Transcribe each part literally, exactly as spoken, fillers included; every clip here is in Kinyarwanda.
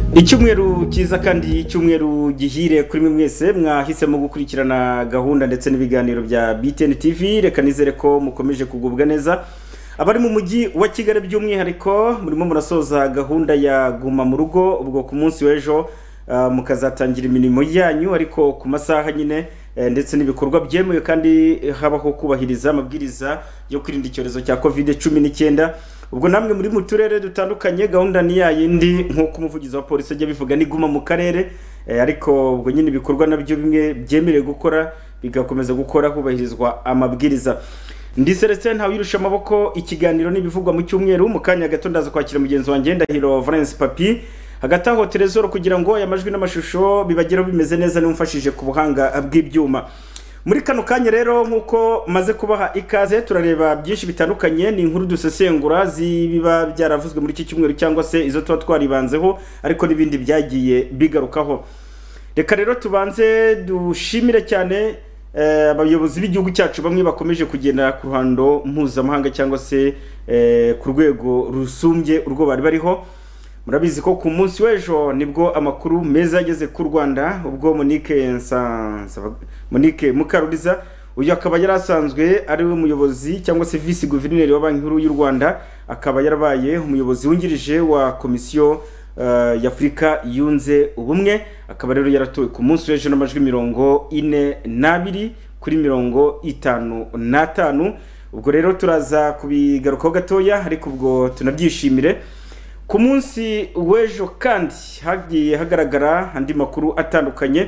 Icyumweru cyiza kandi icyumweru gihire kuri mwe mwese mwahisemo gukurikirana gahunda ndetse n'ibiganiro bya B T N T V. Reka nizere ko mukomeje kugubwa neza. Abari mu mujyi wa Kigali by'umwihariko murimo murasoza gahunda ya guma mu rugo, ubwo ku munsi w'ejo uh, mukazatangira imirimo yanyu ariko ku masaha nyine eh, ndetse n'ibikorwa byemewe kandi habaho kubahiriza amabwiriza yo kwirinda icyorezo cya covid cumi n'icyenda. Ubwo namwe muri mu turere dutandukanye gahunda ni yayindi nko kumuvugiza wa polisi ajya bivuga ni guma mu karere, eh, ariko ubwo nyine ibikorwa nabyo bimwe byemerewe gukora bigakomeza gukora hubahirizwa amabwiriza. Ndi Celestin Ntawirusha amaboko, ikiganiro n'ibivugwa mu cyumweru. Mu kanya gato ndaza kwakira mugenzi wanjye Ndahiro Valence Papi hagati aho Trezor kugira ngo aya majwi n'amashusho bibageraho bimeze neza n'umfashije ku buhanga bw'ibyuma. Muri kano kanya rero nkuko maze kubaha ikaze turareba byinshi bitandukanye, ni inkuru dusesengura zibiba byaravuzwe muri iki cyumweru cyangwa se izo tuba twaribanzeho ariko n'ibindi byagiye bigarukaho. Reka rero tubanze dushimire cyane eh, abayobozi b'igihugu cyacu bamwe bakomeje kugenda ku ruhando mpuzamahanga cyangwa se eh, ku rwego rusumbye urwo bari bariho. Murabizi ko ku munsi w'ejo nibwo amakuru meza yageze ku Rwanda, ubwo Monique Nsanza Monique Mukaruriza uyu akaba yarasanzwe ari we muyobozi cyangwa se vice gouverneur wa Banki Nkuru y'u Rwanda, akaba yarabaye umuyobozi wungirije wa komisiyo uh, y'Afrika yunze ubumwe, akaba rero yaratowe ku munsi w'ejo n'amajwi mirongo ine n'abiri kuri mirongo itanu n'atanu. Ubwo rero turaza kubigarukaho gatoya ariko ubwo tunabyishimire. Ku munsi w'ejo kandi hagiye hagaragara andi makuru atandukanye.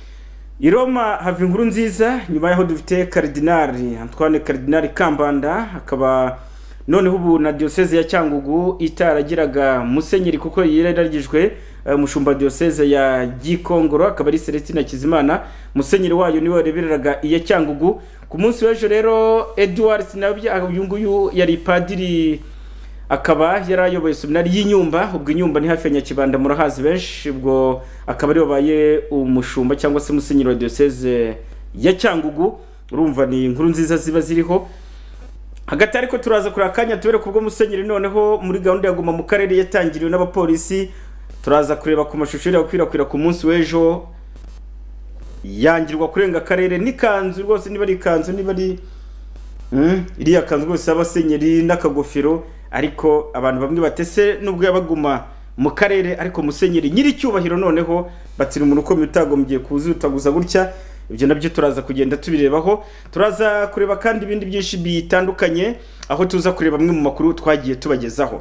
I Roma hava inkuru nziza nyuma yaho dufite Cardinal Antoine Cardinal Kambanda, akaba noneho ubu na diocese ya Cyangugu itaragiraga musenyeri kuko yararagijwe umushumba uh, diocese ya Gikongoro, akaba ari Celestin Kizimana musenyeri wayo niwe warebereraga iya Cyangugu. Ku munsi w'ejo rero Edward Sinabya uyu nguyu yari padiri, akaba yarayoboye seminari y'Inyumba, ubwo Inyumba ni hafi ya Nyakibanda murahazi benshi, ubwo akaba ari wabaye umushumba cyangwa se musenyeri wa diocese ya Cyangugu. Urumva ni inkuru nziza ziba ziriho hagati, ariko turaza kuri akanya tubere kubwo musenyeri noneho muri gahunda ya guma mu karere yatangiriwe n'abapolisi. Turaza kureba ku mashusho yakwirakwira ku munsi w'ejo yangirwa kurenga akarere n'ikanzu rwose, niba ari ikanzu niba ari mm, iriya kanzu rwose abasenyeri n'akagofero, ariko abantu bamwe batese nubwo yabaguma mu karere ariko musenyeri nyiri cyubahiro noneho batira umuntu uko mutagombye kuzutaguza gutya. Ibyo nabyo turaza kugenda tubirebaho. Turaza kureba kandi ibindi byinshi bitandukanye aho tuza kureba bamwe mu makuru twagiye tubagezaho.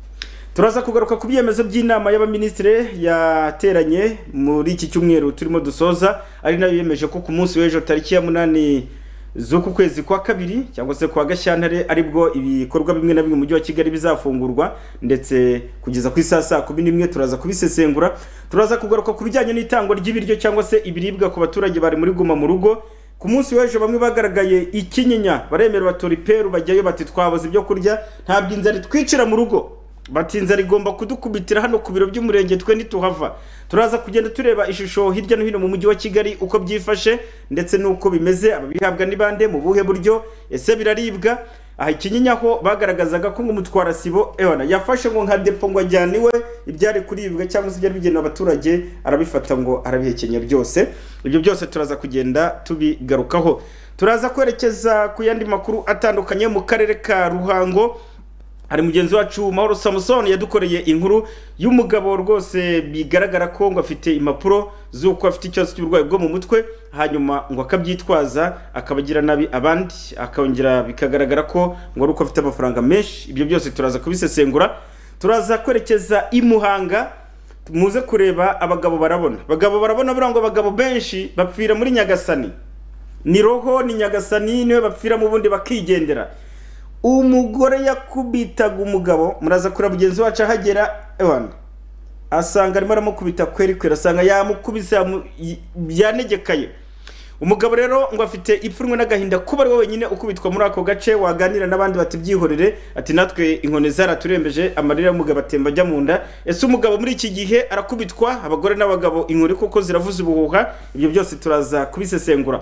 Turaza kugaruka ku byemezo by'inama y'abaministre yateranye muri iki cyumweru turimo dusoza, ari nayo yemeje ko ku munsi w'ejo tariki ya munani z'uku kwezi kwa kabiri cyangwa se kwa Gashyantare aribwo ibikorwa bimwe na bimwe mu mujyi wa Kigali bizafungurwa ndetse kugeza ku isasa kumi n'imwe. Turaza kubisesengura. Turaza kugaruka ku bijyanye n'itangwa ry'ibiryo cyangwa se ibiribwa ku baturage bari muri guma mu rugo. Ku munsi w'ejo bamwe bagaragaye ikinyinya, baremera batori peru bajyayo bati twaboze ibyo kurya, ntabwo inzara twicira mu rugo, bati inzara igomba kudukubitira hano ku biro by'umurenge twe ntituhava. Turaza kugenda tureba ishusho hirya no hino mu mujyi wa Kigali uko byifashe ndetse nuko bimeze, ababihabwa ni bande, mu buhe buryo, ese biraribwa. Aha ikinyinya bagaragazaga ko ngumutwara sibo ewana yafashe ngo nka depo ngo ajyaniwe ibyari kuribwa cyangwa se byari bigenewe abaturage, arabifata ngo arabihekenya byose. Ibyo byose turaza kugenda tubigarukaho. Turaza kwerekeza ku yandi makuru atandukanye mu karere ka Ruhango. Hari mugenzi wacu Mahoro Samson yadukoreye inkuru y'umugabo rwose bigaragara ko ngo afite impapuro z'uko afite ikibazo cy'uburwayi bwo mu mutwe, hanyuma ngo akabyitwaza akabagira nabi abandi, akongera bikagaragara ko ngo ari uko afite amafaranga menshi. Ibyo byose turaza kubisesengura. Turaza kwerekeza i Muhanga muze kureba abagabo barabona. Abagabo barabona burango abagabo benshi bapfira muri Nyagasani, ni roho ni Nyagasani niwe bapfira mu bundi bakigendera. Umugore yakubitaga umugabo, muraza kura mugenzi wacu ahagera ewana asanga arimo aramukubita kweri kwera, asanga yamukubise byanegekaye. Umugabo rero ngo afite ipfunwe n'agahinda kuba ari we wenyine ukubitwa muri ako gace. Waganira n'abandi bati byihorere, ati natwe inkone zaraturembeje, amarira y'umugabo atemba ajya mu nda. Ese umugabo muri iki gihe arakubitwa, abagore n'abagabo inkore kuko ziravuza ubuhuha. Ibyo byose turaza kubisesengura.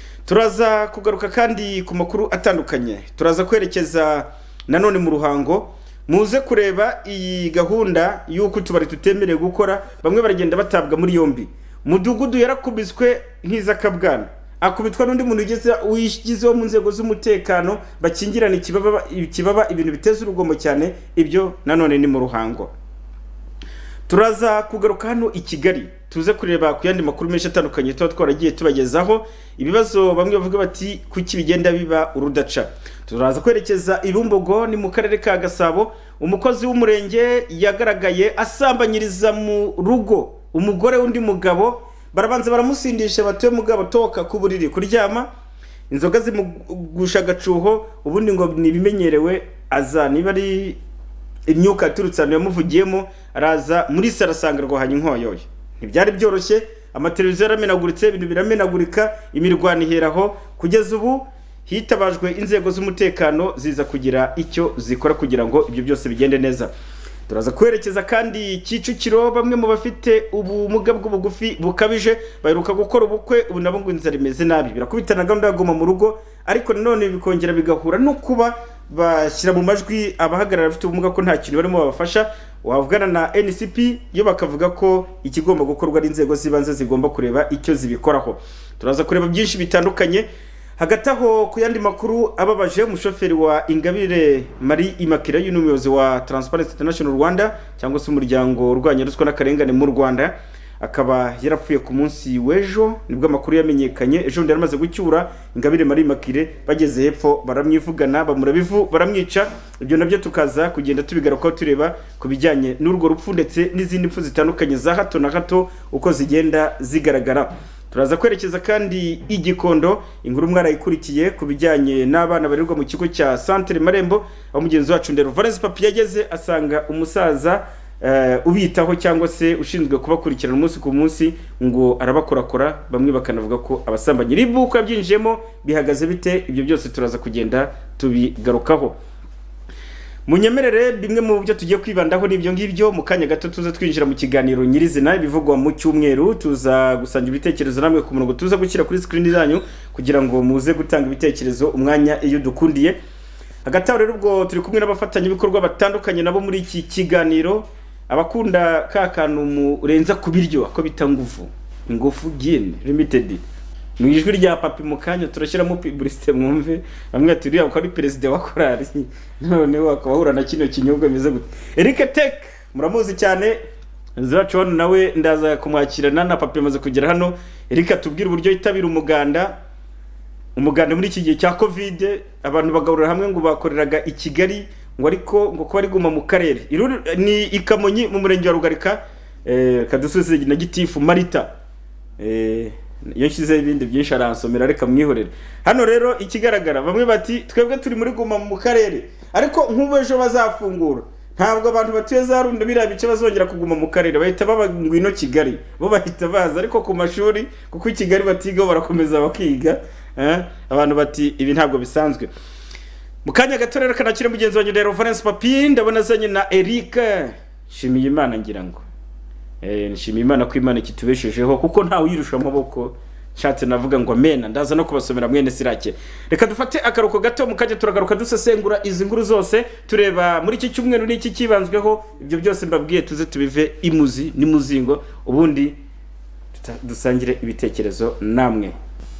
Turaza kugaruka kandi ku makuru atandukanye. Turaza kwerekeza nanone mu Ruhango muze kureba iyi gahunda y'uko tubari tutemerewe gukora, bamwe baragenda batabwa muri yombi. Mudugudu yarakubiswe nk'izakabwana, akubitwa n'undi muntu ugeze wigizeho mu nzego z'umutekano bakingirana ikibaba ikibaba ibintu biteza urugomo cyane. Ibyo nanone ni mu Ruhango. Turaza kugaruka hano i Kigali tuze kureba ku yandi makuru menshi atandukanye tuba twaragiye tubagezaho ibibazo bamwe bavuga bati kuki bigenda biba urudaca. Turaza kwerekeza ibumbogo ni mu karere ka Gasabo, umukozi w'umurenge yagaragaye asambanyiriza mu rugo umugore w'undi mugabo, barabanza baramusindisha batuye mugabo toka ku buriri kuryama, inzoga zimugusha gacuho, ubundi ngo nibimenyerewe aza niba ari imyuka turutsano yamuvugiyemo araza muri sarasanga rwahanye inkoyoyo. Ntibyari byoroshye, amateleviziyo yaramenaguritse, ibintu biramenagurika, imirwano iheraho. Kugeza ubu hitabajwe inzego z'umutekano ziza kugira icyo zikora kugira ngo ibyo byose bigende neza. Turaza kwerekeza kandi Kicukiro, bamwe mu bafite ubumuga bw'ubugufi bukabije baheruka gukora ubukwe, ubu nabo ngo inzara imeze nabi, birakubitana gahunda yaguma mu rugo, ariko nanone bikongera bigahura no kuba bashyira mu majwi abahagarara bafite ubumuga ko nta kintu barimo babafasha. Wavugana na N C P yo bakavuga ko ikigomba gukorwa ari inzego zibanze zigomba kureba icyo zibikoraho. Turaza kureba byinshi bitandukanye. Hagati aho ku yandi makuru ababaje, umushoferi wa Ingabire Marie Immaculée y'umuyobozi wa Transparency International Rwanda cyangwa se umuryango urwanya ruswa n'akarengane mu Rwanda, akaba yarapfuye ku munsi w'ejo. Nibwo amakuru yamenyekanye. Ejo ndi yaramaze gucyura Ingabire Marie Immaculée, bageze hepfo baramwivugana bamurabivu baramwica. Ibyo nabyo tukaza kugenda tubigarukaho tureba ku bijyanye n'urwo rupfu ndetse n'izindi mpfu zitandukanye za hato na hato uko zigenda zigaragara. Turaza kwerekeza kandi Igikondo, inkuru mwarayikurikiye ku bijyanye n'abana barirwa mu kigo cya Centre Marembo, aho mugenzi wacu Ndero Valence Papi yageze asanga umusaza uh, ubitaho cyangwa se ushinzwe kubakurikirana umunsi ku munsi ngo arabakorakora, bamwe bakanavuga ko abasambanyi. Ribuka byinjiyemo bihagaze bite? Ibyo byose turaza kugenda tubigarukaho. Munyemerere bimwe mu byo tugiye kwibandaho n'ibyo ngibyo mu kanya gato tuza twinjira mu kiganiro nyirizina ibivugwa mu cyumweru. Tuza gusangira ibitekerezo namwe ku murongo tuza gushyira kuri screen zanyu kugira ngo muze gutanga ibitekerezo umwanya iyo dukundiye. Hagati aho rero ubwo turi kumwe n'abafatanya ibikorwa batandukanye nabo muri iki kiganiro, abakunda ka kantu murenza ku biryo ako bita ngufu ingufu Gin Limited. Mu ijwi rya Papi mu kanya turashyiramo publicité mwumve, bamwe turiya ko ari president wa korali none wakabahura na kino kinyobwa meze gute. Eric Tech muramuzi cyane, zacu hano nawe ndaza kumwakirana na Papi amaze kugera hano. Eric tubwira uburyo yitabira umuganda umuganda muri iki gihe cya Covid, abantu bagahurira hamwe ngo bakoreraga i Kigali, ngo ariko ngo ko bari guma mu karere ni Ikamonyi mu murenge wa Rugarika, eh kadusuze na Gitifu Marita, eh iyo nshyize ibindi byinshi aransomera reka mwihorere. Hano rero ikigaragara bamwe bati twebwe turi muri guma mu karere, ariko nk'ubejo bazafungura ntabwo abantu batuye za Rundo bira bice bazongera kuguma mu karere, bahita baba ngwino Kigali, bo bahita baza, ariko ku mashuri kuko i Kigali batiga barakomeza bakiga. eh abantu bati ibi ntabwo bisanzwe. Mu kanya gato rero kanakire mugenzi wanjye Ndero Valence Papi, ndabona zanye na Eric Shimiye Imana ngira ngo Eh nshimiye Imana ko Imana kitubeshejeho kuko nta uyirusha amaboko. Shatse navuga ngo amena, ndaza no kubasomera mwene Sirake. Reka dufate akaruko gato mu kanya turagaruka dusesengura izi nkuru zose, tureba muri iki cyumweru n'iki kibanzweho. Ibyo byose mbabwiye tuze tubive imuzi ni muzingo, ubundi dusangire ibitekerezo namwe.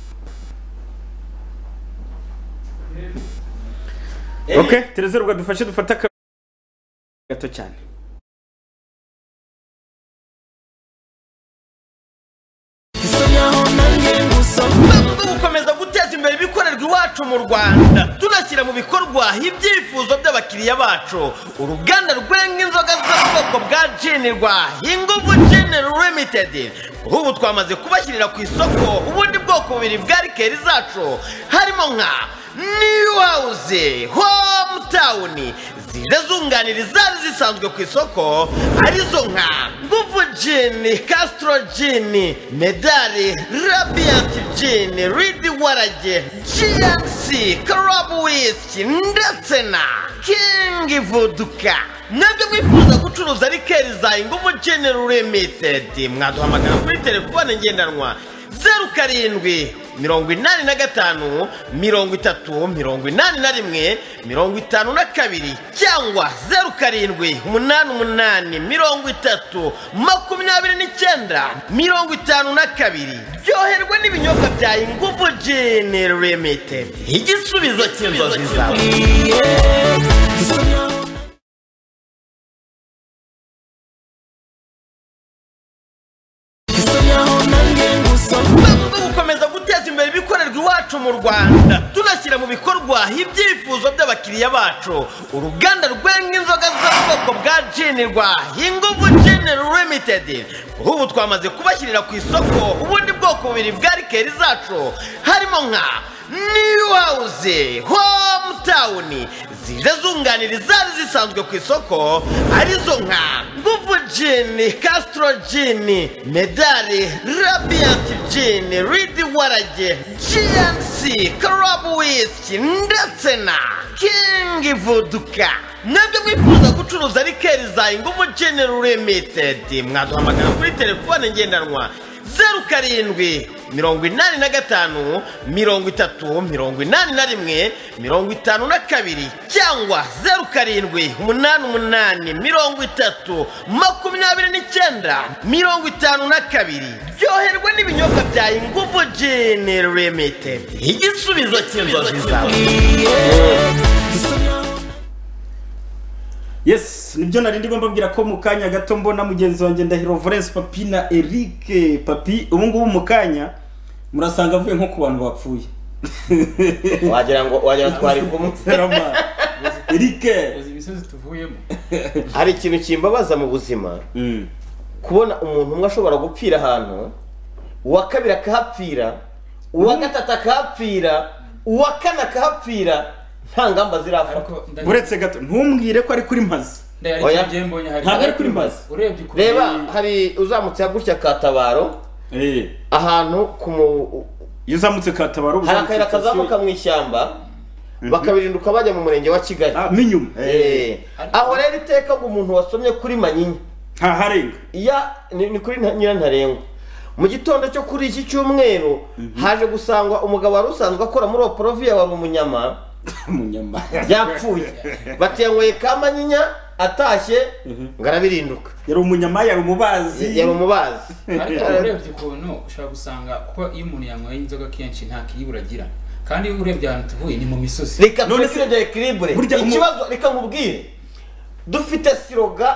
Okay, Tereza rwa dufashe dufata gato cyane. Gukomeza guteza imbere ibikorerwa iwacu mu Rwanda, tunashyira mu bikorwa ibyifuzo by'abakiriya bacu. Uruganda rwenga inzoga z'ubwoko bwa Gin rwa Inguvu Gin Limited, ubu twamaze kubashyirira ku isoko ubundi bwoko bubiri bwa rikeri zacu, harimo nka New House, Hometown, zije zunganira izari zisanzwe ku isoko, arizo nka Nguvu Gin, Castro Gin, Medali, Radiant Gin, Reedy Warage, G N C, Club Whisky ndetse na King Vodka. Nabyo mwifuza gucuruza rikeri za Inguvu Gin Limited, mwaduhamagara kuri telefone ngendanwa zero karindwi mirongo inani na gatanu mirongo itatu mirongo inani na rimwe mirongo itanu na kabiri cyangwa zeru karindwi umunani umunani mirongo itatu makumyabiri n'icyenda mirongo itanu na kabiri. Ryoherwa n'ibinyobwa bya Inguvu Gin Limited, igisubizo cy'inzozi zawe. Gukomeza guteza imbere ibikorerwa iwacu mu Rwanda, tunashyira mu bikorwa ibyifuzo by'abakiriya bacu. Uruganda rwenga inzoga z'ubwoko bwa gin rwa Inguvu Gin Limited ubu twamaze kubashyirira ku isoko ubundi bwoko bubiri bwa rikeri zacu, harimo nka New House, Hometown, zije zunganira izari zisanzwe ku isoko arizo nka Nguvu Gin, Castro Gin, Medali, Radiant Gin, Reed Warage, G N C, Club Whisky ndetse na King Vodka. Mwebwe mwifuza gucuruza rikeri za Inguvu Gin Limited, mwaduhamagara kuri telefone ngendanwa zeru karindwi mirongo inani na gatanu mirongo itatu mirongo inani na rimwe mirongo itanu na kabiri cyangwa zeru karindwi umunani umunani mirongo itatu makumyabiri n'icyenda mirongo itanu na kabiri. Ryoherwa n'ibinyobwa bya Inguvu Gin Limited, igisubizo cy'inzozi zawe. Yes, nibyo nari ndi mbabwira ko mu kanya gato mbona mugenzi wanjye Ndahiro Valens Papi na Eric Papi ubu ngubu mu kanya murasanga avuye nko ku bantu bapfuye. Wagira ngo wagira twari kumwe. Eric, uzi ibisozi tuvuyemo. Hari ikintu kimbabaza mu buzima. Mm. Kubona umuntu umwe ashobora gupfira ahantu, uwa kabiri akahapfira, uwa gatatu akahapfira, uwa kane akahapfira, nta ngamba zirafatwa. Uretse gato ntumbwire ko ari kuri Mpazi. Oya mbonye hari. Ntabwo ari kuri Mpazi. Urebye kuri. Reba hari uzamutse yagutya Katabaro. Eh. Ahantu ku uzamutse Katabaro hari akayira kazamuka mu ishyamba bakabirinduka bajya mu murenge wa Kigali. Ah, minyuma. Eh. Aho rero iteka ngo umuntu wasomye kuri Manyinya. Ha harenga. Ya ni kuri Nyirantarengwa. Mu gitondo cyo kuri iki cyumweru haje gusangwa umugabo wari usanzwe akora muri Oprovia wari umunyama. Umunyama yapfuye batengoye Kamanyinya atashye ngarabirinduka. Yari umunyama yari umubazi yari umubazi. Ariko urebye ukuntu ushaka gusanga ko iyo umuntu yanyweye inzoga kenshi nta kiyiburagira, kandi urebye ahantu tuvuye ni mu misozi. Reka none se bya equilibre ikibazo reka nkubwire dufite siroga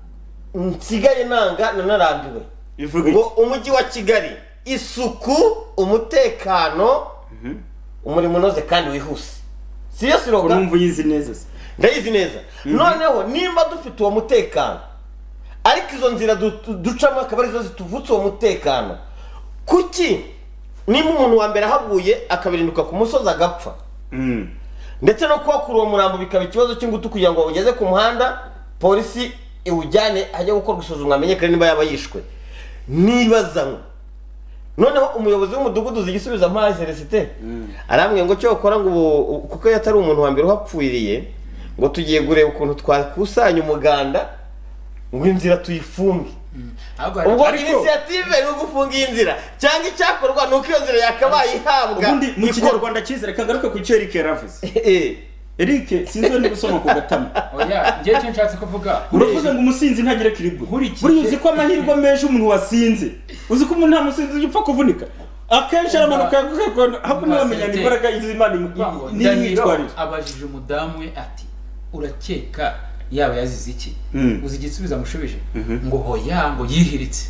nsigaye nanga nanarambiwe ngo umujyi wa Kigali isuku umutekano umurimo unoze kandi wihuse. Siyo siroga urumva yizi neza se ndayizi neza. Noneho nimba dufite uwo mutekano ariko izo nzira ducamo akaba arizo zituvutse uwo mutekano, kuki nimba umuntu wa mbere ahaguye akabirinduka ku musozi agapfa ndetse no kwakura uwo murambo bikaba ikibazo cy'ingutu kugira ngo ugeze ku muhanda polisi iwujyane hajya gukorwa isuzumwa amenyekane niba yaba yishwe, nibazanywe. Noneho umuyobozi w'umudugudu zigisubiza mpaye Celestin arambwiye ngo cyo ukora ngo kuko yatari umuntu wa mbere uhapfuiriye ngo tugiye gureba ukuntu twakusanya umuganda ngo inzira tuyifunge. Ubwo initiative yo gufunga inzira cyangwa icyakorwa nuko iyo nzira yakabaye ihabwa. Ubundi mu Kinyarwanda cyizere kagaruka ku cyo Eric yaravuze. Eh Eric sinzo ni gusoma ku gatama. Oya ngiye cyo nshatse kuvuga uravuze ngo umusinzi ntagire kiribu. Buri uzi ko amahirwe menshi umuntu wasinze uzi ko umuntu nta musinzi upfa kuvunika akenshi aramanuka hakuna bamenya imbaraga y'Imana ni yitwarira. Abajije umudamu we ati urakeka yaba yazize iki? Uzi igisubiza mushubije ngo hoya ngo yihiritse.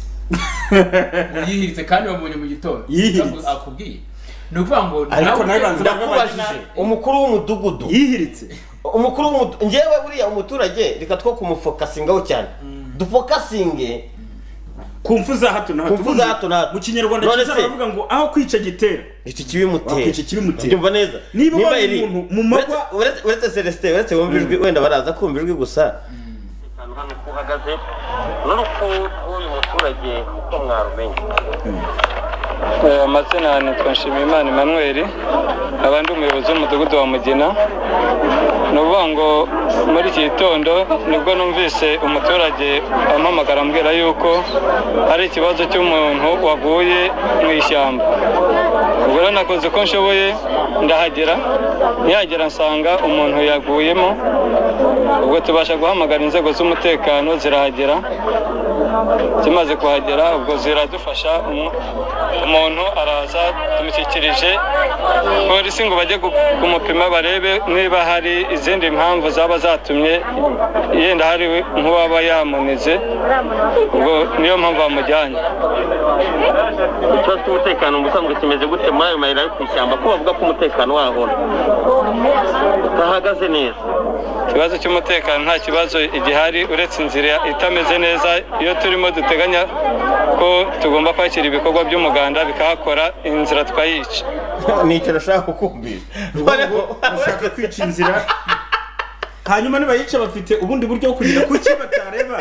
Ngo yihiritse kandi bamunye mu gitondo akubwiye nukuvuga ngo ariko nawe banza bakubajije umukuru w'umudugudu yihiritse. Umukuru w'umudugudu ngewe buriya umuturage reka two kumufokasingaho cyane dufokasinge kumfuza hato na hato kumfuza hato na mu Kinyarwanda cyiza baravuga ngo aho kwica gitera iki kibi mutera iki kibi mutera. Ndumva neza niba umuntu mu magwa uretse Celestin uretse wumvijwe wenda baraza kumvijwe gusa hano kuhagaze n'uko uyu muturage uko mwarumenye amazina nitwa Nshimiyimana Emmanuel abandi umuyobozi w'umudugudu wa Mugina nuvuga ngo muri iki gitondo nibwo numvise umuturage ampamagara ambwira yuko hari ikibazo cy'umuntu waguye mu ishyamba ubwo rero nakoze ko nshoboye ndahagera ntihagera nsanga umuntu yaguyemo ubwo tubasha guhamagara inzego z'umutekano zirahagera zimaze kuhagera ubwo ziradufasha umuntu araza tumushyikirije polisi ngo bajye kumupima barebe niba hari izindi mpamvu zaba zatumye yenda hari nk'uwaba yamunize ubwo niyo mpamvu bamujyanye. Ikibazo cy'umutekano ubusanzwe kimeze gute muri ayo mayira yo ku ishyamba ko bavuga ko umutekano waho utahagaze neza? Ikibazo cy'umutekano nta kibazo igihari uretse inzira itameze neza iyo turimo duteganya ko tugomba kwakira ibikorwa by'umuganda bikahakora inzira twayica. Ni icyo nashaka kukumvira. Ushaka kwica inzira hanyuma nibayica bafite ubundi buryo bwo kugira kuki batareba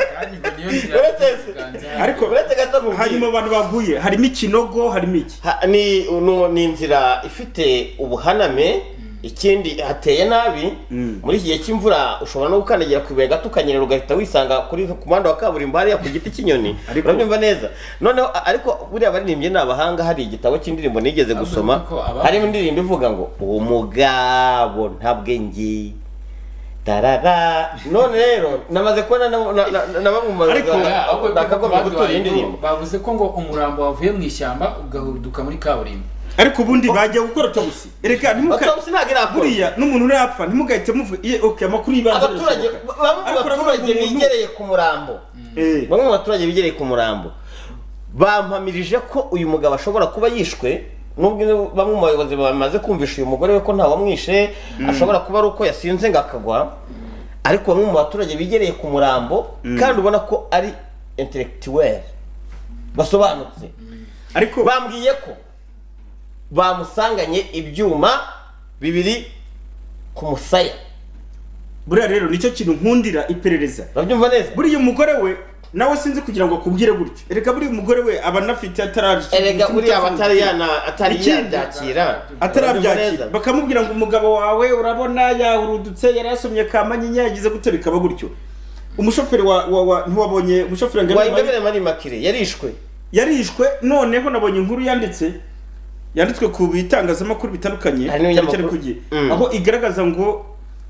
ariko hanyuma abantu baguye harimo ikinogo harimo iki ni ni inzira ifite ubuhaname ikindi hateye nabi muri iki gihe cy'imvura ushobora no gukandagira ku ibuye gato ukanyerera ugahita wisanga kuri ku muhanda wa kaburimbo hariya ku giti cy'inyoni urabyumva neza noneho ariko buriya baririmbye n'abahanga hari igitabo cy'indirimbo nigeze gusoma harimo indirimbo ivuga ngo uwo mugabo nta bwenge tarara none rero namaze kubona na bamwe mu bakagomba gutura indirimbo bavuze ko ngo umurambo wavuye mu ishyamba ugahuduka muri kaburimbo ariko ubundi bajya gukora autopsy ereka buriya n'umuntu urapfa ntimugahite muvuga okay amakuru yibanze abaturage bamwe mu baturage bigereye ku murambo bamwe mu baturage bigereye ku murambo bampamirije ko uyu mugabo ashobora kuba yishwe nubwo bamwe mu bayobozi bamaze kumvisha uyu mugore we ko nta wamwishe ashobora kuba ari uko yasinze ngakagwa ariko bamwe mu baturage bigereye ku murambo kandi ubona ko ari intellectuel basobanutse ariko bambwiye ko bamusanganye ibyuma bibiri ku musaya buriya rero nicyo kintu nkundira iperereza babyumva neza buriya umugore we nawe sinzi kugira ngo kubwire gutyo erega buriya umugore we aba anafite ataraje erega buriya abatari yana atari yabyakira atarabyakira bakamubwira ngo umugabo wawe urabona yahurudutse yari yasomye kamanyinya yagize gute bikaba gutyo umushoferi wa wa ntiwabonye umushoferi ngari wa Ingabire Marie Makire yarishwe yarishwe noneho nabonye inkuru yanditse yanditswe ku bitangazamakuru bitandukanye cyane kugiye aho igaragaza ngo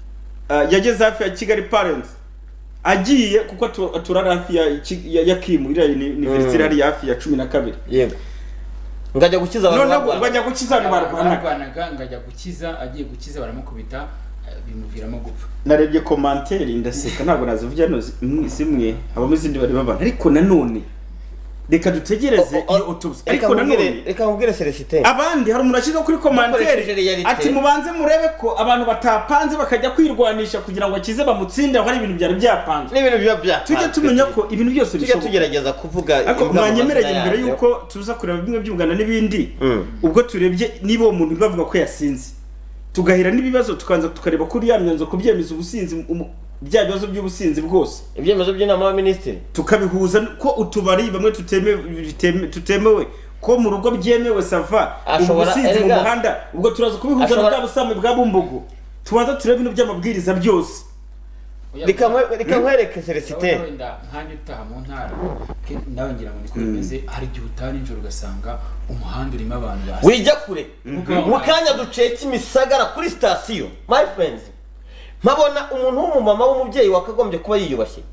yageze hafi ya Kigali Parents agiye kuko aturara hafi ya ya Kimu iriya university hari hafi ya cumi na kabiri yego ngajya gukiza abantu no ngajya gukiza abantu barwanaga ngajya gukiza agiye gukiza baramukubita bimuviramo gupfa narebye commentaire ndaseka ntabwo nazivuga no zimwe abamo izindi bari babana ariko nanone reka dutegereze iyo autopsy ariko nanone reka nkubwire Celestin abandi hari umuntu ashize kuri commentaire ati mubanze murebe ko abantu batapanze bakajya kwirwanisha kugira ngo akize bamutsinde aho ari ibintu byari byapanze n'ibintu biba byapanze tujye tumenya ko ibintu byose bishoboka tugerageza kuvuga ariko mwanyemereye imbere yuko tuza kureba bimwe by'umuganda n'ibindi ubwo turebye niba uwo muntu bavuga ko yasinze tugahira n'ibibazo tukanza tukareba kuri ya myanzo kubyemeza ubusinzi bya bibazo by'ubusinzi bwose ibyemezo by'inama ya minisitiri tukabihuza ko utubari bamwe tutemewe tutemewe ko mu rugo byemewe sava ubusinzi mu muhanda ubwo turaza kubihuza na bwabusame bwa Bumbogo tubanza turebe ibintu by'amabwiriza byose reka reka nkwereke Celestin nkandi utaha mu ntara nawe ngira ngo niko bimeze hari igihe utaha nijoro ugasanga umuhanda urimo abantu basi wijya kure mu kanya ducetse imisagara kuri station my friends mpabona umuntu w'umumama w'umubyeyi wakagombye kuba yiyubashye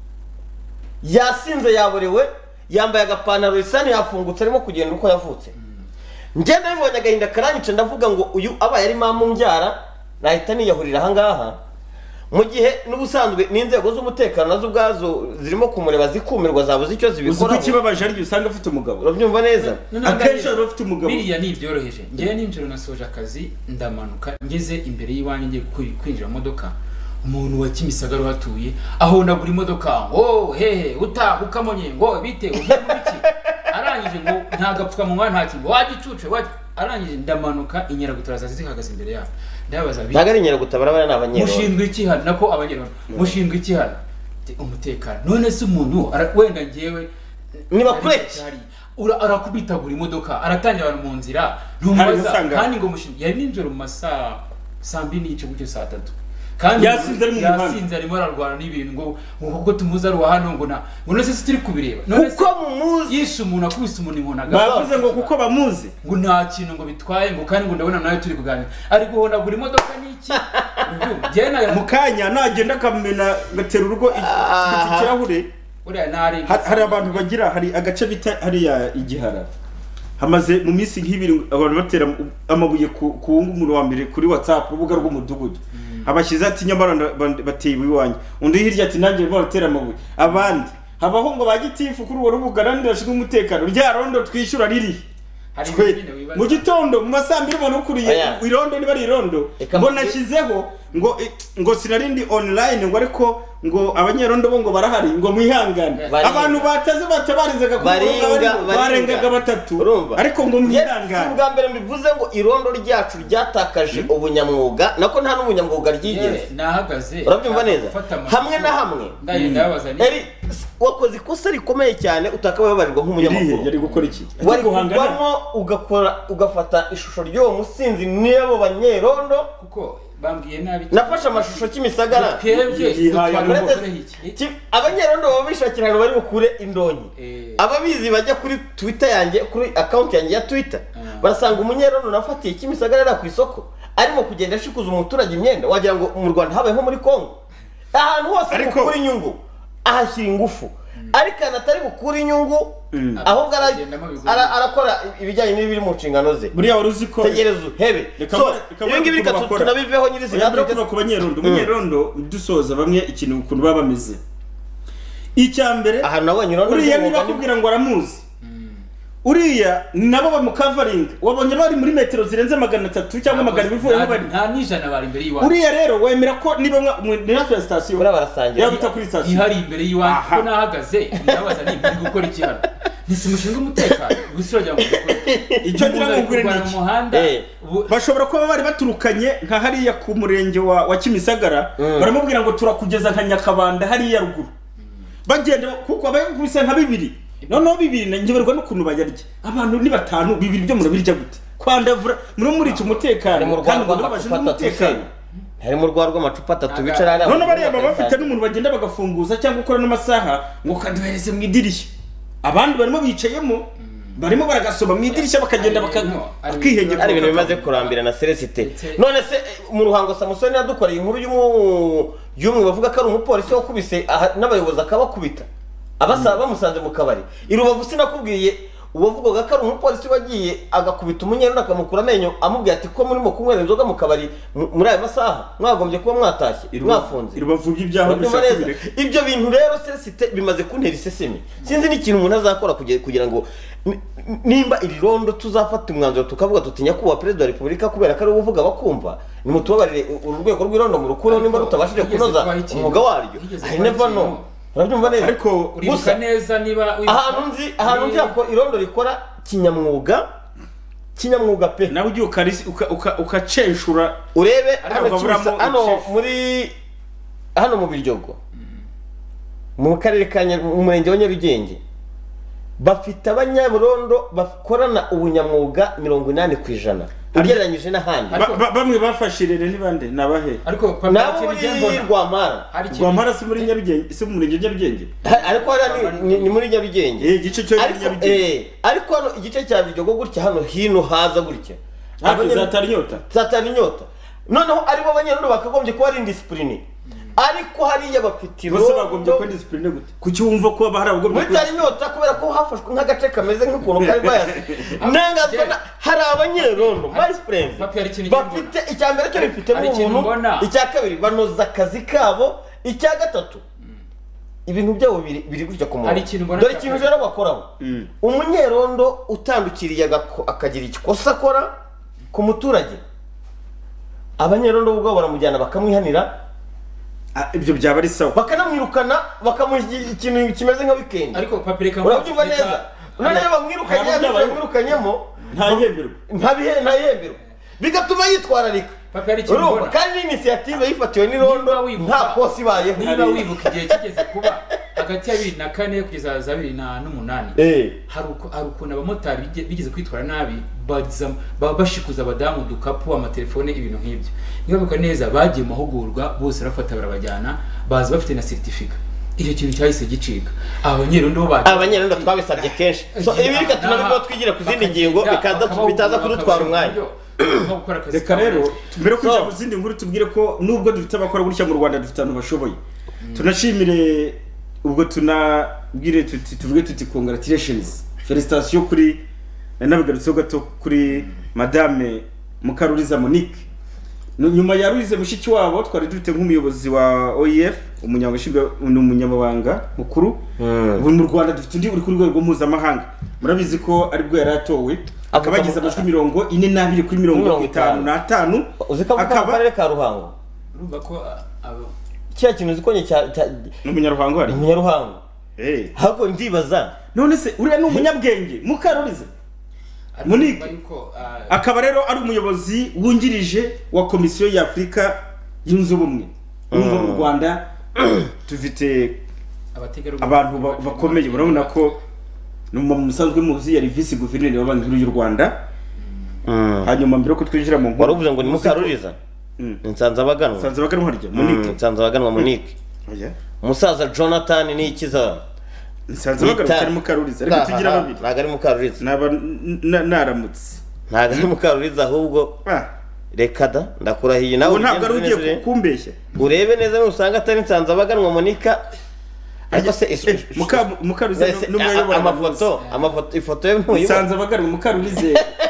yasinze yaborewe yambaye agapantaro isani yafungutse arimo kugenda uko yavutse njye nabibonye agahinda karanyice ndavuga ngo uyu abaye ari mama umbyara nahita niyahurira ahangaha mu gihe n'ubusanzwe n'inzego z'umutekano nazo ubwazo zirimo kumureba zikumirwa zabuze icyo zibikora uzi kibabaje ari usanga afite umugabo urabyumva neza akenshi ari afite umugabo biriya ni ibyoroheje ngewe n'injoro nasoje akazi ndamanuka ngeze imbere y'iwanyu ngiye kwinjira mu modoka umuntu wa Kimisagara watuye aho ndagura imodoka ngo hehe utaha ukamonye ngo bite uvuye mu biki arangije ngo nta gapfuka mu mwana nta kintu wagicuce waje arangije ndamanuka inyeragutaraza zihagaze imbere yaho ndabaza biki nagari inyeragutabara bana n'abanyero mushinzwe iki hano nako abanyero mushinzwe iki hano umutekano none se umuntu wenda ngewe niba kureki arakubitagura imodoka aratangira abantu mu nzira ntumubaza kandi ngo mushinga yari ninjoro mu masaha saa mbiri n'igice gutyo saa tatu kandi yasinze ari mu muhanda yasinze arimo ararwana n'ibintu ngo kuko tumuza ari hano ngo na ngo none se turi kubireba none kuko mumuzi yishe umuntu akubise umuntu inkona bavuze ngo kuko bamuzi ngo nta kintu ngo bitwaye ngo kandi ngo ndabona nawe turi kuganira ari guhondagura imodoka n'iki mu kanya nagenda akamena gatera urugo ikirahure hari abantu bagira hari agace bita hariya igihara hamaze mu minsi nk'ibiri abantu batera amabuye ku wungu umuntu wa mbere kuri WhatsApp urubuga rw'umudugudu abashyize ati nyamara bateye iwanyu undi hirya ati nanjye barimo batera amabuye abandi habaho ngo bagitifu kuri uwo rubuga nandi bashinzwe umutekano rya rondo twishyura riri mu gitondo mu masambiri ubona ukuriye irondo niba ari irondo ngo nashyizeho ngo ngo sinarindi online ngo ariko ngo abanyerondo bo ngo barahari ngo mwihangane abantu bataze batabarizaga ku barengaga batatu ariko ngo mwihangane ubwa mbere mbivuze ngo irondo ryacu ryatakaje ubunyamwuga nako nta n'ubunyamwuga ryigeze nahagaze urabyumva neza hamwe na hamwe eri wakoze ikosa rikomeye cyane utakababarirwa nk'umunyamakuru yari gukora iki wari kuvamo ugakora ugafata ishusho ry'uwo musinzi n'abo banyerondo kuko bambwiye nabi nafashe amashusho cy'imisagara abanyerondo baba bishakira ahantu bari bukure indonyi ababizi bajya kuri Twitter yanjye kuri account yanjye ya Twitter barasanga umunyerondo nafatiye cy'imisagara ku isoko arimo kugenda ashikuza umuturage imyenda wagira ngo mu Rwanda habaye nko muri Kongo ahantu hose ari kuri inyungu ahashyira ingufu ariko anatari bukura inyungu aho arakora ibijyanye n'ibiri mu nshingano ze buriya wari uzi ko tegereza uhebe so ibi ngibi reka tunabiveho nyirizina tuva ku banyerondo umunyerondo dusoza bamwe ikintu ukuntu baba bameze icya mbere ahantu nabonye irondo uriya niba akubwira ngo aramuzi uriya nabo bamukavaringa wabonye bari muri metero zirenze magana atatu cyangwa magana bivuye aho bari nta nijana bari imbere y'iwacu uriya rero wemera ko niba ni hafi ya sitasiyo buriya barasangira yaba kuri sitasiyo ihari imbere y'iwacu ko nahagaze ndabaza ni muri gukora iki hano nisimushinga umutekano gusa uragira ngo icyo ngira ngo ngure n'iki bashobora kuba bari baturukanye nka hariya ku murenge wa wa Kimisagara baramubwira ngo turakugeza nka Nyakabanda hariya ruguru bagenda kuko abayikubise nka bibiri noneho bibiri nangeberwa n'ukuntu bayarya abantu ni batanu bibiri byo murabirya gute kwandavura muri muri iki umutekano kandi ngo babashinzwe umutekano hari mu rwa rw'amacupa atatu bicara hariya none bariya baba bafite n'umuntu bagenda bagafunguza cyangwa gukora n'amasaha ngo kaduhereze mu idirishya abandi barimo bicayemo barimo baragasoma mu idirishya bakagenda bakihengera ari ibintu bimaze kurambira na Celestin none se mu ruhango Samusoni yadukoreye inkuru y'umwe bavuga ko ari umupolisi wakubise n'abayobozi akabakubita abasaba bamusanze mu kabari irubavu sinakubwiye uwavugaga ko ari umupolisi wagiye agakubita umunyerondo akamukura amenyo amubwiye ati ko murimo kunywera inzoga mu kabari muri aya masaha mwagombye kuba mwatashye mwafunze irubavu by'ibyaho bishaka ibyo bintu rero Celestin bimaze kuntera isesemi sinzi n'ikintu umuntu azakora kugira ngo nimba iri rondo tuzafata umwanzuro tukavuga tutinya kuba perezida wa repubulika kubera ko ari uvuga bakumva nimutubabarire urwego rw'irondo mu rukuru nimba rutabashije kunoza umwuga waryo I never know urabyumva neza ariko uribuka neza niba ahantu nzi ahantu nzi ko irondo rikora kinyamwuga kinyamwuga pe nawe ugiye ukacenshura urebe hano muri hano mu Biryogo mu karere ka Murenge wa Nyarugenge bafite abanyaburondo bakorana ubunyamwuga mirongo inani ku ijana ugereranyije n'ahandi bamwe bafashirere nibande nabahe ariko nabo muri Rwamara Rwamara si muri Nyarugenge si mu Murenge Nyarugenge ariko hari ni muri Nyarugenge eh igice cyo Nyarugenge eh ariko hano igice cya Biryogo gutya hano hino haza gutya abanyota zatari nyota noneho aribo abanyerondo bakagombye kuba ari discipline ariko hariya bafite bose bagombye ko discipline gute kucyumva ko bahari abagombye bitari nyota kubera ko hafashwe nk'agace kameze nk'ukuntu kari bayaze nangazwa hari abanyerondo my friends bafite icya mbere cyo bifite mu muntu icya kabiri banoza akazi kabo icya gatatu ibintu byabo biri gutya ku muntu dore ikintu rero bakoraho umunyerondo utandukiriye akagira ikikosa akora ku muturage abanyerondo ubwo baramujyana bakamwihanira ibyo byaba ari sawa bakanamwirukana bakamuha ikintu kimeze nka weekend ariko papireka urabyumva neza none iyo bamwirukanye bamwirukanyemo nta yihembero nta bihe nta yihembero bigatuma yitwararika urumva kandi n'initiative yifatiwe n'irondo nta kosi ibayeho niba wibuka igihe kigeze kuba hagati ya bibiri na kane kugeza za bibiri n'umunani hari ukuntu abamotari bigeze kwitwara nabi bashikuza abadamu udukapu amatelefone ibintu nk'ibyo niba bibuka neza bagiye mu mahugurwa bose barafata barabajyana baza bafite na seritifika icyo kintu cyahise gicika abanyerondo baje abanyerondo twabisabye kenshi so ibi reka tunabwo twigire ku zindi ngingo bikaza bitaza kudutwara umwanya reka rero mbere kujya mu zindi nkuru tubwire ko nubwo dufite abakora gutya mu Rwanda dufite abantu bashoboye tunashimire ubwo tunabwire tuti tuvuge tuti congratulations felicitation kuri nabigarutseho gato kuri madame Mukaruriza Monique nyuma ya Louise mushiki wabo twari dufite nk'umuyobozi wa O E F umunyamabanga umunyamabanga mukuru ubu mu Rwanda dufite ndi uri ku rwego mpuzamahanga murabizi ko ari bwo yaratowe akabagiza amajwi mirongo ine n'abiri kuri mirongo itanu n'atanu akaba akarere ka Ruhango urumva ko cya kintu zikonye cya n'umunyaruhango ari umunyaruhango eh hako ndibaza none se uriya ni umunyabwenge Mukaruriza Monique akaba rero ari umuyobozi wungirije wa komisiyo ya Afrika yunze ubumwe urumva mu Rwanda tufite abantu bakomeye urabona ko numva musanzwe muzi yari vice guverineri wa banki y'u Rwanda hanyuma mbere ko twinjira mu nkuru waravuze ngo ni Mukaruriza Nsanzabaganwa Nsanzabaganwa harya Monique Nsanzabaganwa Monique umusaza Jonathan ni ikiza Nsanzabaganwa cyari Mukaruriza ariko tugira babiri ntago ari Mukaruriza naba naramutse ntago ari Mukaruriza ahubwo reka da ndakurahiye nawe ntabwo ari ugiye kukumbeshya urebe neza n'usanga atari Nsanzabaganwa Monica ariko se Mukaruriza n'umuyobora amafoto amafoto ifoto ye ntuyibona Nsanzabaganwa Mukaruriza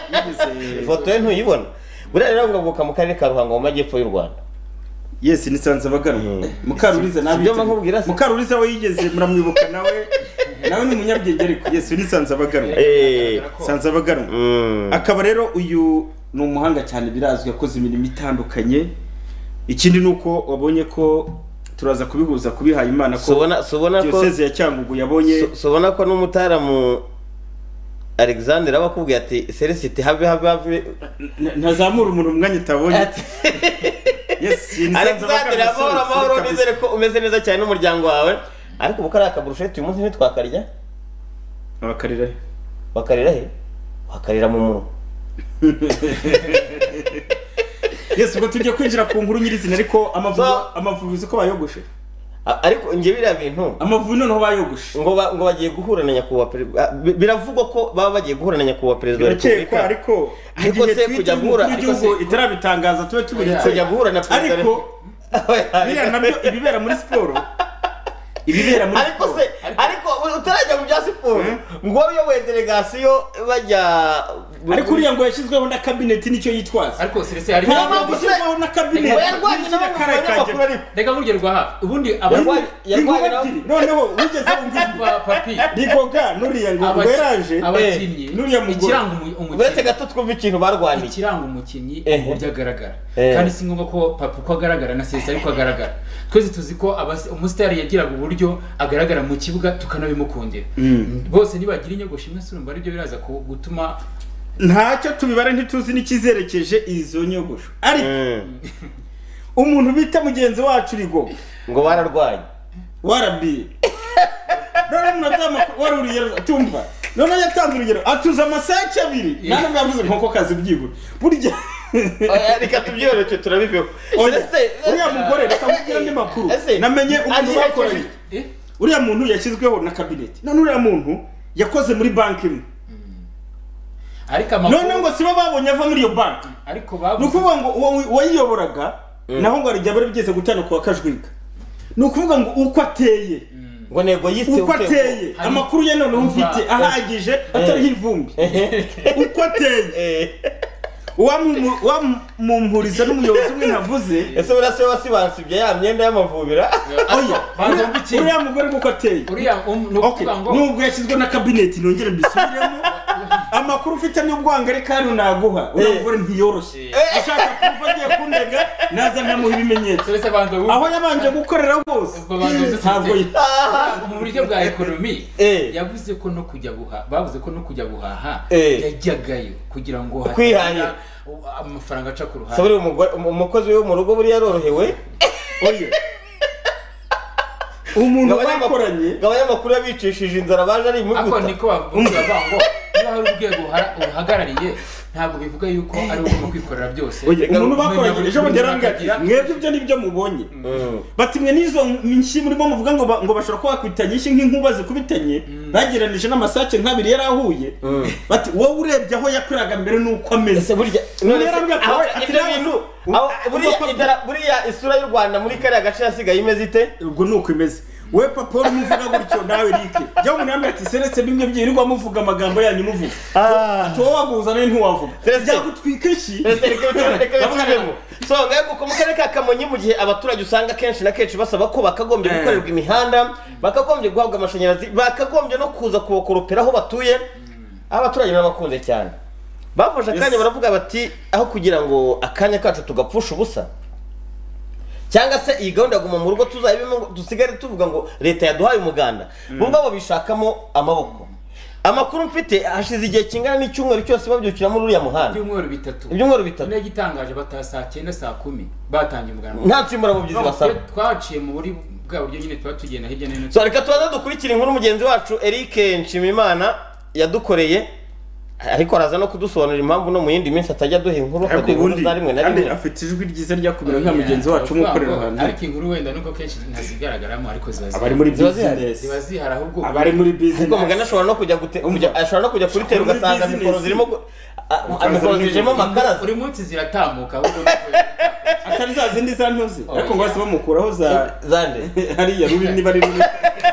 ifoto ye ntuyibona buriya rero ngavuka mu karere ka Ruhango mu majyepfo y'u Rwanda yes ni Nsanzabaganwa Mukaruriza nabi byo nkubwira Mukaruriza we yigeze muramwibuka nawe nawe ni umunyabwenge ariko yes ni Nsanzabaganwa eh Nsanzabaganwa akaba rero uyu ni umuhanga cyane birazwi yakoze imirimo itandukanye ikindi nuko wabonye ko turaza kubihuza kubihaye Imana ko sobona sobona ko Diocese ya Cyangugu yabonye sobona ko n'umutaramu Alexander abakubwiye ati Celestin have have have ntazamura umuntu umwanya tabonye yes Alexander amahoro amahoro nizere ko umeze neza cyane n'umuryango wawe ariko bukara akaburusheti uyu munsi ntitwakarya abakarira he bakarira he bakarira mu muro yes ubwo tujye kwinjira ku nkuru nyirizina ariko amavubi amavubi ko bayogoshe ariko nje biriya bintu amavubi noneho bayogoshe ngo ngo bagiye guhura na nyakubahwa perezida biravugwa ko baba bagiye guhura na nyakubahwa perezida wa Repubulika ariko ariko se kujya guhura igihugu itarabitangaza tube tubiretse kujya guhura na perezida ariko biriya nabyo ibibera muri siporo ibibera muri ariko se ariko utarajya mu bya siporo ngo uyoboye delegasiyo bajya ariko uriya ngo yashyizweho na cabinet nicyo yitwaza ariko serese hari yashyizweho na cabinet reka nkugerwa hafi ubundi yarwaye noneho wigeze umva papi nigoga nuriya ngo beraje abakinnyi nuriya mugore uretse gato twumva ikintu barwaniye ikiranga umukinnyi uburyo agaragara kandi si ngombwa ko papa uko agaragara na serese ariko agaragara twese tuzi ko umusitari yagiraga uburyo agaragara mu kibuga tukanabimukundira bose nibagira inyogosho imwe surumva aribyo biraza gutuma ntacyo tubibare ntituzi n'ikizerekeje izo nyogosho ariko umuntu bita mugenzi wacu rigo ngo bararwaye warabiye none munazama waruriye tumva none yatanze urugero atuza amasaha abiri nane yavuze nkoko kazi byibura burya oya reka tubyoreke turabibeho uriya mugore reka mubwira andi makuru namenye umuntu bakoranye uriya muntu yashyizweho na cabinet none uriya muntu yakoze muri banki imwe ariko amakuru none ngo sibo babonye ava muri iyo banki ariko babu nukuvuga ngo wayiyoboraga naho ngo arijya bari bigeze gutana kwa Kajwiga nukuvuga ngo uko ateye ngo nego yiste uko ateye amakuru ye none ufite ahagije atari ivumbi uko ateye wamumpuriza n'umuyobozi umwe navuze ese urase wasibansibye ya myenda y'amavubira oya uriya mugore uko ateye uriya nukuvuga ngo nubwo yashyizwe na cabinet nongere mbisubiremo amakuru ufite n'ubwanga ari kandi naguha uriya mugore ntiyoroshye ashaka kuva agiye kundega naza nkamuha ibimenyetso aho yabanje gukorera bose ntabwo mu buryo bwa ekonomi yavuze ko no kujya guhaha bavuze ko no kujya guhaha yajyagayo kugira ngo kwihahira amafaranga aca ku ruhande so umukozi we mu rugo buri yarorohewe oya umuntu bakoranye abanyamakuru yabicishije inzara baje ari mu ako niko bavuga ngo niba hari urwego uhagarariye ntabwo bivuga yuko ari ugomba kwikorera byose. Umuntu bakoranye ejo bugeranga mwebwe ibyo nibyo mubonye bati mwe nizo minshi murimo muvuga ngo ngo bashobora kuba kwitanye iki nk'inkuba zikubitanye bageranije n'amasake nk'abiri yarahuye bati wowe urebye aho yakoraga mbere nuko ameze burya none yarambye ko ati ibintu buriya buriya isura y'u Rwanda muri kariya gace yasigaye imeze ite ubwo nuko imeze we papa uri muvuga gutyo nawe rike jya umunamwe ati seretse bimwe byirirwa muvuga amagambo yanyu muvuga to waguza nayo ntiwavuga jya gutwikeshi so ngaye kuko mu karere ka Kamonyi mu gihe abaturage usanga kenshi na kenshi basaba ko bakagombye gukorerwa imihanda bakagombye guhabwa amashanyarazi bakagombye no kuza kubakoropera aho batuye abaturage n'abakunze cyane bafashe akanya baravuga bati aho kugira ngo akanya kacu tugapfusha ubusa cyangwa se iyi gahunda guma mu rugo tuzabimo dusigare tuvuga ngo leta yaduhaye umuganda bumva abo bishakamo amaboko. Amakuru mfite hashize igihe kingana n'icyumweru cyose babyukira muri uriya muhanda ibyumweru bitatu ibyumweru bitatu ne gitangaje bataha saa cyenda saa kumi batangiye umuganda nta tsimbura mu byizi basaba twaciye mu buri bwa buryo nyine tuba tugenda hirya no hino. So reka tubaze dukurikira inkuru mugenzi wacu Eric Nshimimana yadukoreye ariko araza no kudusobanurira impamvu no mu yindi minsi atajya duha inkuru za rimwe na rimwe afite ijwi ryiza rya kumera nka mugenzi wacu umukorera hanze ariko inkuru wenda nuko kenshi ntazigaragaramo ariko zazi abari muri business ziba zihara ahubwo abari muri business ubwo mugana ashobora no kujya ashobora no kujya kuri tero ugasanga mikoro zirimo mikoro zijemo amakara buri munsi ziratambuka ahubwo atari za zindi za ntuzi ariko ngo base bamukuraho za zande hariya rubi niba ari rubi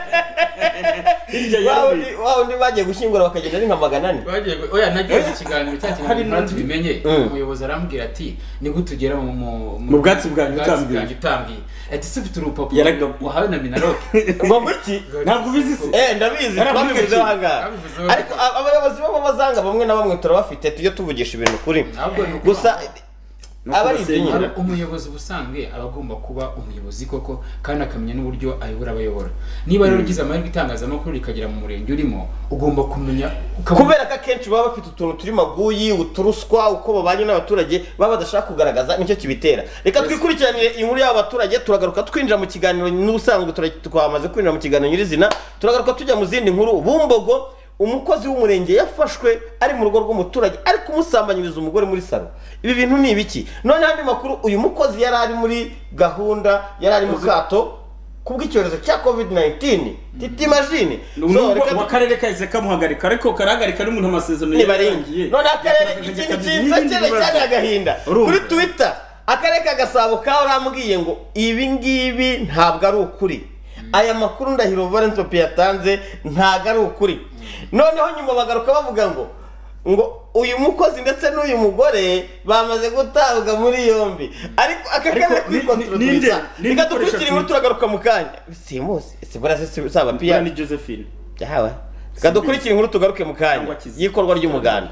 wawe ndi bagiye gushyingura bakagenda ari nka magana ane bagiye oya nagiye ikiganiro cyakiganiro tubimenye umuyobozi arambwira ati ni gutugera mu mu bwatsi bwanyu utambiye utambiye ati se ufite urupapuro wahawe na Minaroke ngo muki ntabwo ubizi se eh ndabizi twabivuze hanga ariko abayobozi babo bazanga bamwe na bamwe turabafite tujye tuvugisha ibintu kuri gusa abari ibyo umuyobozi busanzwe abagomba kuba umuyobozi koko kandi akamenya n'uburyo ayobora abayobora niba rero ugize amahirwe itangazamakuru rikagera mu murenge urimo ugomba kumenya kubera ko akenshi baba bafite utuntu turi maguyi uturuswa uko babanye n'abaturage baba badashaka kugaragaza nicyo kibitera. Reka twikurikiranire inkuru y'abaturage turagaruka twinjira mu kiganiro n'ubusanzwe twamaze kwinjira mu kiganiro nyirizina turagaruka tujya mu zindi nkuru. Bumbogo umukozi w'umurenge yafashwe ari mu rugo rw'umuturage ari kumusambanyiriza umugore muri salo. Ibi bintu ni ibiki? None handi makuru uyu mukozi yari ari muri gahunda yari ari mu kato kubw'icyorezo cya covid nineteen. Titi imagine so reka akarere kahise kamuhagarika ariko karahagarika n'umuntu amasezerano yarangiye. None akarere ikintu cy'insakere cyane agahinda kuri Twitter akarere ka Gasabo ka urambwiye ngo ibi ngibi ntabwo ari ukuri. Aya makuru Ndahiro Valence Papi yatanze ntago ari ukuri. Noneho nyuma bagaruka bavuga ngo ngo uyu mukozi ndetse n'uyu mugore bamaze gutabwa muri yombi ariko akakare kwikontrola reka dukurikire inkuru turagaruka mu kanya simusi sibura se saba pia ni Josephine yahawe reka dukurikire inkuru tugaruke mu kanya yikorwa ry'umuganda.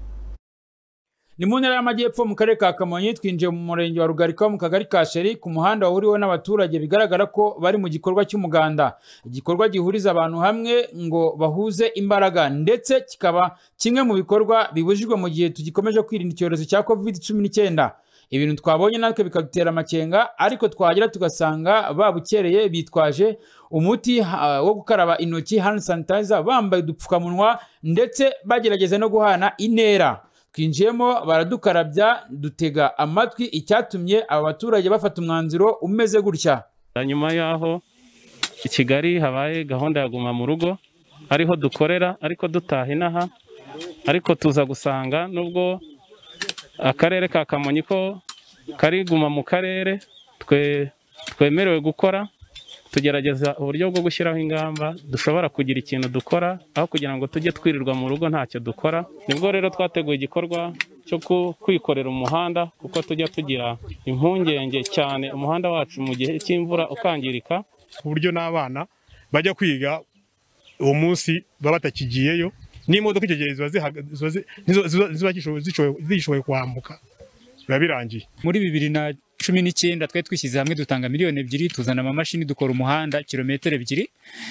Ni mu ntara y'Amajyepfo mu karere ka Kamonyi twinjiye mu murenge wa Rugarika mu kagari ka Sheri ku muhanda wahuriweho n'abaturage bigaragara ko bari mu gikorwa cy'umuganda. Igikorwa gihuriza abantu hamwe ngo bahuze imbaraga ndetse kikaba kimwe mu bikorwa bibujijwe mu gihe tugikomeje kwirinda icyorezo cya covid cumi n'icyenda. Ibintu twabonye natwe bikadutera amakenga ariko twagera tugasanga babukereye bitwaje umuti uh, wo gukaraba intoki hand sanitizer bambaye udupfukamunwa ndetse bagerageza no guhana intera. Twinjiyemo baradukarabya dutega amatwi icyatumye aba baturage bafata umwanzuro umeze gutya. Nyuma yaho i Kigali habaye gahunda ya guma mu rugo ariho dukorera ariko dutaha inaha ariko tuza gusanga nubwo akarere ka Kamonyi ko kari guma mu karere twe twemerewe gukora tugerageza uburyo bwo gushyiraho ingamba dushobora kugira ikintu dukora aho kugira ngo tujye twirirwa mu rugo ntacyo dukora. Nibwo rero twateguye igikorwa cyo kwikorera umuhanda kuko tujya tugira impungenge cyane umuhanda wacu mu gihe cy'imvura ukangirika ku buryo n'abana bajya kwiga uwo munsi baba batakigiyeyo n'imodoka icyo gihe ziba zishoboye kwambuka biba birangiye. Muri bibiri na cumi n'icyenda twe twishyize hamwe dutanga miliyoni ebyiri tuzana amamashini dukora umuhanda kilometero ebyiri.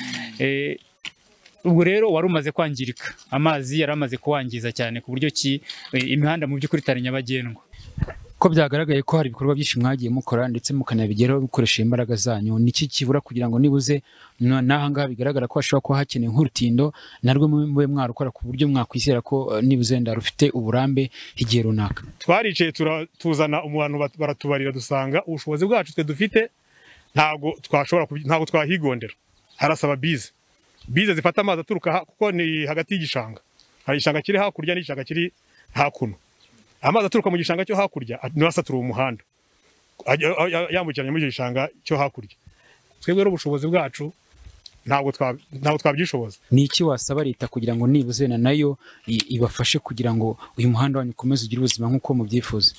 Ubwo rero wari umaze kwangirika amazi yari amaze kuwangiza cyane ku buryo ki imihanda mu by'ukuri itari nyabagendwa. ko byagaragaye ko hari ibikorwa byinshi mwagiye mukora ndetse mukanabigeraho bikoresheje imbaraga zanyu, niki kibura kugira ngo nibuze n'aha ngaha bigaragara ko hashobora kuba hakeneye nk'urutindo narwo mube mwarukora ku buryo mwakwizera ko nibuze wenda rufite uburambe igihe runaka? Twaricaye tuzana umuntu baratubarira dusanga ubushobozi bwacu twe dufite ntago twashobora ntago twahigondera, harasaba bize bize zifata amazi aturuka kuko ni hagati y'igishanga, hari igishanga kiri hakurya n'igishanga kiri hakuno. Amazi aturuka mu gishanga cyo hakurya niyo asatura umuhanda yambukiranya muri gishanga cyo hakurya. Twebwe ubushobozi bwacu ntabwo twa ntabwo twabyishoboza. Ni iki wasaba leta kugira ngo nibuze na nayo ibafashe kugira ngo uyu muhanda wanyu ukomeze ugire ubuzima nk'uko mubyifuza?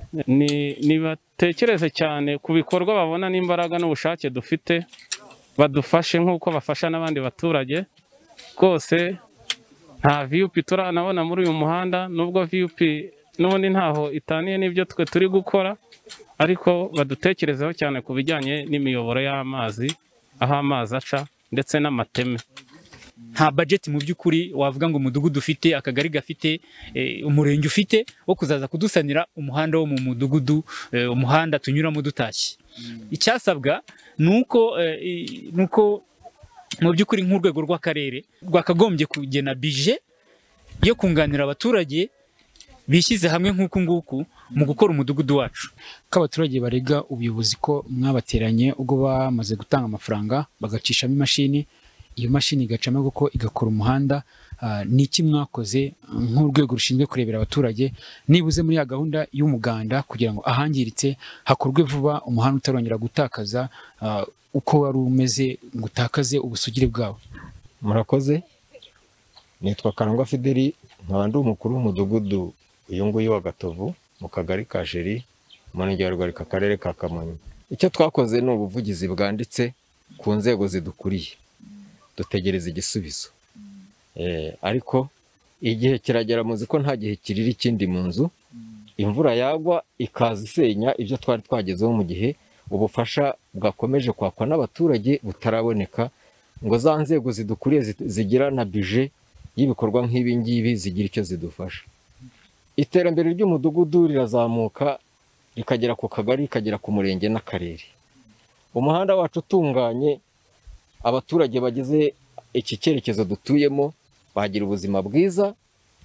Ni nibatekereze cyane ku bikorwa babona n'imbaraga n'ubushake dufite, badufashe nk'uko bafasha n'abandi baturage. Rwose nta V U P turanabona muri uyu muhanda, nubwo V U P n'ubundi ntaho itaniye n'ibyo twe turi gukora, ariko badutekerezeho cyane ku bijyanye n'imiyoboro y'amazi, aho amazi aca ndetse n'amateme. Nta budget mu by'ukuri wavuga ngo umudugudu ufite, akagari gafite, umurenge ufite wo kuzaza kudusanira umuhanda wo mu mudugudu, umuhanda tunyuramo dutashye? Icyasabwa nuko nuko mu by'ukuri nk'urwego rw'akarere rwakagombye kugena budget yo kunganira abaturage bishyize hamwe nk'uku nguku mu gukora umudugudu wacu. Ko abaturage barega ubuyobozi ko mwabateranye ubwo bamaze gutanga amafaranga bagacishamo imashini, iyo mashini igacamo kuko igakora umuhanda. Ni iki mwakoze nk'urwego rushinzwe kurebera abaturage nibuze muri ya gahunda y'umuganda kugira ngo ahangiritse hakorwe vuba, umuhanda utarongera gutakaza uko wari umeze ngo utakaze ubusugire bwawe? Murakoze. Nitwa Karangwa Fideli, nkaba ndi umukuru w'umudugudu uyu nguyu wa Gatovu mu kagari ka Jeri, umurenge wa Rugarika, akarere ka Kamonyi. Icyo twakoze ni ubuvugizi bwanditse ku nzego zidukuriye, dutegereza igisubizo. Eh, ariko igihe kiragera muzi ko nta gihe kirira ikindi mu nzu, imvura yagwa ikaza isenya ibyo twari twagezeho mu gihe ubufasha bwakomeje kwakwa n'abaturage butaraboneka ngo za nzego zidukuriye zigira na budget y'ibikorwa nk'ibi ngibi zigira icyo zidufasha. Iterambere ry'umudugudu rirazamuka rikagera ku kagari, rikagera ku murenge n'akarere. Umuhanda wacu utunganye, abaturage bagize iki cyerekezo dutuyemo bagira ubuzima bwiza.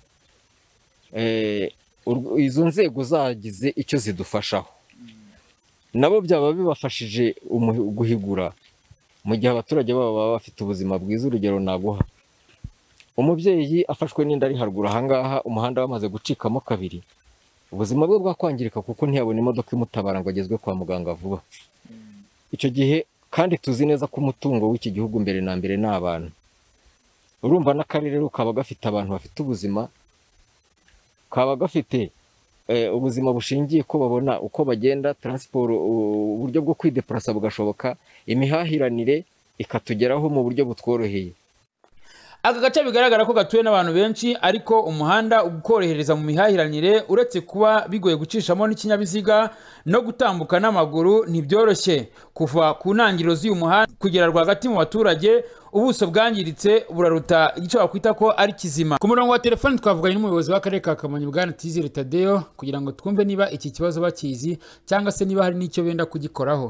Eh, izo nzego zagize icyo zidufashaho, nabo byaba bibafashije guhigura mu gihe abaturage baba baba bafite ubuzima bwiza. Urugero naguha, umubyeyi afashwe n'inda ari haruguru ahangaha, umuhanda wamaze gucikamo kabiri, ubuzima bwe bwakwangirika kuko ntiyabona imodoka imutabara ngo agezwe kwa muganga vuba. Icyo gihe kandi tuzi neza ko umutungo w'iki gihugu mbere na mbere ni abantu. Urumva n'akarere kaba gafite abantu bafite ubuzima, kaba gafite ubuzima bushingiye ko babona uko bagenda, transport, uburyo bwo kwideplasa bugashoboka, imihahiranire ikatugeraho mu buryo butworoheye. Aka gace bigaragara ko gatuye n'abantu benshi, ariko umuhanda ukorohereza mu mihahiranire uretse kuba bigoye gucishamo n'ikinyabiziga no gutambuka n'amaguru ntibyoroshye. Kuva ku ntangiriro z'uyu muhanda kugera rwagati mu baturage, ubuso bwangiritse buraruta igice bakwita ko ari kizima. Ku murongo wa telefone twavuganye n'umuyobozi w'akarere ka Kamonyi Bwana Tizere Tadeo kugira ngo twumve niba iki kibazo bakizi cyangwa se niba hari n'icyo benda kugikoraho.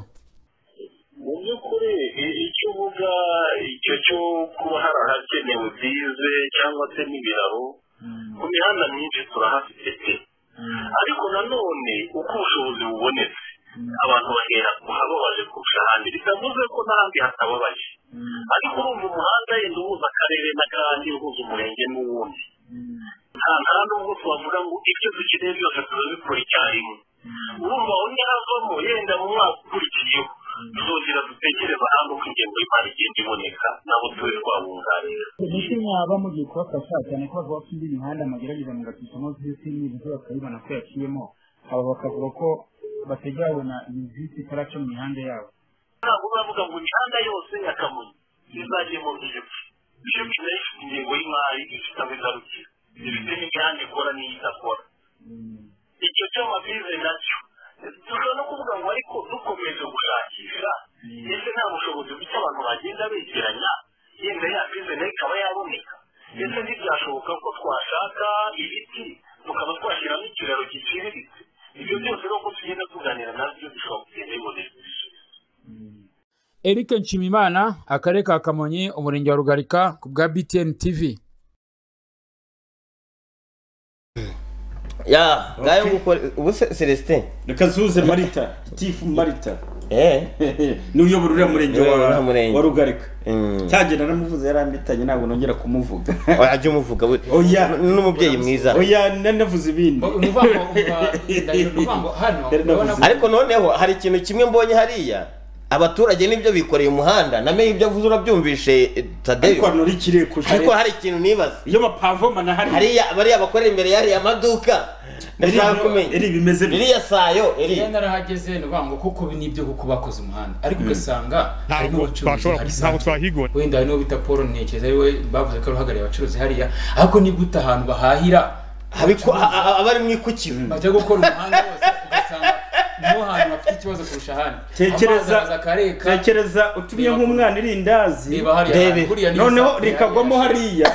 Icyo cyo kuba hari ahakenewe bize cyangwa se n'ibiraro ku mihanda myinshi turahafite pe, ariko nanone uko ubushobozi bubonetse abantu bahera kuhababaje kurusha ahandi. Bitavuze ko n'ahandi hatababaje, ariko urumva umuhanda yenda uhuza akarere n'akandi, uhuza umurenge n'uwundi, nta nta nubwo twavuga ngo ibyo dukeneye byose turabikora icyarimwe. Urumva aho nyavamo yenda mu mwaka ukurikiyeho tuzongera dutekereza ahandi uko ingengo y'imari igenda iboneka nabo turi twabunganira. Ese mwaba mugiye kubafasha cyane ko bavuga ko indi mihanda magerageza mugatishamo visi n'ibizo bakayibona ko yaciyemo, abo bakavuga ko batajyabona iyi visi itaraca mu mihanda yabo? Ntabwo bavuga ngo imihanda yose ya Kamonyi izajye mu byibuze, ibyo nayo ifite ingengo y'imari ifite aho igarukira, ifite n'imihanda ikora n'iyo idakora. Icyo cy'amabize nacyo dushobora no kuvuga ngo ariko dukomeje gushakisha, ese nta bushobozi buke abantu bagenda begeranya yenda ya bize nayo ikaba yaboneka. Ese ntibyashoboka ko twashaka ibiti tukaba twashyiramo ikiraro giciriritse? Ibyo byose rero Eric Nshimimana, akarere ka Kamonyi, umurenge wa Rugarika, ku bwa B T N T V. Ya, ngayo gukora ubu Celestin. Reka zuze Marita, Tifu Marita. Eh. Nuyobora uriya murenge wa wa Rugarika. Cyagenda namuvuze yarambitanye ntabwo nongera kumuvuga. Ajye umuvuga. Oya, n'umubyeyi mwiza. Oya, nanavuze ibindi. Ariko noneho hari ikintu kimwe mbonye hariya. Abaturage nibyo bikoreye umuhanda namenye ibyo avuze urabyumvishe Tadeyo. Ariko nori kireko. Ariko hari ikintu nibaza. Iyo bapavoma na hari. Hariya bari abakorera imbere yari amaduka. Ndashaka kumenya. Eri bimeze biri ya sayo eri. Yenda narahageze nubango kuko nibyo kuko bakoze umuhanda. Ariko ugasanga ntabwo twashobora ntabwo twahigona. Wenda no bita Paul Ntekeza ariwe bavuze ko ruhagarariye abacuruzi hariya. Ariko ni gute ahantu bahahira habiko abari mu ikukiro. Bajya gukora umuhanda wose ugasanga niho hantu bafite ikibazo kurusha handi. Tekereza tekereza utumye nk'umwana irindazi. Noneho rikagwamo hariya.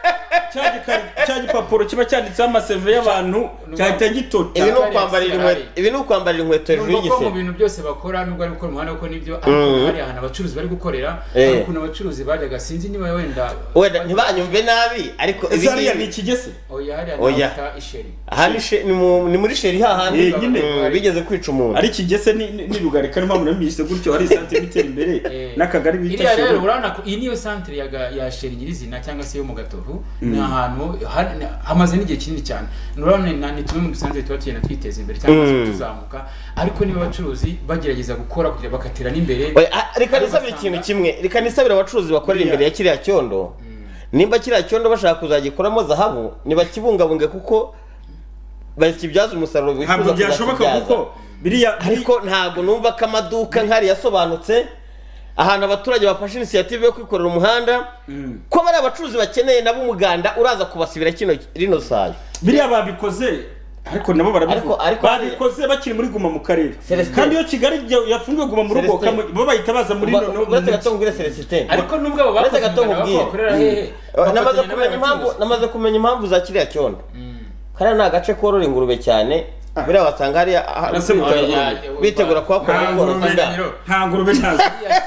Cyaji papuro kiba cyanditseho amaseve y'abantu cyahita gitota. Ibi no kwambarira inkweto, ibi no kwambarira inkweto hejuru y'igise. Mu bintu byose bakora nubwo ari gukora umuhanda kuko nibyo ariko hari ahantu abacuruzi bari gukorera ariko n'abacuruzi bajyaga sinzi niba wenda wenda ntibanyumve nabi ariko ibi hariya ni ikigese. Oya hariya nta isheri. Ahandi ni muri sheri hahandi bigeze kwica umuntu. Ari ikigese ni Rugarika niyo mpamvu nabise gutyo hari santimetero imbere n'akagari bita sheri. Iriya rero urabona ko iyi niyo santere ya sheri nyirizina cyangwa se yo mu Gatovu. Ahantu hamaze n'igihe kinini cyane nurabona ni tumwe mu dusanzwe tuba tugenda twiteza imbere cyangwa se tuzamuka ariko niba abacuruzi bagerageza gukora kugira bakatira n'imbere. Reka nisabire ikintu kimwe reka nisabire abacuruzi bakorera imbere ya kiriya cyondo nimba kiriya cyondo bashaka kuzagikoramo zahabu nibakibungabunge kuko bakibyaza umusaruro bifuza ntabwo byashoboka kuko biriya ariko ntabwo numva ko amaduka nkari yasobanutse ahantu abaturage bafashe initiative yo kwikorera umuhanda ko bari abacuruzi bakeneye nabo umuganda uraza kubasibira kino rino sayo biriya babikoze ariko nabo barabivuga babikoze bakiri muri guma mu karere kandi iyo Kigali yafungiwe guma mu rugo bo bahita baza muri none uretse gatongure Celestin ariko nubwo abo bakoze bakorera hehe namaze kumenya impamvu namaze kumenya impamvu za kiriya cyondo kandi ni agace korora ingurube cyane biriya wasanga hariya bitegura kuhakora nta ngurube ntazo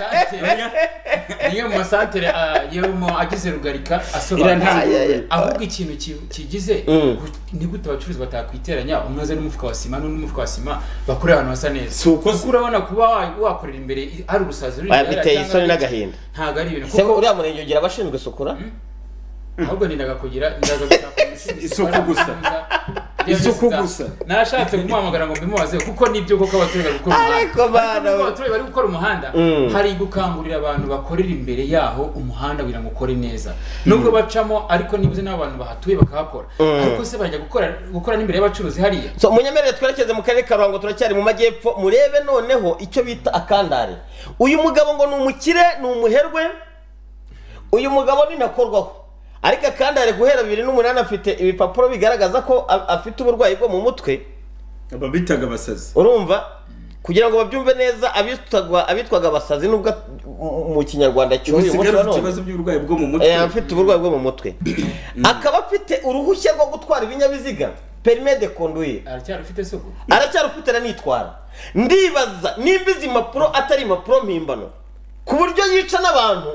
niyo mu masantere yo agize Rugarika asobanura ahubwo ikintu kigize ni gute abacuruzi batakwiteranya umwe n'umufuka wa sima n'undi mufuka wa sima bakorera ahantu hasa neza kuko urabona kuba wakorera imbere ari urusazi ruri biteye isoni n'agahinda ntago ari ibintu kuko uriya murenge ugira abashinzwe isukura ahubwo nindaga kugira ndaza gushaka isuku gusa isuku gusa nashatse kumuhamagara ngo mbimubaze kuko nibyo koko abaturage bari gukora umuhanda abaturage bari gukora umuhanda hari gukangurira abantu bakorera imbere yaho umuhanda kugira ngo ukore neza nubwo bacamo ariko nibuze n'abantu bahatuye bakahakora ariko se bajya gukora gukora n'imbere y'abacuruzi hariya so munyemerere twerekeze mu karere ka Ruhango turacyari mu majyepfo murebe noneho icyo bita akandare uyu mugabo ngo ni umukire ni umuherwe uyu mugabo ni nakorwaho ariko kandi ari guhera bibiri n'umunani afite ibipapuro bigaragaza ko afite uburwayi bwo mu mutwe ababitaga abasazi urumva kugira ngo babyumve neza abitwaga abitwaga abasazi nubwo mu kinyarwanda cy'uyu munsi wa none ibibazo by'uburwayi bwo mu mutwe eh afite uburwayi bwo mu mutwe akaba afite uruhushya rwo gutwara ibinyabiziga permis de conduire aracyari ufite soko aracyari ufite ranitwara ndibaza nimba izi impapuro atari impapuro mpimbano ku buryo yica n'abantu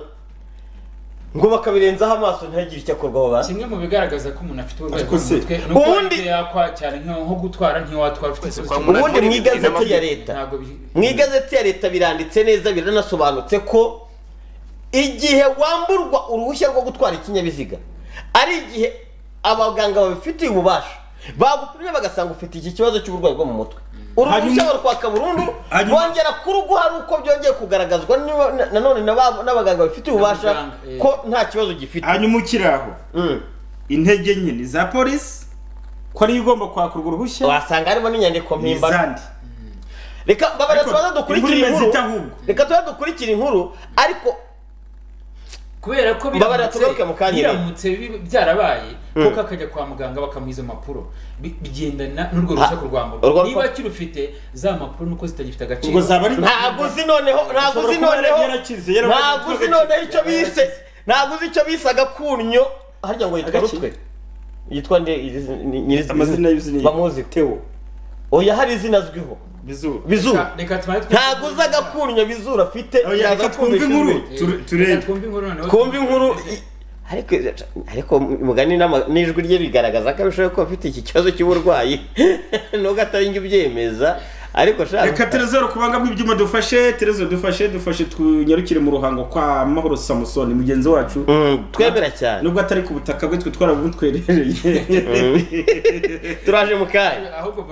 ngo bakabirenzaho amaso ntagire icyo akorwaho ba kimwe mu bigaragaza ko umuntu afite uburwayi bwo mu mutwe ubundi yakwa cyane nko gutwara ntiwatwara ufite ubundi mu igazeti ya leta mu igazeti ya leta biranditse neza biranasobanutse ko igihe wamburwa uruhushya rwo gutwara ikinyabiziga ari igihe abaganga babifitiye ububasha bagupimye bagasanga ufite iki kibazo cy'uburwayi bwo mu mutwe uruhushya rwaka burundu bongera kuruguha ari uko byongeye kugaragazwa nanone n'abaganga bafite ububasha ko nta kibazo gifite hanyuma ukiraho intege nke ni za polisi ko ariyo ugomba kwakurwa uruhushya wasanga harimo n'inyandiko mpimbano reka babara tubaza dukurikira inkuru reka tubaza dukurikira inkuru ariko kubera ko biramutse byarabaye kuko akajya kwa muganga bakamuha izo mpapuro bigendana n'urwo ruhushya kurwamburwa niba kirufite za mpapuro nuko zitagifite agaciro ntabwo uzi noneho ntabwo uzi noneho ntabwo uzi noneho icyo bise ntabwo uzi icyo bise agakunyo harya ngo yitwa rutwe yitwa nde amazina y'izina bamuzi Theo oya hari izina azwiho bizuru bizuru ntago uzaga kunya bizuru afite reka twumve inkuru turebe twumve inkuru ariko ariko mugani n'ijwi rye bigaragaza ko abishoboye ko afite iki kibazo cy'uburwayi nubwo atari njye ubyemeza ariko shaka reka Terezoro kubanga ibyuma dufashe Terezoro dufashe dufashe tunyarukire mu ruhango kwa Mahoro Samusoni mugenzi wacu twemera cyane nubwo atari ku butaka bwe twe twarabutwerereye turaje mu kanya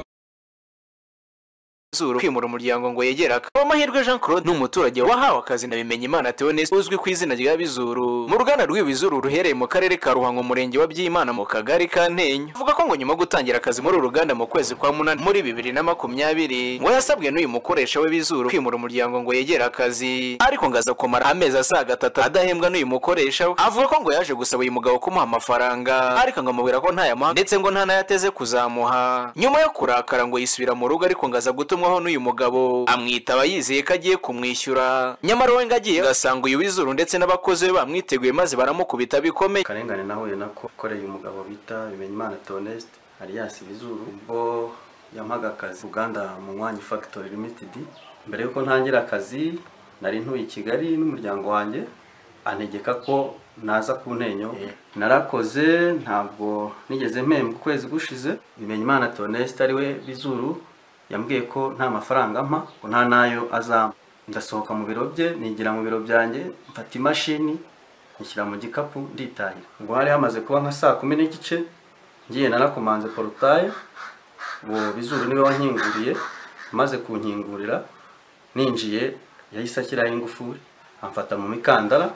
Bizuru kwimura umuryango ngo yegera Amahirwe Jean Claude n'umuturage wahawe akazi na Bimenyimana Theoneste uzwi ku izina rya Bizuru mu ruganda rw'ibizuru ruhereye mu karere ka Ruhango umurenge wa Byimana mu kagari ka Ntenyo avuga ko ngo nyuma yo gutangira akazi muri uruganda mu kwezi kwa munani muri bibiri na makumyabiri ngo yasabwe n'uyu mukoresha we Bizuru kwimura umuryango ngo yegera akazi ariko ngaza kumara amezi asaga atatu adahembwa n'uyu mukoresha avuga ko ngo yaje gusaba uyu mugabo kumuha amafaranga ariko ngamubwira ko ntayamuha ndetse ngo ntanayateze kuzamuha nyuma yo kurakara ngo yisubira mu rugo ariko ngaza gutumwa aho n'uyu mugabo amwitaba yizeye ko agiye kumwishyura nyamara we ngagiye gasanga uyu Bizuru ndetse n'abakozi be bamwiteguye maze baramukubita bikomeye karengane nahuye nako koreye umugabo bita Bimenyimana Theoneste alias Bizuru ubwo yampaga akazi Uganda mu Mwanyi Factory Limited mbere yuko ntangira akazi nari ntuye i Kigali n'umuryango wanjye antegeka ko naza ku Ntenyo narakoze ntabwo nigeze mpembwa ukwezi gushize Bimenyimana Theoneste ari we Bizuru yambwiye ko nta mafaranga mpa ko nta nayo azampa ndasohoka mu biro bye nigira mu biro byanjye mfata imashini nishyira mu gikapu nditahira ngo hari hamaze kuba nka saa kumi n'igice ngiye narakomanze porutaye uwo Bizuru niwe wankinguriye maze kunkingurira ninjiye yahise ashyiraho ingufuri amfata mu mikandara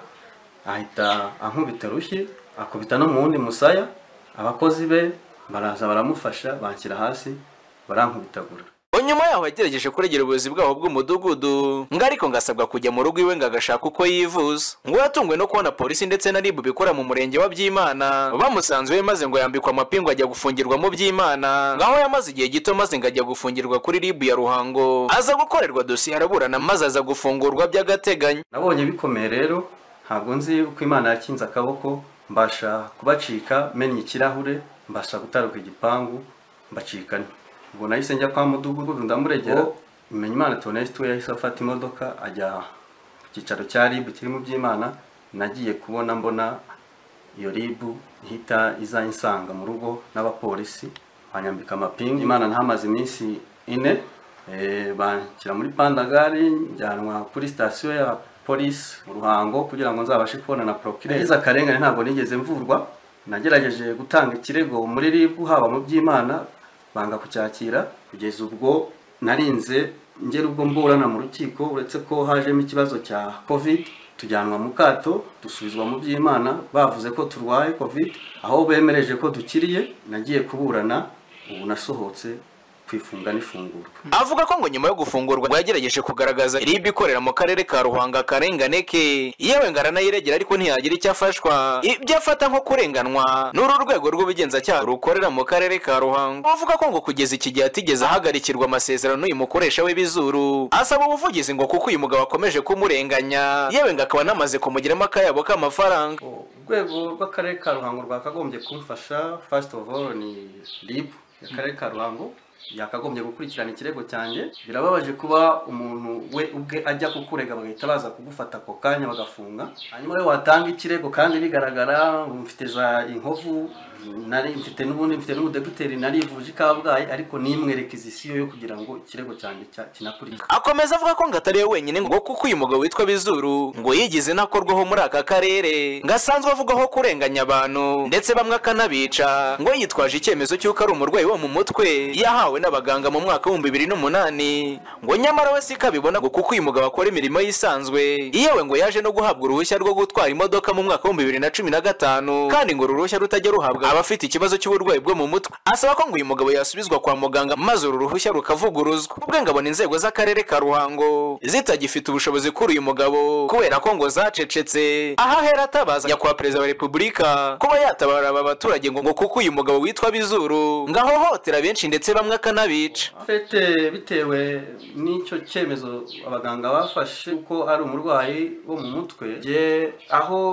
ahita ankubita rushyi akubita no mu wundi musaya abakozi be baraza baramufasha banshyira hasi barankubitagura nyuma yaho yagerageje kuregera ubuyobozi bwabo bw'umudugudu ngo ariko ngasabwa kujya mu rugo iwe ngo agashaka uko yivuza ngo yatunguwe no kubona polisi ndetse na R I B bikora mu murenge wa Byimana bamusanze we maze ngo yambikwa amapingu ajya gufungirwa mu Byimana ngaho yamaze igihe gito maze ngo ajya gufungirwa kuri R I B ya Ruhango aza gukorerwa dosiye araburana maze aza gufungurwa by'agateganyo nabonye bikomeye rero ntabwo nzi uko Imana yakinze akaboko mbasha kubacika menye ikirahure mbasha gutaruka igipangu mbacikane ubwo nahise njya kwa mudugudu ndamuregera Bimenyimana Theoneste yahise afata imodoka ajya ku cyicaro cya R I B kiri mu Byimana nagiye kubona mbona iyo R I B ihita izayinsanga mu rugo n'abapolisi banyambika amapingu Imana ntamaze iminsi ine eh banshyira muri Pandagari njyanwa kuri station ya police mu Ruhango kugira ngo nzabashe kubona na procureur iza karengane ntabwo nigeze mvurwa nagerageje gutanga ikirego muri R I B haba mu Byimana banga kucyakira kugeza ubwo narinze ngera ubwo mburana mu rukiko uretse ko hajemo ikibazo cya covid tujyanwa mu kato dusubizwa mu Byimana bavuze ko turwaye covid aho bemereje ko dukiriye nagiye kuburana ubu nasohotse kwifunga n'ifungurwa avuga ko ngo nyuma yo gufungurwa ngo yagerageje kugaragaza R I B ikorera mu karere ka Ruhango akarengane ke yewe ngarana yiregera ariko ntiyagira icyo afashwa ibyo afata nko kurenganwa n'uru rwego rw'ubugenzacyaha rukorera mu karere ka Ruhango avuga ko ngo kugeza iki gihe atigeze ahagarikirwa amasezerano y'uyu mukoresha we Bizuru asaba ubuvugizi ngo kuko uyu mugabo akomeje kumurenganya yewe ngo akaba namaze kumugiramo akayabo k'amafaranga urwego rw'akarere ka Ruhango rwakagombye kumfasha first of all ni R I B y'akarere ka Ruhango yakagombye gukurikirana ikirego cyanjye birababaje kuba umuntu we ubwe ajya kukurega bagahita baza kugufata ako kanya bagafunga hanyuma we watanga ikirego kandi bigaragara mfite za inkovu nari mfite n'ubundi mfite n'umudeputeri narivuje Kabgayi ariko nimwe requisition yo kugira ngo ikirego cyanjye kinakurikira akomeza avuga ko ngatari wenyine ngo kuko uyu mugabo witwa Bizuru ngo yigize nakorwaho muri aka karere ngasanzwe avugaho kurenganya abantu ndetse bamwe akanabica ngo yitwaje icyemezo cy'uko ari umurwayi wo mu mutwe yahawe n'abaganga mu mwaka wa bibiri n'umunani ngo nyamara we sikabibona ngo kuko uyu mugabo akora imirimo yisanzwe yewe ngo yaje no guhabwa uruhushya rwo gutwara imodoka mu mwaka wa bibiri na cumi na gatanu kandi ngo uruhushya rutajya ruhabwa abafite ikibazo cy'uburwayi bwo mu mutwe asaba ko ngo uyu mugabo yasubizwa kwa muganga maze uru ruhushya rukavuguruzwa ubwe ngabona inzego z'akarere ka Ruhango zitagifite ubushobozi kuri uyu mugabo kubera ko ngo zacecetse aha hera atabaza nyakubahwa perezida wa repubulika kuba yatabara aba baturage ngo kuko uyu mugabo witwa Bizuru ngahohotera benshi ndetse bamwe akanabica fete bitewe n'icyo cyemezo abaganga bafashe uko ari umurwayi wo mu mutwe je aho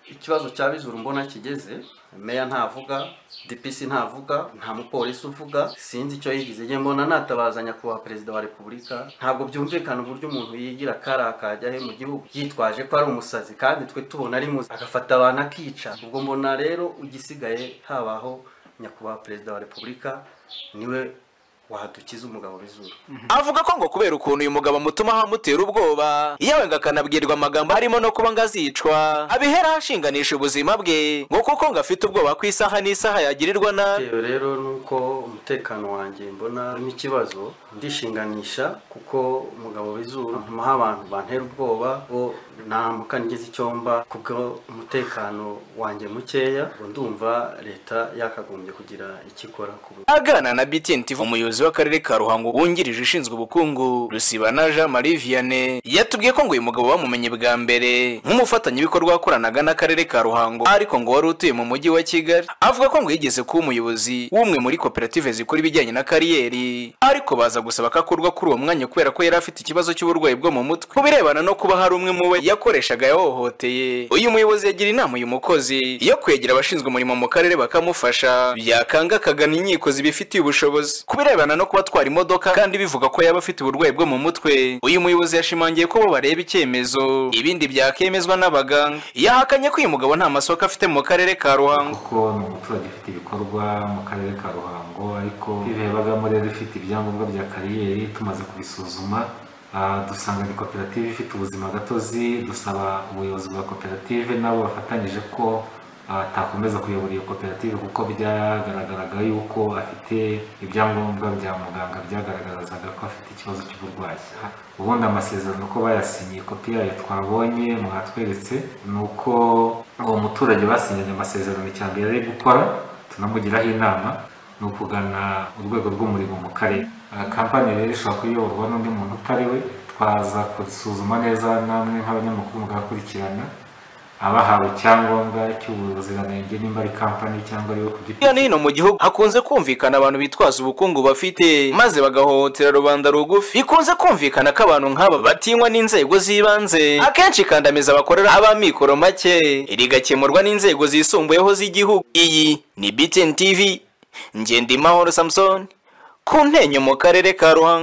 ikibazo cya Bizuru mbona kigeze meya ntavuga D P C ntavuga nta mupolisi uvuga sinzi icyo yigize nge mbona natabaza nyakubahwa perezida wa repubulika ntabwo byumvikana uburyo umuntu yigira kara akajya he mu gihugu yitwaje ko ari umusazi kandi twe tubona ari muzi agafata abantu akica ubwo mbona rero ugisigaye habaho nyakubahwa perezida wa repubulika niwe wahadukiza umugabo Bizuru. Avuga ko ngo kubera ukuntu uyu mugabo mutuma hamutera ubwoba yawe ngakanabwirwa amagambo harimo no kuba ngazicwa abihera hashinganisha ubuzima bwe ngo kuko ngafite ubwoba ku isaha n'isaha yagirirwa nabi. Rero nuko umutekano wanjye mbona n'ikibazo ndishinganisha kuko umugabo Bizuru ntuma abantu bantera ubwoba bo nta mukanigeze icyomba kuko umutekano wanjye mukeya ndumva leta yakagombye kugira ikikora ku agana na B T N T V umuyobozi w'akarere ka Ruhango wungirije ushinzwe ubukungu Rusibana Jean Marie Vianney yatubwiye ko ngo uyu mugabo bamumenye bwa mbere nk'umufatanya ibikorwa wakoranaga n'akarere ka Ruhango ariko ngo wari utuye mu mujyi wa Kigali avuga ko ngo yigeze kuba umuyobozi w'umwe muri koperative zikora ibijyanye na kariyeri ariko baza gusaba akakurwa kuri uwo mwanya kubera ko yari afite ikibazo cy'uburwayi bwo mu mutwe kubirebana no kuba hari umwe mu we yakoreshaga yahohoteye uyu muyobozi yagira inama uyu mukozi yo kwegera abashinzwe umurimo mu karere bakamufasha byakanga akagana inkiko zibifitiye ubushobozi kubirebana no kuba twara imodoka kandi bivuga ko yaba afite uburwayi bwo mu mutwe uyu muyobozi yashimangiye ko bo bareba icyemezo ibindi byakemezwa n'abaganga yahakanye ko uyu mugabo nta masoko afite mu karere ka Ruhango kuko ni umuturage ufite ibikorwa mu karere ka Ruhango ariko birebagamo rero ifite ibyangombwa bya kariyeri tumaze kubisuzuma dusanga ni koperative ifite ubuzima gatozi dusaba ubuyobozi bwa koperative nabo bafatanyije ko atakomeza kuyobora iyo koperative kuko byagaragaraga yuko afite ibyangombwa bya muganga byagaragazaga ko afite ikibazo cy'uburwayi ubundi amasezerano ko bayasinyiye kopi yayo twabonye mwatweretse ni uko uwo muturage basinyanye amasezerano icya mbere ari gukora tunamugiraho inama ni ukugana urwego rw'umurimo mu karere kampani rero ishobora kuyoborwa n'undi muntu utari we twaza kubisuzuma neza namwe nk'abanyamakuru mugakurikirana abahawe icyangombwa cy'ubuziranenge nimba ari kampani cyangwa ariwe ku giti hino mu gihugu hakunze kumvikana abantu bitwaza ubukungu bafite maze bagahohotera rubanda rugufi bikunze kumvikana ko abantu nk'aba batinywa n'inzego z'ibanze akenshi kandamiza bakorera abamikoro make rigakemurwa n'inzego zisumbuyeho z'igihugu iyi ni B T N T V Ngendimahoro Samson ku Ntenyo mu karere ka Ruhango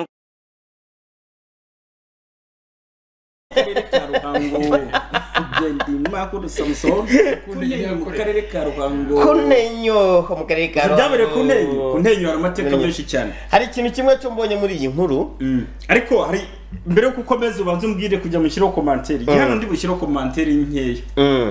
Ngendimahoro Samson mu karere ka Ruhango Kunenyo mu karere ka Ruhango byabere Kunenyo Kunenyo hari amateka menshi cyane hari ikintu kimwe cyo mbonye muri iyi nkuru ariko hari mbere yo gukomeza ubanze umbwire kujya mu shiro commentaire hano ndi bushyiro commentaire nkeya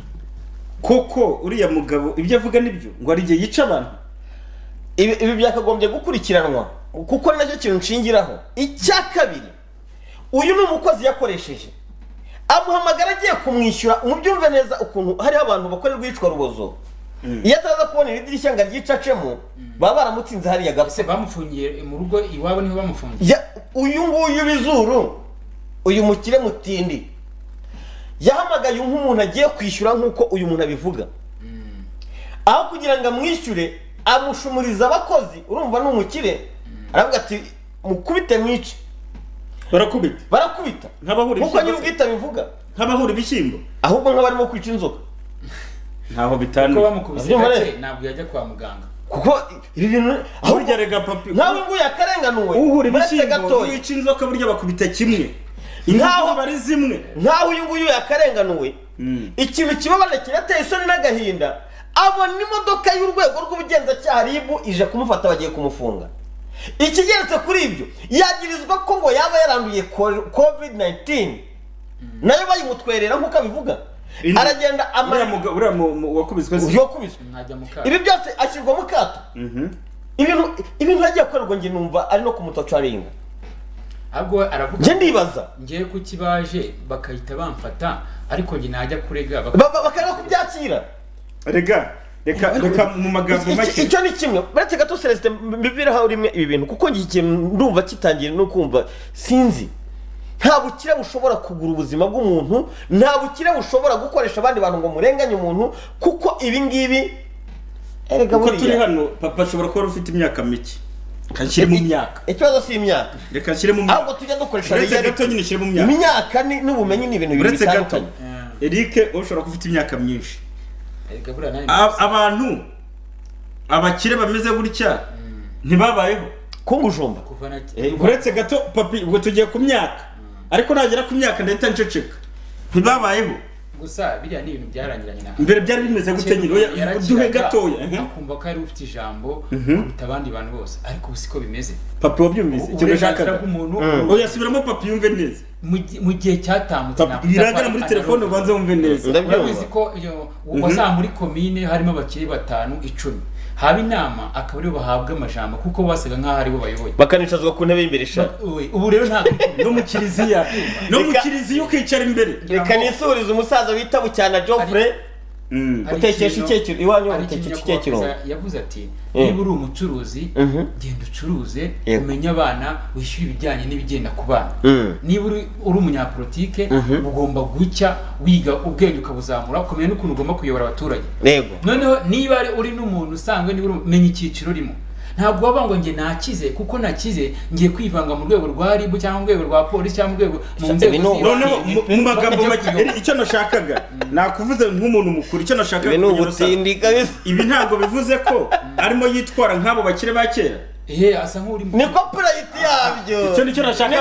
koko uriya mugabo ibyo avuga nibyo ngo ari gihe yica abantu ibi byakagombye gukurikiranwa kuko nacyo kintu nshingiraho icya kabiri uyu ni umukozi yakoresheje amuhamagara agiye kumwishyura umubyumve neza ukuntu hariho abantu bakorerwa iyicwa rubozo iyo ataza kubona iri dirishya ngo aryicacemo baba baramutsinze hariya gapfa bamufungiye mu rugo iwabo niho bamufungiye uyu nguyu Bizuru uyu mukire mutindi yahamagaye nk'umuntu agiye kwishyura nk'uko uyu muntu abivuga aho kugira ngo amwishyure amushumuriza abakozi urumva n'umukire aravuga ati mukubite mwice barakubita barakubita nk'abahura kuko nyine ubwita bivuga nk'abahura ibishyimbo ahubwo nk'abarimo kwica inzoka ntaho bitanu kuko bamukubise gake ntabwo yajya kwa muganga kuko ibi bintu aho burya rega papi nkawe nguyu akarenganuwe uhura ibishyimbo wica inzoka burya bakubita kimwe nkaho bari zimwe nkaho uyu nguyu yakarenganuwe ikintu kibabaje kirateye isoni n'agahinda abona imodoka y'urwego rw'ubugenzacyaha R I B ije kumufata bagiye kumufunga ikigeretse kuri ibyo yagirizwa ko ngo yaba yaranduye covid nineteen nayo bayimutwerera nk'uko abivuga aragenda amara uriya wakubiswe yakubiswe ibi byose ashyirwa mu kato ibintu ibintu yagiye gukorerwa njye numva ari no kumutacaringa ahubwo aravuga njye ndibaza ngiye ku kibaje bakahita bamfata ariko njye najya kurega bakareba kubyakira rega reka reka mu magambo make icyo ni kimwe baretse gato Celestin mbibiraho rimwe ibi bintu kuko ngiye ikintu ndumva kitangiye no kumva sinzi nta bukire bushobora kugura ubuzima bw'umuntu nta bukire bushobora gukoresha abandi bantu ngo murenganye umuntu kuko ibi ngibi erega muri turi hano papa ashobora kuba ufite imyaka mike kanshyire mu myaka ikibazo si imyaka reka nshyire mu myaka ahubwo tujya dukoresha rero gato nyine shyire mu myaka imyaka n'ubumenyi ni ibintu bibiri bitandukanye Eric ushobora kufite imyaka myinshi abantu abakire bameze gutya ntibabayeho kungujumba uretse gato papi ubwo tugiye ku myaka ariko nagera ku myaka ndahita nceceka ntibabayeho gusa biriya ni ibintu byarangiranye na mbere byari bimeze gute nyine duhe gatoya akumva ko ari ufite ijambo kuruta abandi bantu bose ariko ubu siko bimeze papi wabyumvise icyo nashakaga oya subiramo papi yumve neza mu gihe cyatambutse biragana muri telefone ubanze wumve neza urabizi ko wasanga muri komine harimo abakiri batanu icumi haba inama akaba aribo bahabwa amajambo kuko basaga nk'aho aribo bayoboye bakanicazwa ku ntebe y'imbere sha ubu rero ntabwo no mu kiliziya no mu kiliziya ukicara imbere reka nisurize umusaza wita Bucyana Geoffrey utekesha ikekiro iwanyu utekesha ikekiro yavuze ati niba uri umucuruzi genda ucuruze umenye abana wishyura ibijyanye n'ibigenda ku bana niba uri umunyapolitike ugomba gucya wiga ubwenge ukabuzamura ukamenya n'ukuntu ugomba kuyobora abaturage noneho niba uri n'umuntu usanzwe niba umenya icyiciro urimo ntabwo waba ngo nge nakize kuko nakize ngiye kwivanga mu rwego rwa ribu cyangwa mu rwego rwa polisi cyangwa mu rwego mu nzego noneho mu magambo make icyo nashakaga nakuvuze nk'umuntu mukuru icyo nashakaga ibi ntabwo bivuze ko arimo yitwara nk'abo bakire ba kera ehe asa nk'uri ni copyright yabyo icyo nicyo nashaka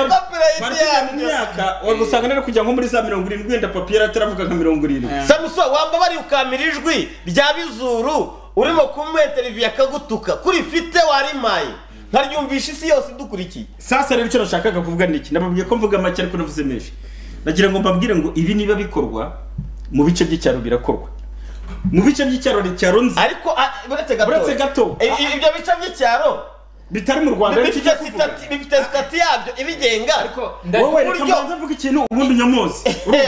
mu myaka wagusanga rero kujya nko muri za mirongo irindwi wenda papier ataravuga nka mirongo irindwi Samuso wamba bari ukamira ijwi rya bizuru urimo kumwe televiziyo akagutuka kuri fite warimaye nkaryumvisha isi yose dukurikiye sasa rero icyo nashakaga kuvuga niki nababwiye ko mvuga make ariko navuze menshi nagira ngo mbabwire ngo ibi niba bikorwa mu bice by'icyaro birakorwa mu bice by'icyaro cyaro nzi ariko buretse gato buretse gato ibyo bice by'icyaro bitari mu Rwanda bifite sitati bifite sitati yabyo ibigenga ariko wowe reka mbanza mvuga ikintu ubundi nyamozi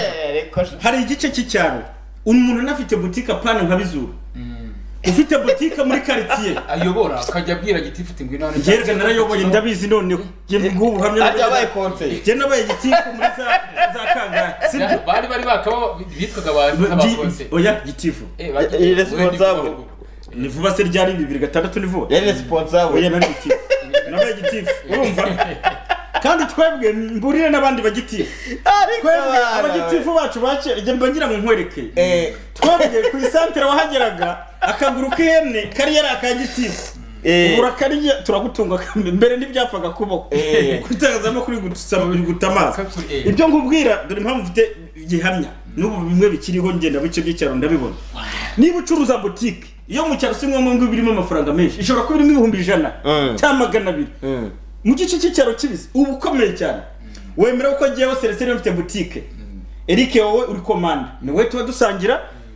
hari igice cy'icyaro umuntu anafite boutique apana nka bizuru ufite boutique muri quartier ayobora akajya abwira gitifu ati ngwino hano gerga narayoboye ndabizi none ngiye ngubu hamya ajya baye conseil je nabaye gitifu muri za za kanga bari bari bakaba bitwaga abantu nk'abakonse oya gitifu eh responsable ni vuba se ryari bibiri gatandatu ni vuba yari responsable oya nari gitifu nabaye gitifu urumva kandi twebwe mburire n'abandi bagitifu twebwe abagitifu bacu bakera je mbangira ngo nkwereke eh twebwe ku isantere wahageraga akaguru k'ihene kari yari akagitifu urakariye turagutunga mbere n'ibyapfaga kubaho kutagaza no kuri gusaba gutamaza ibyo nkubwira dore impamvu mfite gihamya n'ubu bimwe bikiriho ngenda bice by'icyaro ndabibona niba ucuruza boutique iyo mu cyaro simwe ngo birimo amafaranga menshi ishobora kuba irimo ibihumbi ijana cyangwa magana abiri mu gice cy'icyaro kibisi ubu ukomeye cyane wemera ko agiyeho Celestin mfite boutique Eric wowe uri commande ni we tuba dusangira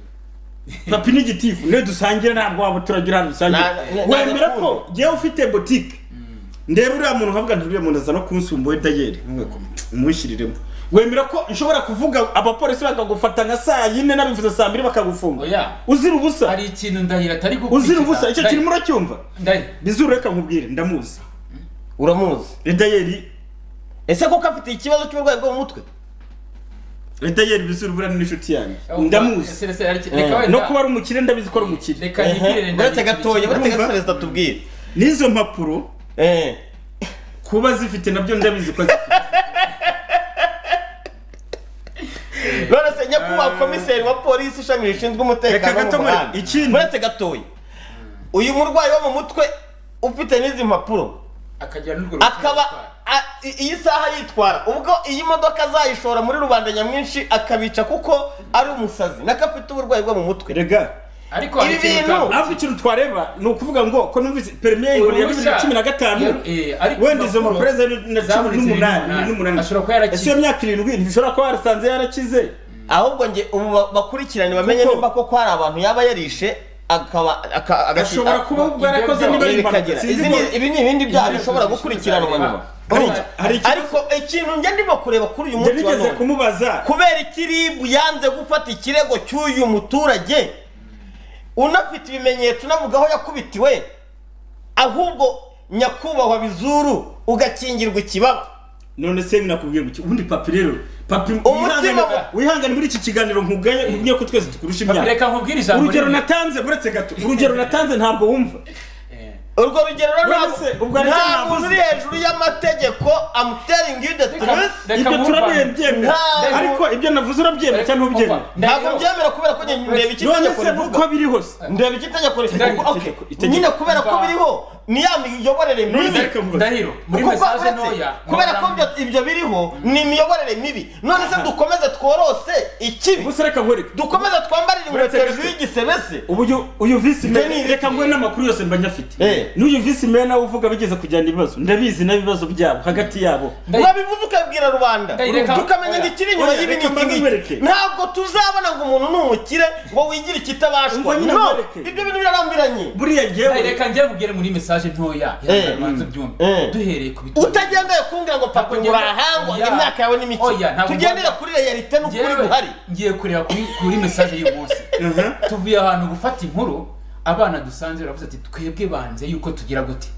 papi n'igitifu ne dusangira ntabwo waba turagira hano dusangira wemera ko giyeho ufite boutique ndeba uriya muntu nkavuga nturiye muntu aza no kunsumba we dayeri umushyiriremo wemera ko nshobora kuvuga abapolisi bakagufata nka saa yine nabivuze saa mbiri bakagufunga uzira ubusa hari ikintu ndahira atari gukurikiza uzira ubusa icyo kintu muracyumva bizuru reka nkubwire ndamuzi uramuzi Edayeri ese koko afite ikibazo cy'uburwayi bwo mu mutwe Edayeri bizuru burana n'inshuti yanjye ndamuzi no kuba ari umukire ndabizi ko ari umukire reka yibwire ndetse gatoya buretse gasoreza tubwire nizo mpapuro eh kuba zifite nabyo ndabizi ko zifite none se nyakubahwa komiseri wa polisi ishami rishinzwe umutekano mu muhanda buretse gatoya uyu murwayi wo mu mutwe ufite n'izi mpapuro akaba iyi saha yitwara ubwo iyi modoka azayishora muri rubanda nyamwinshi akabica kuko ari umusazi nakafite uburwayi bwo mu mutwe rega ariko ibi bintu aho ikintu twareba ni ukuvuga ngo ko numvise permis ngo ya bibiri na cumi na gatanu wenda izo mapereza na cumi n'umunani n'umunani ese iyo myaka irindwi ntishobora kuba yarasanze yarakize ahubwo nge ubu bakurikirane bamenye nimba koko hari abantu yaba yarishe akaba agashobora kuba bwarakoze niba ibi ni ibindi byaha bishobora gukurikiranwa nyuma ariko ikintu njye ndimo kureba kuri uyu munsi wa none kumubaza kubera ikiribu yanze gufata ikirego cy'uyu muturage unafite ibimenyetso unavuga aho yakubitiwe ahubwo nyakubahwa bizuru ugakingirwa ikibaba none se nakubwiye ngo ubundi papi rero papi wihangane muri iki kiganiro nkugaye nkubwiye ko twese tukurusha imyaka reka nkubwire ijambo urugero natanze buretse gato urugero natanze ntabwo wumva urwo rugero nta muntu uri hejuru y'amategeko I'm telling you the truth ibyo turabyemera ariko ibyo navuze urabyemera cyangwa ntubyemera ntabwo mbyemera kubera ko ndeba iki tegeko rivuga ko biri hose ndeba iki tegeko rivuga nyine kubera ko biriho ni ya miyoborere mibi ndahiro muri message ntoya kubera ko ibyo biriho ni imiyoborere mibi none se dukomeze tworose ikibi busareka nkwereke dukomeze twambarira inkweto hejuru y'igisebese ubu uyu visi mena reka ngwe n'amakuru yose mba nyafite n'uyu visi mena uvuga bigeze kujyana ibibazo ndabizi n'ibibazo byabo hagati yabo wabivuze ukabwira rubanda tukamenya ngo ikiri inyuma y'ibi n'iki ntabwo tuzabona ngo umuntu ni umukire ngo wigire ikitabashwa no ibyo bintu birarambiranye buriya jewe reka njye mubwire muri message ntoya yabanze byumve duhereye ku bitabo utagendeye kumbwira ngo papa ngo urahangwa imyaka yawe n'imiki tugendera kuri realite n'ukuri guhari ngiye kureba kuri message y'uyu munsi tuvuye ahantu gufata inkuru abana dusanze baravuze ati twebwe banze yuko tugira gute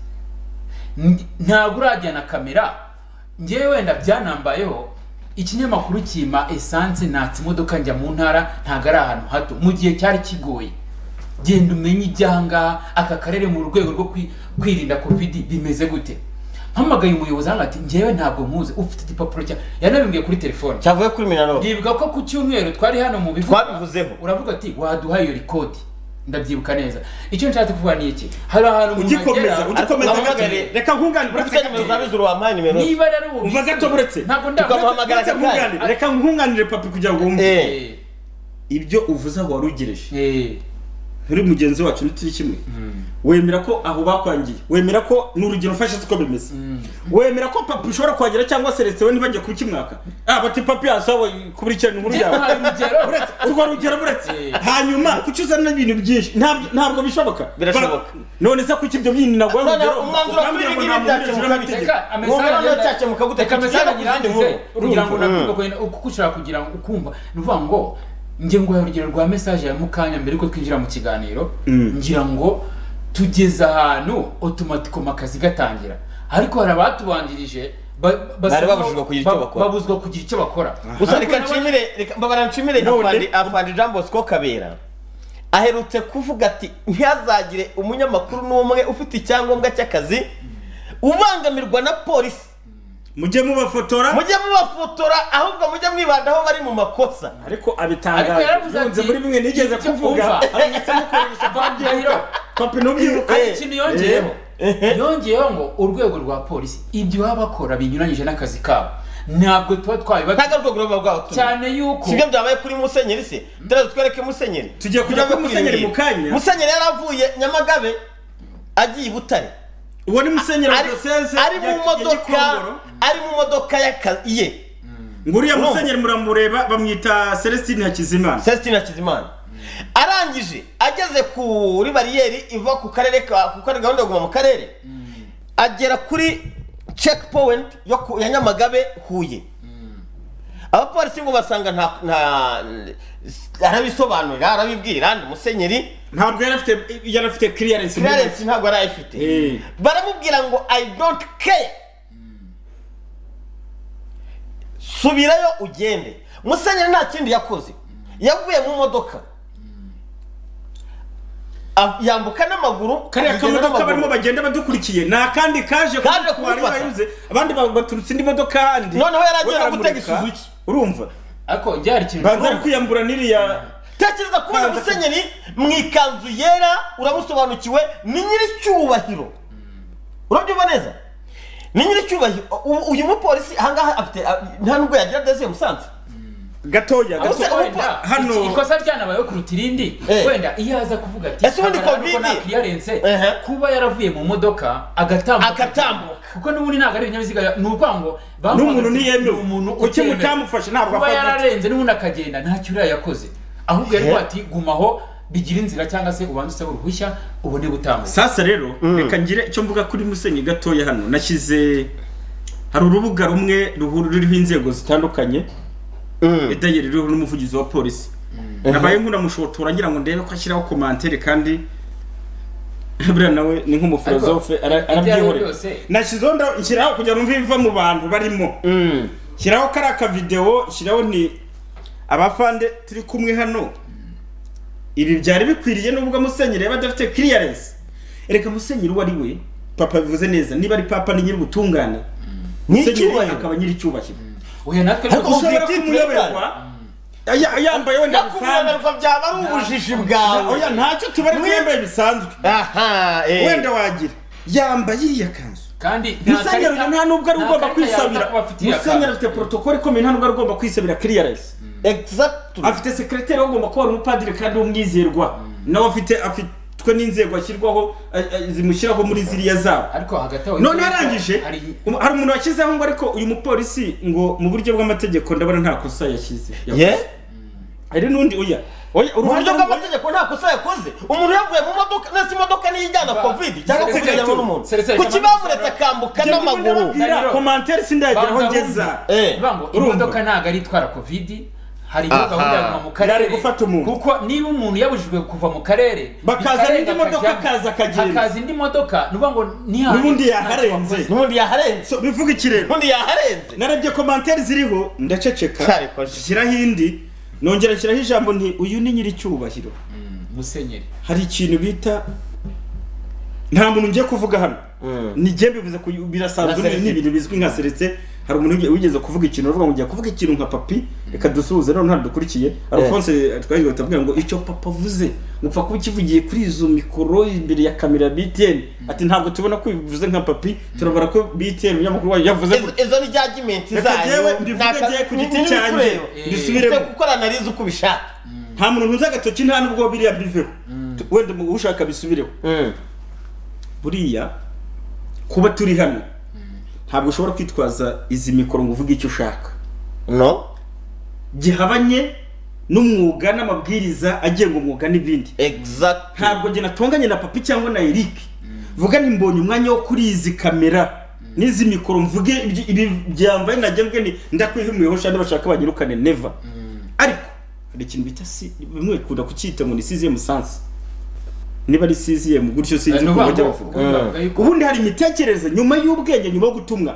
ntabwo urajyana kamera ngewe wenda byanambayeho ikinyamakuru kima essence natse imodoka njya mu ntara ntabwo ari ahantu hato mu gihe cyari kigoye genda umenye ibyanga aka karere mu rwego rwo kwirinda covid bimeze gute mpamagaye umuyobozi hano ati ngewe ntabwo muzi ufite igipapuro cya yanabimbwiye kuri telefone cyavuye kuri minaro ndibuka ko ku cyumweru twari hano mu bivuga twabivuzeho uravuga ati waduha iyo record ndabyibuka neza icyo nshatse kuvuga ni iki hari ahantu mu ugikomeza ugikomeza reka nkunganire uretse nimero zabizuru wampaye nimero niba rero ubu umva gato buretse ntabwo ndamuhamagara nkunganire reka nkunganire papi kugira ngo wumve ibyo uvuze aho warugereje uri mugenzi wacu n'itiri kimwe wemera ko aho bakwangiye wemera ko n'urugero ufashe siko bimeze wemera ko papi ushobora kwagera cyangwa seretse we ntibajye ku kimwaka ah bati papi asawe kuburikirana inkuru yawe urwo rugero buretse hanyuma kucyuzana ibintu byinshi ntabwo bishoboka birashoboka none se kuki ibyo bintu nagwa urugero umwanzuro kuri ibi ngibi byakemuka amesage cyakemuka gute kamesage nyirangize kugira ngo nakumva uko ushaka kugira ngo ukumva nuvuga ngo nge ngo urugero rwa message ya mukanya mbere ko twinjira mu kiganiro ngira ngo tugeze ahantu automatically akazi gatangira ariko hari abatubandirije babuzwa kugira icyo bakora babuzwa kugira icyo bakora gusa reka nshimire reka mbabara nshimire afandi afandi Jean Bosco Kabera aherutse kuvuga ati ntihazagire umunyamakuru n'umwe ufite icyangombwa cy'akazi ubangamirwa na polisi mujye mubafotora mujye mubafotora ahubwo mujye mwibandaho bari mu makosa ariko abitangaje yunze muri bimwe nigeze kuvuga ariko mukoresha bandiro papi n'ubyibuka ikintu yongeyeho yongeyeho ngo urwego rwa polisi ibyo baba bakora binyuranyije n'akazi kabo ntabwo tuba twabibata ntabwo urwego rwabo rwabo cyane yuko sibyo byabaye kuri Musenyeri se turaza twereke Musenyeri tugiye kujya kuri Musenyeri mu kanya Musenyeri yaravuye Nyamagabe agiye i Butare uwo ni Musenyeri Doseze ari mu modoka ari mu modoka ye nguriya Musenyeri muramureba bamwita Celestine Hakizimana Celestine Hakizimana arangije ageze kuri bariyeri iva ku karere ku karere gahunda yo guma mu karere agera kuri checkpoint yo ya Nyamagabe Huye abapolisi ngo basanga nta nta arabisobanurira arabibwira ndi Musenyeri ntabwo yarafite yarafite clearance clearance ntabwo yarayifite baramubwira ngo I don't care subirayo ugende Musenyeri nta kindi yakoze yavuye mu modoka yambuka n'amaguru kariya kamodoka barimo bagenda badukurikiye nta kandi kaje kaje kumufata abandi baturutse indi modoka handi noneho yaragiye no gutega Suzuki urumva ako ryari kintu banza kwiyambura niriya tekereza kubona Musenyeri mu ikanzu yera uramusobanukiwe ni nyiri cyubahiro urabyumva neza ni nyiri cyubahiro uyu mupolisi ahangaha afite nta nubwo yagira deze Musanze gatoya hano ikosa ryanabaye kuruta irindi wenda iyo aza kuvuga ati ese ubundi covid clearance kuba yaravuye mu modoka agatambuka agatambuka kuko n'ubundi ntago ari ibinyabiziga n'urwango n'umuntu niyemewe kuki mutamufashe ntabwo afata kuba yararenze n'ubundi akagenda nta cyura yakoze ahubwo yari ati gumaho bigira inzira cyangwa se ubanze usaba uruhushya ubone gutambuka sasa rero reka ngire icyo mvuga kuri Musenyeri gatoya hano nashyize hari urubuga rumwe ruriho inzego zitandukanye edayeri ruriho n'umuvugizi wa polisi nabaye nk'unamushotora ngira ngo ndebe ko ashyiraho commentaire kandi buriya nawe ni nk'umufilozofe arabyihorera nashyizeho nshyiraho kugira ngo mve biva mu bantu barimo shyiraho kariya akavidewo shyiraho ni abafande turi kumwe hano ibi byari bikwiriye nubwo Musenyeri yaba adafite clearance reka musenyeri uwo ari we papa bivuze neza niba ari papa ni nyiri ubutungane musenyeri akaba nyiri cyubahiro oya natwe ariko ushobora kumuyoberwa yambaye wenda bisanzwe byaba ari ubujiji bwawe oya ntacyo tubari yambaye bisanzwe aha wenda wagira yambaye iya kanzu kandi musenyeri nta nubwo ari ugomba kwisabira musenyeri afite protocol ikomeye nta nubwo ari ugomba kwisabira clearance exactly afite secrétaire ugomba kuba umupadiri kandi umwizerwa nawe afite afitwe n'inzego ashyirwaho zimushyiraho muri ziriya zabo ariko hagati aho none yarangije hari umuntu washyizeho ngo ariko uyu mupolisi ngo mu buryo bw'amategeko ndabona nta kosa yashyize ye hari n'undi oya oya uburyo bw'amategeko nta kosa yakoze umuntu yavuye mu modoka nasi imodoka niyo ijyana covid cyangwa kujyana n'umuntu kuki bamuretse akambuka n'amaguru commentaire sindageraho ngeza eh imodoka ntago ari itwara covid hari gahunda ya mu karere gufata umuntu kuko niba umuntu yabujijwe kuva mu karere bakaza indi modoka kaza kagenda akaza indi modoka nuvuga ngo ni ha nubundi yaharenze nubundi yaharenze so bivuga ikirere nubundi yaharenze narebye commentaire ziriho ndaceceka shyiraho indi nongera shyiraho ijambo nti uyu ni nyiri cyubahiro musenyeri hari ikintu bita nta muntu ngiye kuvuga hano ni je bivuze birasanzwe ni ibintu bizwi nka seretse hari umuntu wigeze kuvuga ikintu uvuga ngo ngiye kuvuga ikintu nka papi reka dusuhuze rero nta dukurikiye Alphonse twagiye tabwira ngo icyo papa vuze mupfa kuba kivugiye kuri izo mikoro imbere ya kamera B T N ati ntabwo tubona ko bivuze nka papi turabara ko B T N umunyamakuru wayo yavuze izo ni judgment zayo ndivuge ku giti cyanjye ndisubire gukora analize uko bishaka nta muntu ntuza gatoki nta nubwo biriya biveho wenda ushaka bisubireho buriya kuba turi hano ntabwo ushobora kwitwaza izi mikoro ngo uvuge icyo ushaka no gihabanye n'umwuga n'amabwiriza agenga umwuga n'ibindi exact ntabwo nge natonganye na papi cyangwa na Eric vuga ni mbonye umwanya wo kuri izi kamera n'izi mikoro mvuge ibi byambaye nagenwe ni ndakwihimuyeho shande bashaka banyirukane never ariko hari ikintu bita si bimwe kunda kucyita ngo ni sixième sens niba ari sixième gutyo sinzi ko bajya bavuga ubundi hari imitekerereze nyuma y'ubwenge nyuma yo gutumwa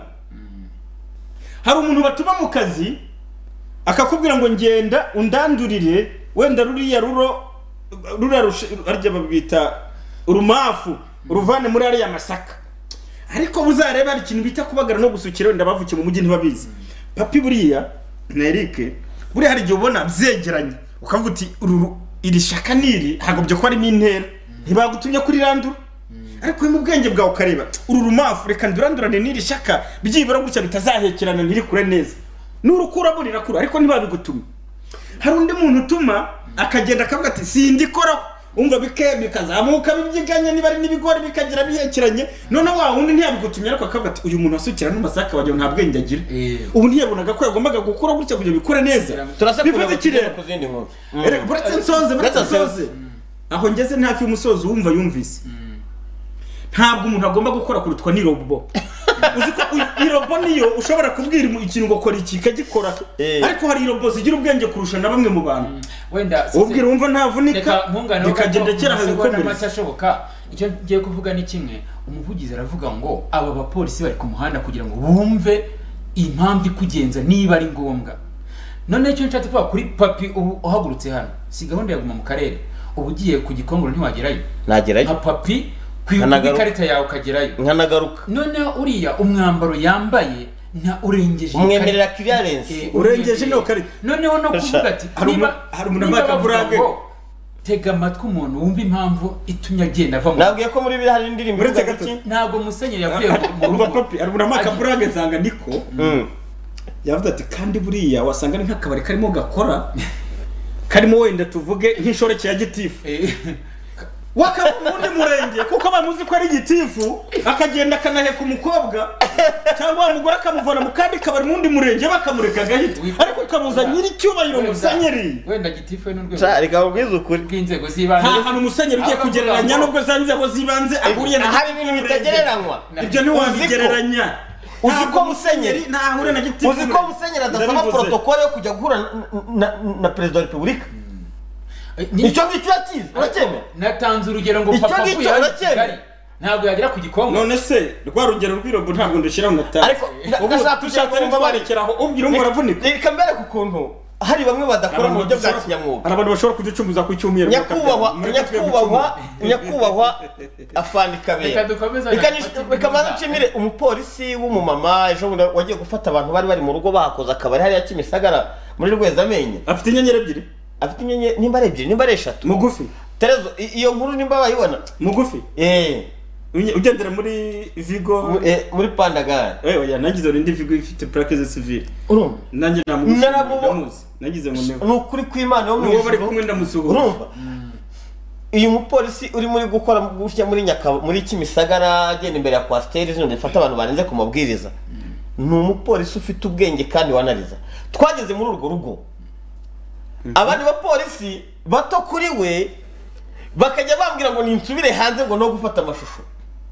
hari umuntu batuma mu kazi akakubwira ngo ngenda undandurire wenda ruriya ruro rura arya babita urumafu uruvane muri ari ya masaka ariko buzareba hari ikintu bita kubagara no gusukira wenda bavukiye mu mujyi ntibabizi papi buriya na Eric buri hari igihe ubona byegeranye ukavuga uti uru iri shaka niri hagobye ko ari mintera ntibagutumye kuri randura ariko mu bwenge bwawe ukareba uru rumafu reka ndurandurane n'iri shaka byibura gutya bitazahekerana ntiri kure neza n'urukura burira kure ariko ntibabigutumye hari undi muntu utuma akagenda akavuga ati sindikora umva bike bikazamuka bibyiganye niba ari n'ibigori bikagira bihekeranye none wa wundi ntiyabigutumye ariko akavuga ati uyu muntu asukira n'umasaka wagira nta bwenge agira ubu ntiyabonaga ko yagombaga gukora gutya kugira bikore neza bivuze ikirere kuzindi nkuru buretse nsoze buretse nsoze aho ngeze ntafi y'umusozi wumva yumvise ntabwo umuntu agomba gukora kurutwa n'irobo uziko irobo niyo ushobora kubwira ikintu ngo kora iki kagikora ariko hari irobo zigira ubwenge kurusha na bamwe mu bantu wenda ubwira umva ntavunika bikagendekera habikomeza ashoboka icyo ngiye kuvuga ni kimwe umuvugizi aravuga ngo aba bapolisi bari ku muhanda kugira ngo bumve impamvu ikugenza niba ari ngombwa none icyo nshatse kuvuga kuri papi ubu uhagurutse hano si gahunda yaguma mu karere ubu ugiye ku gikongoro ntiwagerayo nagerayo nka papi kwibuka ikarita yawe ukagerayo nkanagaruka none uriya umwambaro yambaye nta urengeje umwemerera clearance urengeje no karita noneho no kuvuga ati niba hari umuntu amaka burage tega amatwi umuntu wumva impamvu itumye agenda ava mu nabwiye ko muri biri hari indirimbo uretse gato ntabwo musenyeri yavuye mu rugo papi hari umuntu amaka burage zanga niko yavuze ati kandi buriya wasanga ni nk'akabari karimo gakora karimo wenda tuvuge nk'inshoreke ya gitifu wakaba mundi murenge kuko bamuzi ko ari gitifu akagenda akanaheka umukobwa cyangwa umugore akamuvana mu kandi kabari mundi murenge bakamureka gahita ariko ukamuza nyiri cyubahiro musenyeri wenda gitifu we n'urwego reka ubwize ukuri bw'inzego z'ibanze nta hantu umusenyeri ugiye kugereranya nubwo za nzego z'ibanze ahuriye na hari ibintu bitagereranywa ibyo ntiwabigereranya uzi ko musenyeri ntahure na gitifu uzi ko musenyeri adasaba protokole yo kujya guhura na perezida wa repubulika icyo ngicyo yakize uracyemera natanze urugero ngo papa avuye hano Kigali ntabwo yagera ku gikongo none se rwa rugero rw'irobo ntabwo ndushyiraho ngatanga ariko ndashaka dushaka kumva barekeraho ubwira ngo uravunika reka mbere ku kuntu hari bamwe badakora mu buryo bwa kinyamwuga. Hari abantu bashobora kuducumuza ku cyumweru. Nyakubahwa nyakubahwa nyakubahwa afandi kabera. Reka maze nshimire umupolisi w'umumama ejo bundi wagiye gufata abantu bari bari mu rugo bakoza akabari hariya Kimisagara muri Rwezamenyo. Afite inyenyeri ebyiri. Afite inyenyeri nimba ari ebyiri nimba ari eshatu. Mugufi. Terezo iyo nkuru nimba bayibona. Mugufi. Eh. Ugendera muri Vigo muri Pandagara. Eh oya nagize indi Vigo ifite plaque de civil. Urumva? Nanjye namuzi. Nagize ngo ni ukuri kw'Imana yo mu ijuru. Bari kumwe ndamusuhura. Urumva? Uyu mupolisi uri muri gukora gutya muri Nyakaba muri Kimisagara agenda imbere ya Kwasteri zino zifata abantu barenze ku mabwiriza. Ni umupolisi ufite ubwenge kandi wanariza. Twageze muri urwo rugo. Abandi bapolisi bato kuri we bakajya bambwira ngo ninsubire hanze ngo no gufata amashusho.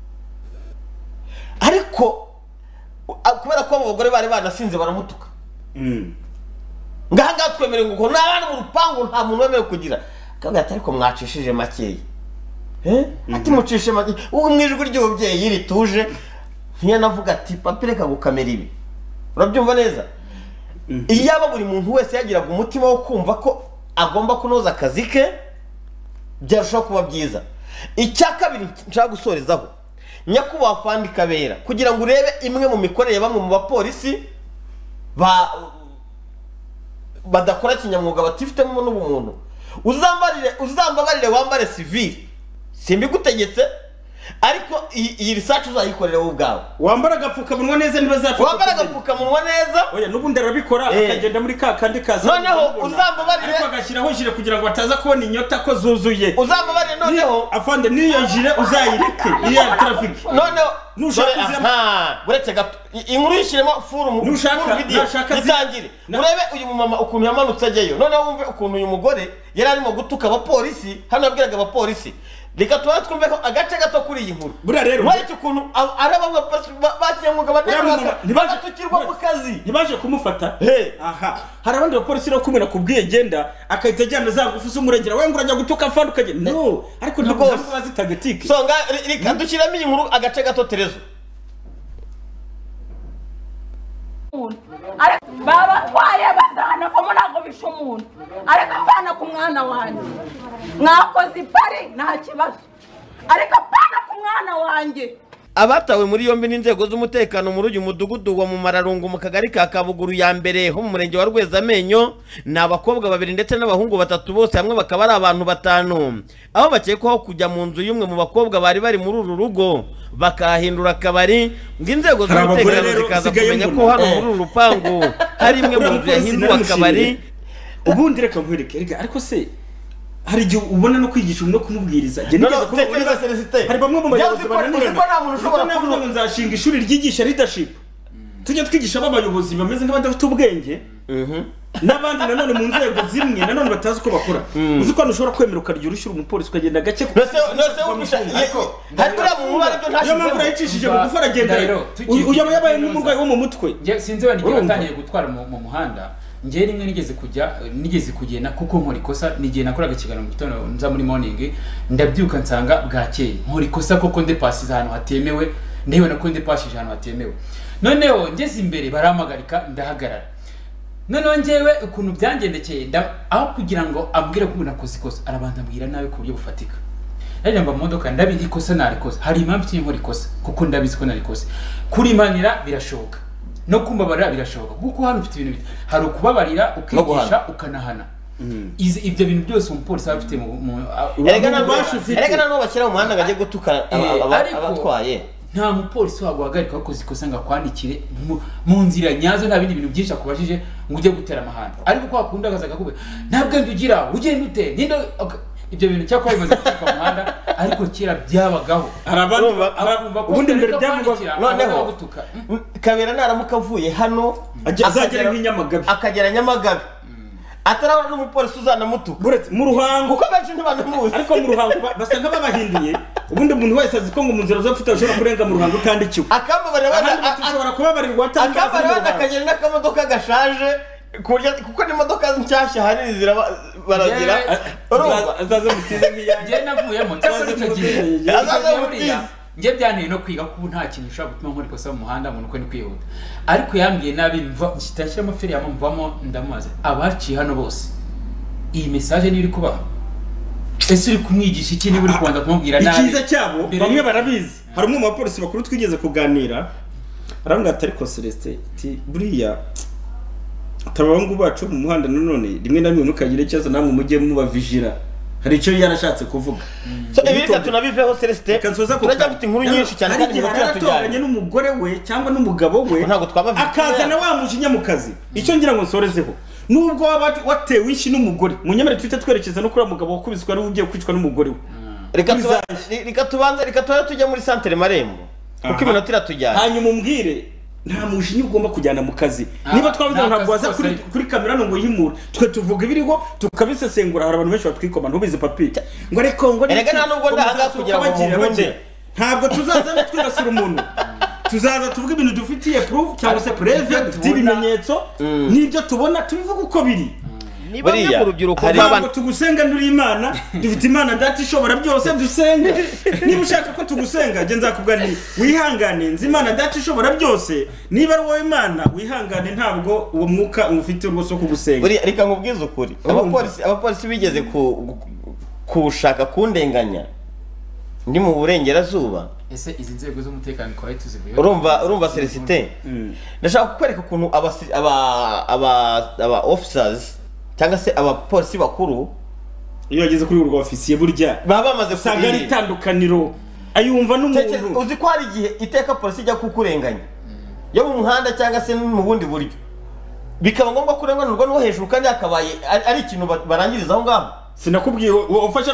Ariko kubera ko abagore bari banasinze baramutuka. Mm. Ngaha ngaha twemere ngo n'abana mu rupangu nta muntu wemewe kugira. Kandi atari ko mwacishije makeya. Eh? Ati mucishe makeya. Uwo mwijwi ry'ubyeyi rituje ntiyanavuga ati papire ka gukamera ibi. Urabyumva neza? Iyo aba buri muntu wese yagiraga umutima wo kumva ko agomba kunoza akazi ke byarushaho kuba byiza. Icya kabiri nshaka gusorezaho nyakubahwa Fandi Kabera kugira ngo urebe imwe mu mikorere bamwe mu bapolisi ba badakora kinyamwuga batifitemo n'ubumuntu. Uzambarire uzambabarire wambare civil simbigutegetse ariko iyi research uzayikorera wowe ubwawe. Wambara agapfukamunwa neza niba zapfa. Wambara agapfukamunwa neza. Oya nubundi arabikora akagenda muri ka kandi kaza. Noneho uzambabarire ariko agashyiraho jire kugira ngo bataza kubona inyota ko zuzuye. Uzambabarire noneho afande niyo jire uzayireke iya traffic. Noneho nushaka aha buretse gato inkuru yishiremo furu mu video itangire. Urebe uyu mumama ukuntu yamanutse ajyeyo. Noneho wumve ukuntu uyu mugore yari arimo gutuka abapolisi hano yabwiraga abapolisi. Reka tuba twumve ko agace gato kuri iyi nkuru. Buriya rero mwaretse ukuntu araba bakinyamwuga badashaka ntibatukirwa mu kazi ntibaje kumufata. Aha hari abandi bapolisi no kumwe nakubwiye genda akahita ajyana za ngufu z'umurengera we ngurajya gutuka afandi ukagenda no ariko ntabwo bazi tagatike. So nga reka dushyiramo iyi nkuru agace gato Terezo. Baba twaye bazana ko munago bisho umuntu ariko apana ku mwana wanjye mwakoze ipari nta kibazo ariko apana ku mwana wanjye. Abatawe muri yombi n'inzego z'umutekano muri uyu mudugudu wa mu Mararungu mu kagari ka Kabuguru ya mbere ho mu murenge wa Rwezamenyo ni abakobwa babiri ndetse n'abahungu batatu bose hamwe bakaba ari abantu batanu aho bakekwaho kujya mu nzu y'umwe mu bakobwa bari bari muri uru rugo bakahindura akabari ngo inzego z'umutekano zikaza kumenya ko hano muri uru rupangu hari imwe mu nzu yahinduwe akabari. Ubundi reka nkwereke reka ariko se hari igihe ubona no kwigisha no kumubwiriza hari bamwe mu bayobozi bananirana kuko ntabwo nzashinga ishuri ryigisha leadership tujya twigisha abayobozi bameze nk'abadafite ubwenge n'abandi nanone mu nzego zimwe nanone batazi uko bakora. Uzi ko ushobora kwemera ukarya urushyira umupolisi ukagenda gake ko hari kuriya mu mubare byo ntashyize yo mpamvu yicishije bugufi aragenda uyu yabaye n'umurwayi wo mu mutwe. Sinzi wenda igihe watangiye gutwara mu muhanda njye rimwe nigeze kujya nigeze kugenda kuko nkora ikosa nigiye nakoraga ikiganiro mu gitondo nza muri morning ndabyuka nsanga bwakeye nkora ikosa koko nde pasi ahantu hatemewe ndewe nako nde pasi ahantu hatemewe. Noneho ngeze imbere baramagarika ndahagarara. Noneho njyewe ukuntu byangendekeye aho kugira ngo abwire ko nakoze ikosa arabanza ambwira nawe ku buryo bufatika. Rero mba mu modoka ndabizi ikosa narikoze hari impamvu cyane nkora ikosa kuko ndabizi ko narikoze kurimanira birashoboka no kumbabarira birashoboka kuko hano ufite ibintu hari ukubabarira ukigisha ukanahana. Izi ibyo bintu byose umupolisi afite mu erega nano bashyira mu muhanda gaje gutuka abatwaye nta mupolisi waguhagarika wakoze ikosa ngo akwandikire mu nzira nyazo nta bindi bintu byinshi akubajije ngo ujye gutera amahanda ariko ko akunda akazaga kube ntabwo ndugira ugenda ute nindo ibyo bintu cyakora bimaze gucika mu muhanda ariko kera byabagaho arabumva ubundi mbere byavugwa noneho Kabera naramuka avuye hano azagera nk'inyamagabe akagera Nyamagabe atarabona n'umupolisi uzanamutuka buretse mu ruhango kuko benshi ntibanamuzi ariko mu ruhango basa nk'ababahinduye ubundi umuntu wese azi ko ngo mu nzira zafite ushobora kurenga mu ruhango utandikiwe akambabarira ashobora kubabarirwa akambabarira akagera n'akamodoka gashaje kuko n'imodoka nshyashya hari zira baragira azaze mutize nk'iyanjye navuyemo cyangwa icyo gihe azaze mutize njye byanteye no kwiga ko nta kintu ushobora gutuma nkora ikosa mu muhanda umuntu uko ni kwihuta ariko yambwiye nabi mva kitashyiramo feri yamuvamo ndamubaza abaciye hano bose iyi message niyo iri kubaho ese uri kumwigisha iki niba uri kubanza kumubwira nabi ikiza cyabo bamwe barabizi hari umwe mu bapolisi bakuru twigeze kuganira arambwira ati ariko Celestin ati buriya atabahungu bacu mu muhanda none rimwe na rimwe ntukagire ikibazo namwe mujye muba vigila hari icyo yarashatse kuvuga so ibi reka tunabiveho Celestin turajya inkuru nyinshi cyane kandi yaratonganye n'umugore we cyangwa n'umugabo we akazana wa mujinya mu kazi icyo ngira ngo nsorezeho nubwo watewe ishi n'umugore munyemere twite twerekeza no kuri mugabo wakubiswa ari ugiye kwicwa n'umugore we reka reka tubanze reka tujya muri Centre Marembo kuko iminota iratujyana hanyuma umbwire nta mujinya ugomba kujyana mu kazi niba twavuze ntabwo waza kuri kuri kamera ngo yimura twe tuvuga ibiriho tukabisesengura hari abantu benshi batwikoma ntubize papi ngo ariko ngo erega nta nubwo ndahanga kugira ngo muhunde ntabwo tuzaza twirasira umuntu tuzaza tuvuga ibintu dufitiye proof cyangwa se preve dufite ibimenyetso n'ibyo tubona tubivuga uko biri niba mu rubyiruko ntabwo tugusenga nduri imana dufite imana ndati ishobora byose dusenga niba ushaka ko tugusenga je nzakubwira ni wihangane nzi imana ndati ishobora byose niba ari wowe imana wihangane ntabwo uwo mwuka ufite rwose kugusenga buri reka nkubwize ukuri abapolisi abapolisi bigeze ku kushaka kundenganya ndi mu burengerazuba ese izi nzego z'umutekano kwa tuzivuye urumva urumva Celestin ndashaka kukwereka ukuntu aba aba aba aba officers cyangwa se abapolisi bakuru iyo yageze kuri urwo ofisiye burya baba bamaze kusanga ari itandukaniro ayumva n'umuntu uzi ko hari igihe iteka polisi ijya kukurenganya yo mu muhanda cyangwa se mu bundi buryo bikaba ngombwa kurenganurwa no hejuru kandi akabaye ari ikintu barangiriza aho ngaho sinakubwiye ufashara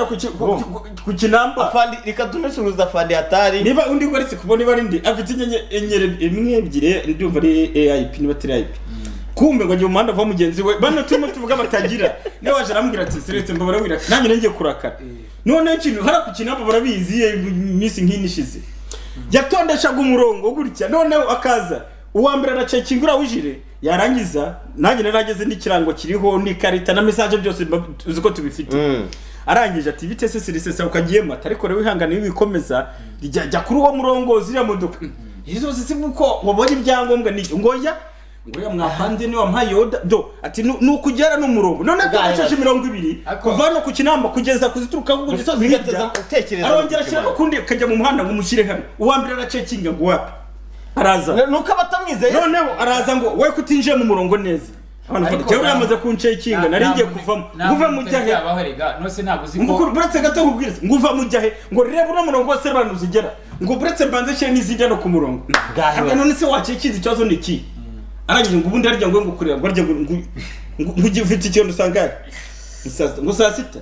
ku kinamba afandi reka tunesuruza afandi hatari niba undi ngo ariko kubona bari ndi afite inyenye enyere imwe ebyiri ndumva ari A I P niba tiri A I P kumbe ngo njye umuhanda va mugenzi we bano turimo tuvuga batagira niyo waje arambwira ati Celestin mbabara wira nanjye ngiye kurakara none ikintu hari ku kinamba barabizi imisi nk'inishize yatondeshaga umurongo gutya none akaza uwa mbere aracekingura wijire yarangiza nanjye narageze n'ikirango kiriho n'ikarita na message byose uzi ko tubifite arangije ati bitese Celestin ukagiye mata ariko rero ihangane bikomeza jya kuri uwo murongo ziriya modoka izo zisi uko wabonye ibyangombwa ni ngoya ngoya mwafande ni wampaye yoda do ati nukugera n'umurongo none atashije mirongo ibiri kuva no ku kinamba kugeza kuzituruka ku gisozi bigateza utekereza arongera cyane kundi kajya mu muhanda ngo mushyire hano uwa mbere aracekinga ngo wapi araza nuko abatamwizeye noneho araza ngo we kutinjiye mu murongo neza abantu cyo yamaze kuncekinga nari ngiye kuvamo nguva mu jyahe nose ntabwo uzi ko buretse gato kubwiriza nguva mu jyahe ngo reba uno murongo wose abantu zigera ngo buretse mbanze cyo nizijya no ku murongo gahe none se wacekinze ikibazo ni iki arangije ngo ubundi harya ngo ngukurira ngo harya ngo ngo ufite ikintu usanga ngo saa sita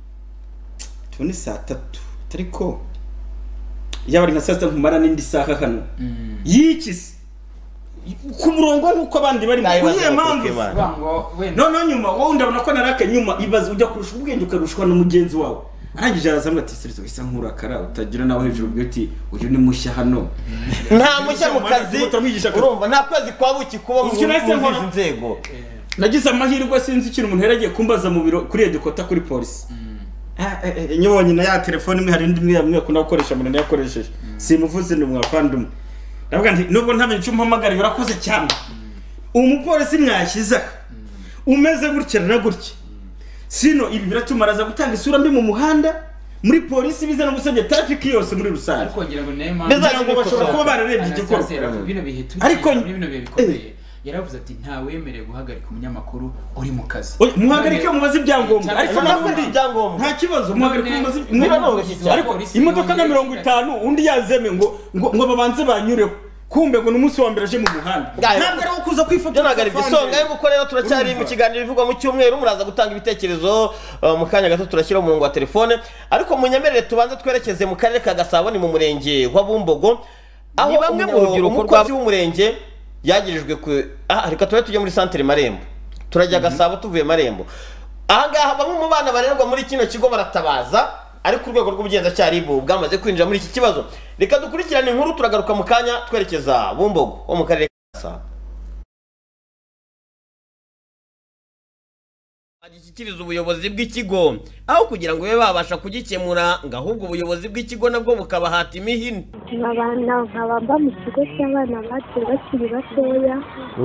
tuni saa tatu ariko yaba ari nka saa sita nkumara n'indi saha hano yikise ku murongo nk'uko abandi bari kuyiye mpamvu none nyuma wowe ndabona ko narake nyuma ibaze ujya kurusha ubwenge ukarushwa n'umugenzi wawe arangije araza ati Celestin bisa nkurakara utagira nawe hejuru bw'ati uyu ni mushya hano nta mushya mu kazi urumva nta kwezi kwa buki kuba mu nzego nagize amahirwe sinzi ikintu umuntu yaragiye kumbaza mu biro kuri edukota kuri polisi nyobonye na ya telefone imwe hari indi imwe yamwe akunda gukoresha umuntu yakoresheje simuvuze ni mwafandumwe ndavuga nti nubwo ntamenye icyo mpamagara urakoze cyane umupolisi mwashyize umeze gutya na gutya sino ibi biratumaraza gutanga isura mbi mu muhanda muri polisi biza no gusebya traffic yose muri rusange ariko ngira ngo nema ndeza ngo bashobora kuba bararebye igikorwa bino bihe tugiye ariko bino bihe bikomeye yaravuze ati nta wemerewe guhagarika umunyamakuru uri mu kazi muhagarike mubaze ibyangombwa ariko ntabwo nta kibazo muhagarike mubaze ariko imodoka na mirongo itanu undi yazeme ngo ngo babanze banyureho kumbe ngo numunsi wa mbere aje mu muhanda ntabwo ari kuza kwifotora nagari bisonga yo gukorera turacyari mu kiganiro bivugwa mu cyumweru muraza gutanga ibitekerezo mu kanya gato turashyira umurongo wa telefone ariko munyemerere tubanze twerekeze mu karere ka Gasabo ni mu murenge wa Bumbogo aho bamwe mu rubyiruko rw'abakozi b'umurenge yagirijwe ku ah reka tujye tujye muri Centre Marembo turajya Gasabo tuvuye Marembo aha ngaha bamwe mu bana barerwa muri kino kigo baratabaza ariko urwego rw'ubugenzacyaha ribu bwamaze kwinjira muri iki kibazo reka dukurikirane inkuru turagaruka mu kanya twerekeza Bumbogo wo mu karere ka Gasabo agishyikiriza ubuyobozi bw'ikigo aho kugira ngo babe babasha kugikemura ngo ahubwo ubuyobozi bw'ikigo nabwo bukabahata imihini. abana nkabamba mu kigo cy'abana bato bakiri batoya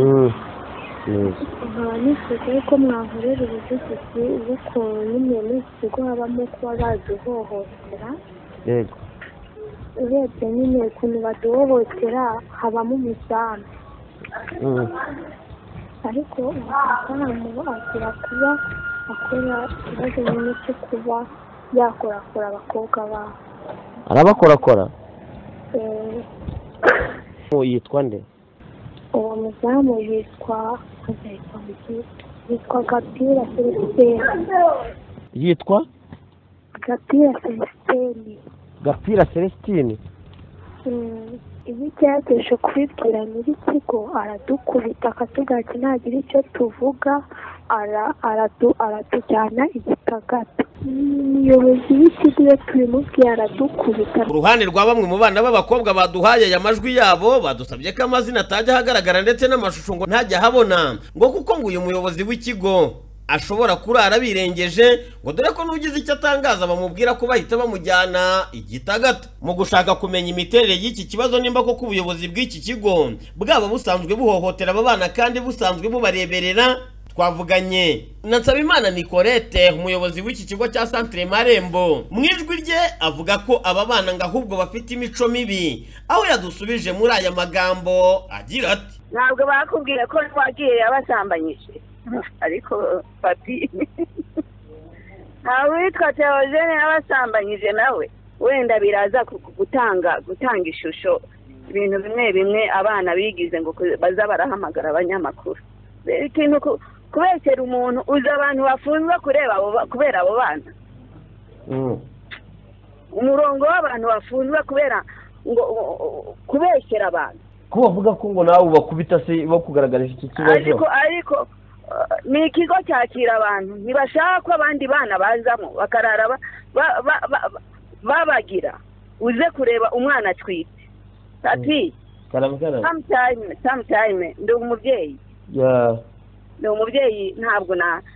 nkaba nifuza ko mwankorera ubuvugizi bw'ukuntu nyine muri iki kigo habamo kuba baduhohotera. yego urebye nyine ukuntu baduhohotera habamo umuzamu ariko umuzamu agira kuba akora ikibazo nyine cyo kuba yakorakora abakobwa babo. arabakorakora yitwa nde? uwo muzamu yitwa yitwa Gapira Celestine. yitwa Gapira Celestine. Gapira Celestine. iyo ugerageje kubibwira nyir'ikigo aradukubita akatubwira ati ntagira icyo tuvuga aratujyana igitagata. umuyobozi w'ikigo iyo tubimubwiye aradukubita. Ku ruhande rwa bamwe mu bana b'abakobwa baduhaye aya majwi yabo badusabye ko amazina atajya ahagaragara ndetse n'amashusho ngo ntajya ahabona ngo kuko ngo uyu muyobozi w'ikigo ashobora kurara birengeje ngo dore ko n'ugize icyo atangaza bamubwira ko bahita bamujyana igitagata. Mu gushaka kumenya imiterere y'iki kibazo nimba koko ubuyobozi bw'iki kigo bwaba busanzwe buhohotera aba bana kandi busanzwe bubareberera, twavuganye na Nsabimana Nicolette umuyobozi w'iki kigo cya Centre Marembo. mu ijwi rye avuga ko aba bana ngo ahubwo bafite imico mibi, aho yadusubije muri aya magambo agira ati ntabwo bakubwiye ko twagiye yabasambanyije ariko papi ntawe witwa Theogene yabasambanyije nawe wenda biraza gutanga gutanga ishusho ibintu bimwe bimwe abana bigize ngo baza barahamagara abanyamakuru. ikintu kubesera umuntu uzi abantu bafunzwe kureba kubera abo bana umurongo w'abantu bafunzwe kubera ngo kubesera abantu ko bavuga ko ngo nawe bakubita se bakugaragarisha iki kibazo. ariko ariko ni ikigo cyakira abantu ntibashaka ko abandi bana bazamo bakarara babagira uze kureba umwana atwite. ati sometime sometime ndi umubyeyi ni umubyeyi ntabwo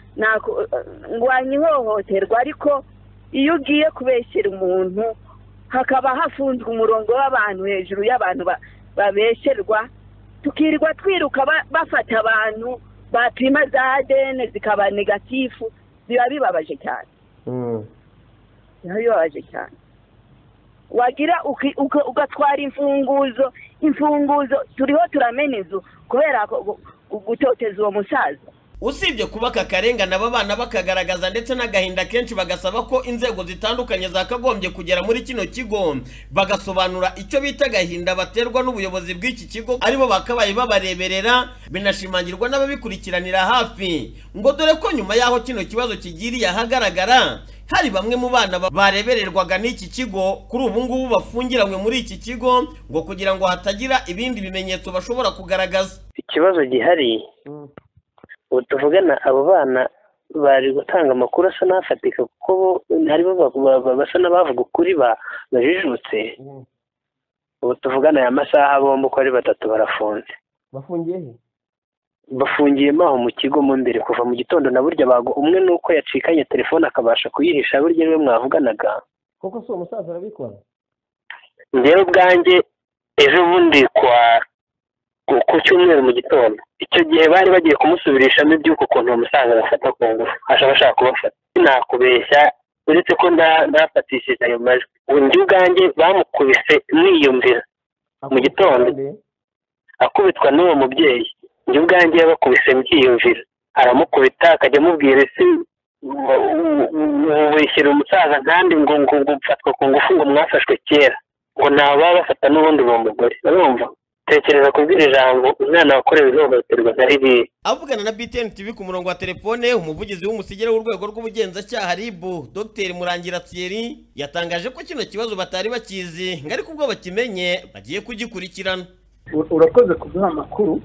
ngwanya ihohoterwa, ariko iyo ugiye kubeshyira umuntu hakaba hafunzwe umurongo w'abantu hejuru y'abantu babesherwa tukirirwa twiruka bafata abantu bapima za A D N zikaba negatifu biba bibabaje cyane. biba bibabaje cyane wagira ugatwara imfunguzo imfunguzo turiho turamena inzu kubera gutoteza uwo musaza. Usibye kuba kakarengana aba bana bakagaragaza ndetse n'agahinda kenshi bagasaba ko inzego zitandukanye zakagombye kugera muri kino kigo bagasobanura icyo bita gahinda baterwa n'ubuyobozi bw'iki kigo aribo bakabaye babareberera, binashimangirwa n'ababikurikiranira hafi ngo dore ko nyuma yaho kino kibazo kigiriye ahagaragara hari bamwe mu bana barebererwaga n'iki kigo kuri ubu ngubu bafungiranywe muri iki kigo ngo kugira ngo hatagira ibindi bimenyetso bashobora kugaragaza. Ikibazo gihari tuvugana abo bana bari gutanga amakuru asa n'afatika kuko haribo basa n'abavuga ukuri bajijutse. ubu tuvugana aya masaha bombi uko ari batatu barafunze. bafungiye he? bafungiyemo aho mu kigo mu mbere kuva mu gitondo na burya bago umwe nuko yacikanye telefone akabasha kuyihisha burya niwe mwavuganaga. koko so umusaza arabikora? Njyewe ubwanjye ejo bundi kwa ku cyumweru mu gitondo icyo gihe bari bagiye kumusubirishamo iby'uko ukuntu umusaza bafata ku ngufu ashaka bashaka kubafata. Nakubeshya uretse ko ndafatishije ayo majwi undi ubwanjye bamukubise mwiyumvira mu gitondo akubitwa n'uwo mubyeyi. Njye ubwanjye yabakubise mbyiyumvira aramukubita akajya amubwira ese wishyira umusaza kandi ngo ngo mfatwa ku ngufu ngo mwafashwe kera ngo ntababa bafata n'ubundi uwo mugore. urumva tekereza kubwira ijambo umwana wakorewe ihohoterwa na ririya. Avugana na B T N T V ku murongo wa telefone umuvugizi w'umusigire w'urwego rw'ubugenzacyaha R I B Dr Murangira Thierry yatangaje ko kino kibazo batari bakizi ngo ariko ubwo bakimenye bagiye kugikurikirana. Urakoze kuduha amakuru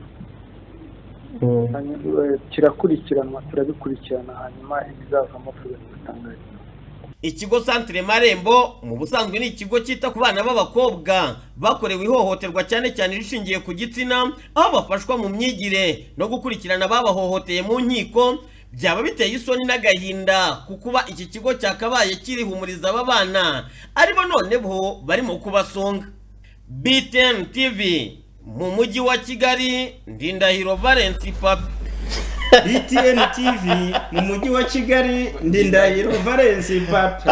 kirakurikiranwa turabikurikirana hanyuma ibizavamo tuzabitangaza. Ikigo Centre Marembo mu busanzwe ni ikigo cyita ku bana b'abakobwa bakorewe ihohoterwa cyane cyane rishingiye ku gitsina, aho bafashwa mu myigire no gukurikirana babahohoteye mu nkiko byaba biteye isoni n'agahinda ku kuba iki kigo cyakabaye kirihumuriza aba bana aribo none bo barimo kubasonga. B T N T V mu mujyi wa Kigali, Ndindahiro Valence Papi. B T N T V mu mujyi wa Kigali, Ndindahiro Valence Papi.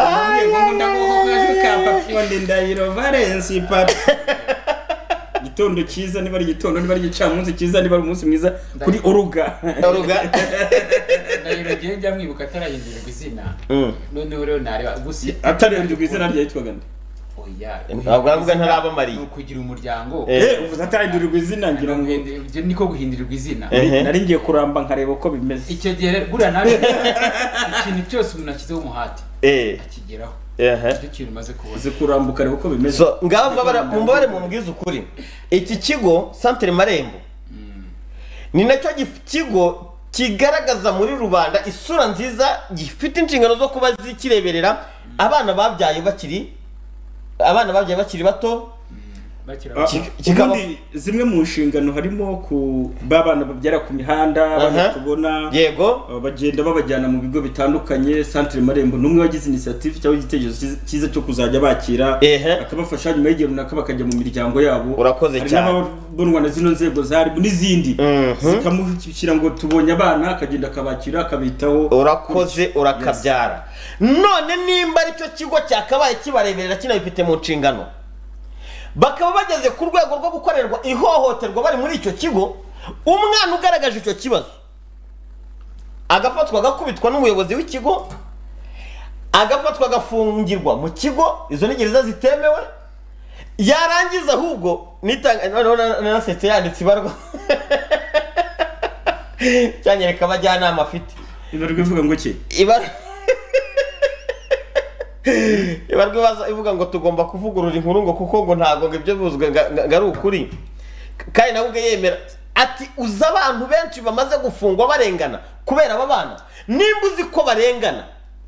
Ndindahiro Valence Papi. Gitondo cyiza, niba ari gitondo, niba ari gicamunsi cyiza, niba ari umunsi mwiza kuri Oruga. Oruga. Ndahiro genda mwibuka atarahindurwa izina. Noneho rero nareba gusi atarahindurwa izina rye yitwaga nde? Ntabwo avuga ntaraba Mariya. Kugira umuryango. Eh, uvuze atarahindurirwa izina ngira ngo niko guhindurirwa izina. Nari ngiye kuramba nkareba uko bimeze. Icyo gihe rero buriya nawe ikintu cyose umuntu akizeho umuhati. Eh. Akigeraho. Ehe. Icyo kintu maze kubona. Uze kurambuka reba uko bimeze. So ngaba mbabara mumbare mu mbwiza ukuri. Iki kigo Centre Marembo. Ni nacyo kigo kigaragaza muri rubanda isura nziza, gifite inshingano zo kuba zikireberera abana babyaye bakiri abana babyaye bakiri bato. Ubundi zimwe mu nshingano harimo ku babana babyara ku mihanda, abana tubona yego bagenda babajyana mu bigo bitandukanye. Centre Marembo numwe wagize initiative cyangwa igitekerezo cyiza cyo kuzajya bakira akabafasha nyuma y'igihe runaka bakajya mu miryango yabo. Urakoze cyane. N'ababonwa na zino nzego zari n'izindi zikamushyira ngo tubonye abana akagenda akabakira akabitaho. Urakoze urakabyara. None nimba ari cyo kigo cyakabaye kibareberera kinabifite mu nshingano, bakaba bageze ku rwego rwo gukorerwa ihohoterwa bari muri icyo kigo, umwana ugaragaje icyo kibazo agafatwa agakubitwa n'umuyobozi w'ikigo, agafatwa agafungirwa mu kigo, izo ni gereza zitemewe, yarangiza ahubwo nasetse yanditse ibarwa cyanyereka abajyanama afite. Ibarwa ivuga ngo ki? Ibarwa ibarwa ivuga ngo tugomba kuvugurura inkuru ngo kuko ngo ntago ngo ibyo buzwe ngari ukuri. Kandi nawe ubwe yemera ati uza abantu benshi bamaze gufungwa barengana kubera aba bana. Nimba uzi ko barengana,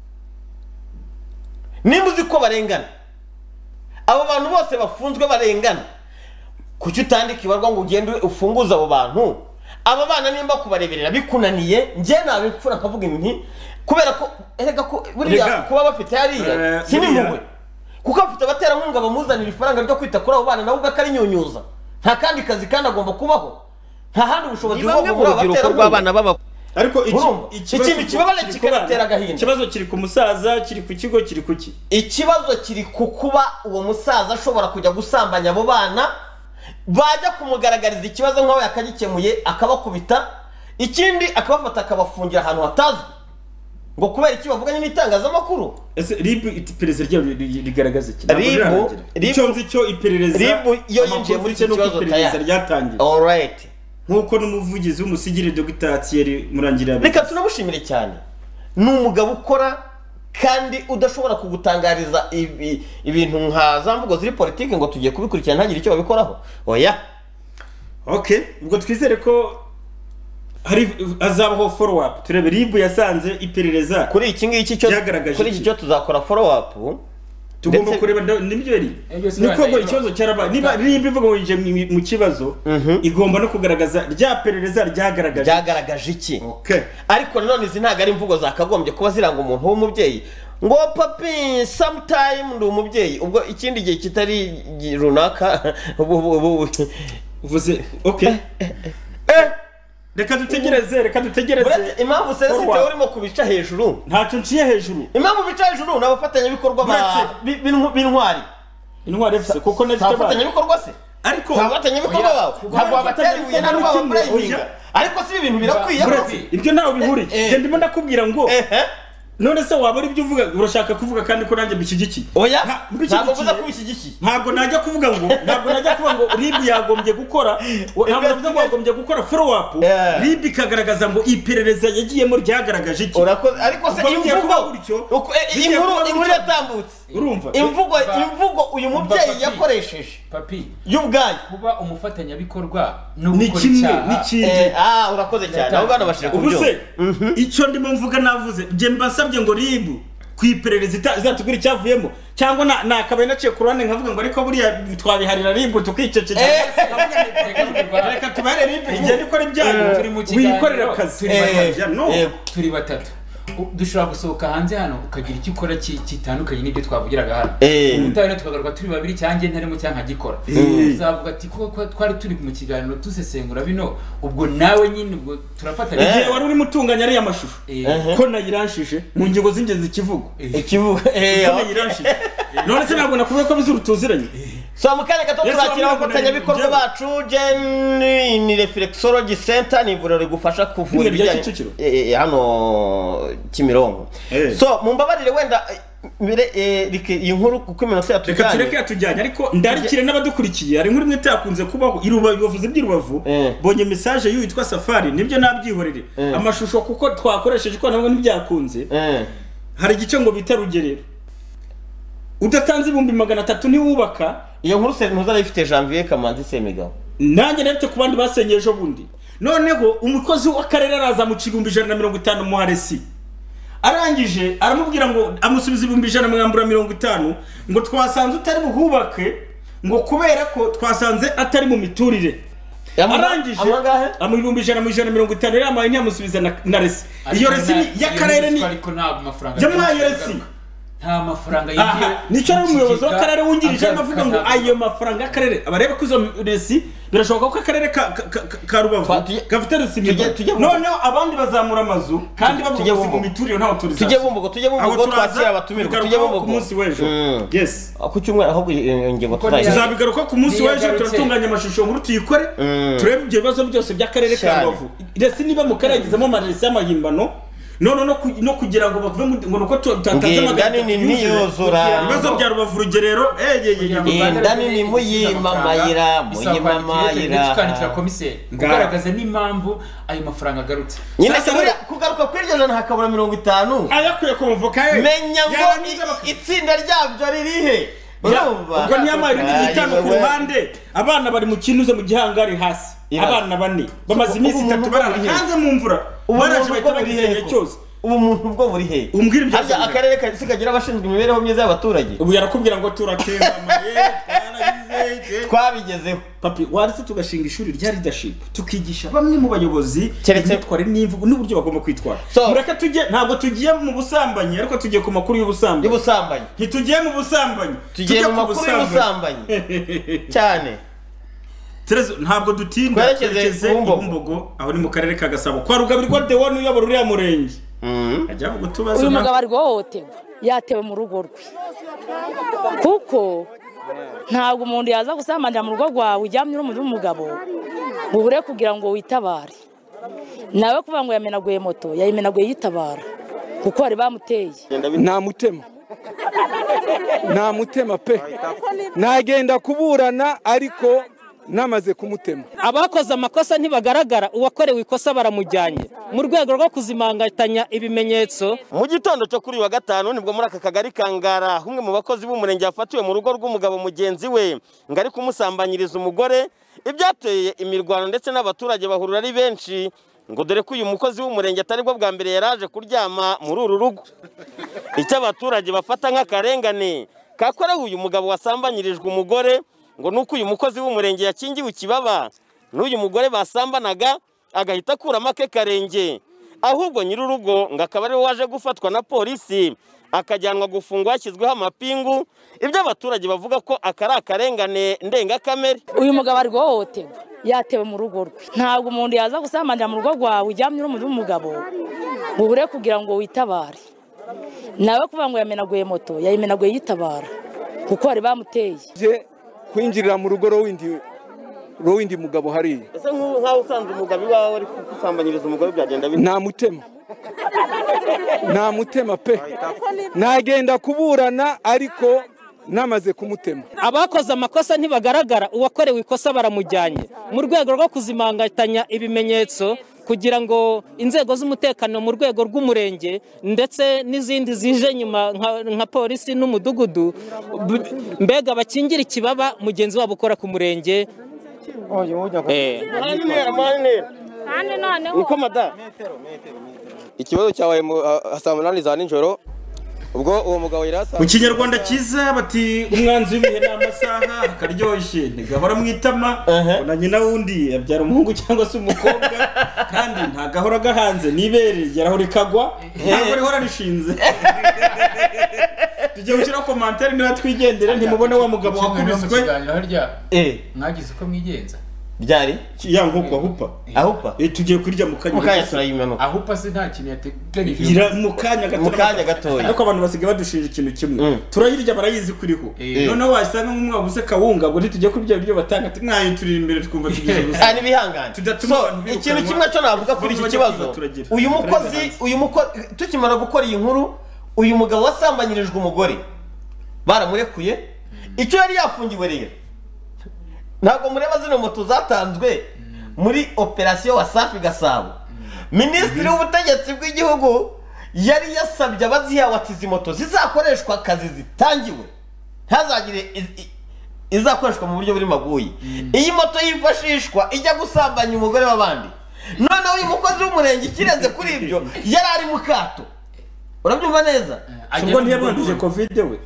nimba uzi ko barengana abo bantu bose bafunzwe barengana, kuki utandika ibarwa ngo ugende ufunguza abo bantu? Aba bana nimba kubareberera bikunaniye, njye nabipfura nkavuga inti kubera ko erega ko buriya kuba bafite hariya sinimwe, kuko afite abaterankunga bamuzanira ifaranga ryo kwita kuri abo bana, nawe ubwakari nyunyuza nta kandi kazi kandi agomba kubaho, nta handi ubushobozi bwo kugura urubyiruko rw'abana baba. Ariko ikintu kibabaje kikanatera agahinda. Ikibazo kiri ku musaza, kiri ku kigo, kiri kuki? Ikibazo kiri ku kuba uwo musaza ashobora kujya gusambanya abo bana, bajya kumugaragariza ikibazo nk'aho yakagikemuye akabakubita, ikindi akabafata akabafungira ahantu hatazwi ngo kubera iki bavuganye n'itangazamakuru. Ese ribu iperereza ryo rigaragaza iki? Ribu icyo nzi cyo iperereza ribu iyo yinjiye muri icyo kibazo iperereza ryatangiye. All right. Nkuko n'umuvugizi w'umusigire Dr Thierry Murangira. Reka tunamushimire cyane. Ni umugabo ukora kandi udashobora kugutangariza ibintu nka za mvugo ziri politiki ngo tugiye kubikurikirana ntagire icyo babikoraho. Oya. Okay, ubwo twizere ko hari azabaho follow up. Turebe ribu yasanze iperereza kuri iki ngiki cyo kuri iki cyo tuzakora follow up. Tugomba kureba nibyo yari. Niko ngo ikibazo cyarabaye. Niba ribu ivuga ngo inje mu kibazo, igomba no kugaragaza rya perereza ryagaragaje. Ryagaragaje iki? Okay. Ariko none izi ntago ari imvugo zakagombye kuba ziranga umuntu w'umubyeyi. Ngo papi sometime ndi umubyeyi, ubwo ikindi gihe kitari runaka uvuze okay. Eh reka dutegereze, reka dutegereze. Impamvu sensite urimo kubica hejuru ntacyo nciye hejuru. Impamvu bica hejuru n'abafatanya bikorwa b'intwari. Intwari efuse kuko nafite abafatanya bikorwa se. Ariko abafatanya bikorwa bawe ntabwo abateriye ntabwo baprayinga. Ariko si ibintu birakwiye ibyo nawe bihuri. Je ndimo ndakubwira ngo none se waba ibyo uvuga urashaka kuvuga kandi ko nanjye bishyigikiye. Oya ntabwo uvuga ko bishyigikiye. Ntabwo najya kuvuga ngo ntabwo najya kuvuga ngo ribu yagombye gukora, ntabwo navuze ngo yagombye gukora follow up. Ribu ikagaragaza ngo iperereza yagiyemo ryagaragaje iki. Ariko se imvugo inkuru inkuru yatambutse. Urumva imvugo imvugo uyu mubyeyi yakoresheje papi y'ubwayo kuba umufatanya bikorwa no gukora icyaha. N'ikindi ah urakoze cyane. Abo bana bashira ku byo. Ubuse icyo ndimo mvuga navuze je mbasabye ngo ribu kwiperereza izatubwira icyavuyemo cyangwa na nakabaye naciye ku ruhande nkavuga ngo ariko buriya twabiharira ribu tukicecekera reka tubare ribu igihe nikora ibyago turi mu kiganiro wikorera akazi turi batatu dushobora gusohoka hanze hano ukagira icyo ukora kitandukanye n'ibyo twavugiraga hano ubutaha tukagaruka turi babiri cyangwa ntarimo cyangwa nkagikora uzavuga ati kuko twari turi mu kiganiro dusesengura bino ubwo nawe nyine ubwo turafatanya igihe wari urimo utunganya ariya mashusho ko nayiranshije mu ngingo z'ingenzi ikivugo ikivugo ko nayiranshije none se ntabwo nakuvuga ko bizuru tuziranye so mu kanya gato turakira abafatanyabikorwa bacu Gen ni Reflexology Center ni ivuriro rigufasha kuvura ibijyanye hano Kimironko so mumbabarire wenda mbere iyi nkuru kuko iminota yatujyanye reka tureke yatujyanye ariko ndarikire n'abadukurikiye ari inkuru imwe itakunze kubaho irubavuze by'irubavu bonye message y'uwitwa Safari nibyo nabyihorere amashusho kuko twakoresheje ikoranabuhanga ntibyakunze hari igice ngo bita rugerero udatanze ibihumbi magana atatu ntiwubaka iyo nkuru se ntuzarayifite Janvier Kamanzi Semigabo nanjye narete ku bandi basenye ejo bundi noneho umukozi w'akarere araza mu kigumbi ijana na mirongo itanu mu haresi arangije aramubwira ngo amusubiza ibihumbi ijana mwambura mirongo itanu ngo twasanze utari buhubake ngo kubera ko twasanze atari mu miturire arangije amu ibihumbi ijana mu ijana mirongo itanu yamaye ntiyamusubiza na resi iyo resi y'akarere ni yamuhaye resi nta mafaranga yigiye nicyo ari umuyobozi w'akarere wungirije avuga ngo ayo mafaranga y'akarere abarebe ko izo resi birashoboka ko akarere ka Rubavu gafite resi noneho abandi bazamura amazu kandi bavuga ngo mu miturire ntaho turiza tujye bumbugo tujye bumbugo twakira abatumirwa tujye bumbugo ku munsi w'ejo yes ku cyumweru aho ingingo tuzabigaruka ku munsi w'ejo turatunganya amashusho nkuru tuyikore turebe ibyo bibazo byose by'akarere ka Rubavu resi niba mu karere gizemo amaresi y'amahimbano no no no kugira ngo bavuge ngo nuko tutanze magana ni niyuzura ibibazo bya Rubavu rugerero eh ndani ni muyima mayira muyima mayira tukandikira komiseri kugaragaza n'impamvu ayo mafaranga agarutse nyine kugaruka kuri iryo jana hakabura mirongo itanu ayakuye ku muvuka ye menya ngo itsinda ryabyo ririhe ubwo ntiyamara itanu ku ruhande abana bari mu kinuze mu gihangari hasi abana bane bamaze iminsi itatu barara hanze mu mvura baraje bahita bagisenye cyose ubu muntu ubwo buri he umbwira ibyo harya akarere kasigagira abashinzwe imibereho myiza y'abaturage ubu yarakubwira ngo turakengamaye twarabize twabigezeho papi waretse tugashinga ishuri rya leadership tukigisha bamwe mu bayobozi imyitwarire n'imvugo n'uburyo bagomba kwitwara mureka tujye ntabwo tugiye mu busambanyi ariko tugiye ku makuru y'ubusambanyi y'ubusambanyi ntitugiye mu busambanyi tugiye mu makuru y'ubusambanyi cyane Terezo ntabwo dutinda twerekeze Bumbogo aho ni mu karere ka Gasabo kwa Rugabirwa Dewo n'uyobora uriya murenge ajya vuga tubazo uyu mugabo ari gohotewe yatewe mu rugo rwe kuko ntabwo umuntu yaza gusambanira mu rugo rwawe ujyamye uri umuntu w'umugabo ubure kugira ngo witabare nawe kuvuga ngo yamenaguye moto yayimenaguye yitabara kuko bari bamuteye nta mutema nta mutema pe nagenda kuburana ariko namaze kumutema abakoze amakosa ntibagaragara uwakorewe ikosa baramujyanye mu rwego rwo kuzimangatanya ibimenyetso mu gitondo cyo kuri wa gatanu nibwo muri aka kagari kangara humwe mu bakozi b'umurenge yafatiwe mu rugo rw'umugabo mugenzi we ngari kumusambanyiriza umugore ibyateye imirwano ndetse n'abaturage bahurura ari benshi ngo dore ko uyu mukozi w'umurenge atari bwo bwa mbere yaraje kuryama muri uru rugo icyo abaturage bafata nk'akarengane kakorewe uyu mugabo wasambanyirijwe umugore ngo nuko uyu mukozi w'umurenge yakingiwe ikibaba n'uyu mugore basambanaga agahita akuramo ake karenge ahubwo nyir'urugo ngo akaba ari we waje gufatwa na polisi akajyanwa gufungwa hashyizweho amapingu ibyo abaturage bavuga ko akari akarengane ndengakamere uyu mugabo ari gohotewe yatewe mu rugo rwe ntabwo umuntu yaza gusambanira mu rugo rwawe ujyamye uri umuntu w'umugabo ubure kugira ngo witabare nawe kuvuga ngo yamenaguye moto yayimenaguye yitabara kuko bari bamuteye kwinjirira mu rugo rw'indi rw'indi mugabo hariya ese nk'aho usanze umugabo iwawe ari gusambanyiriza umugore byagenda bite nta mutema nta mutema pe nagenda kuburana ariko namaze kumutema abakoze amakosa ntibagaragara uwakorewe ikosa baramujyanye mu rwego rwo kuzimangatanya ibimenyetso kugira ngo inzego z'umutekano mu rwego rw'umurenge ndetse n'izindi zije nyuma nka polisi n'umudugudu mbega bakingira ikibaba mugenzi wabo ukora ku murenge uko mada ikibazo cyabaye saa munani za nijoro ubwo uwo mugabo yarasa mu kinyarwanda cyiza bati umwanzi w'ibihe ni amasaha akaryoshye ntigahora mu itama na nyina wundi abyara umuhungu cyangwa se umukobwa kandi ntagahora gahanze n'ibere rigeraho rikagwa ntabwo rihora rishinze tujya gushyiraho komantere niba twigendere ntimubone wa mugabo wakubiswe mwagize uko mwigenza byari ya nkoko ahupa ahupa eh tugiye kurya mu kanya mu kanya turayimanuka ahupa se nta kintu yateganyije ira mu kanya gato mu kanya gatoya ariko abantu basigaye badushinja ikintu kimwe turayirya barayizi kuriho noneho wasanga nk'umwa buse kawunga ngo ntitujye kurya ibyo batanga mwayo turi imbere twumva tugize gusa ari bihangane ikintu kimwe cyo navuga kuri iki kibazo uyu mukozi uyu mukozi tukimara gukora iyi nkuru uyu mugabo wasambanyirijwe umugore baramurekuye icyo yari yafungiwe rero ntabwo mureba zino moto zatanzwe muri operasiyo Wasafi Gasabo minisitiri w'ubutegetsi bw'igihugu yari yasabye abazihawe ati izi moto zizakoreshwa akazi zitangiwe ntazagire izakoreshwa mu buryo buri maguyi iyi moto yifashishwa ijya gusambanya umugore w'abandi noneho uyu mukozi w'umurenge ikirenze kuri ibyo yari ari mu kato urabyumva neza ubwo ntiyabanduje covid we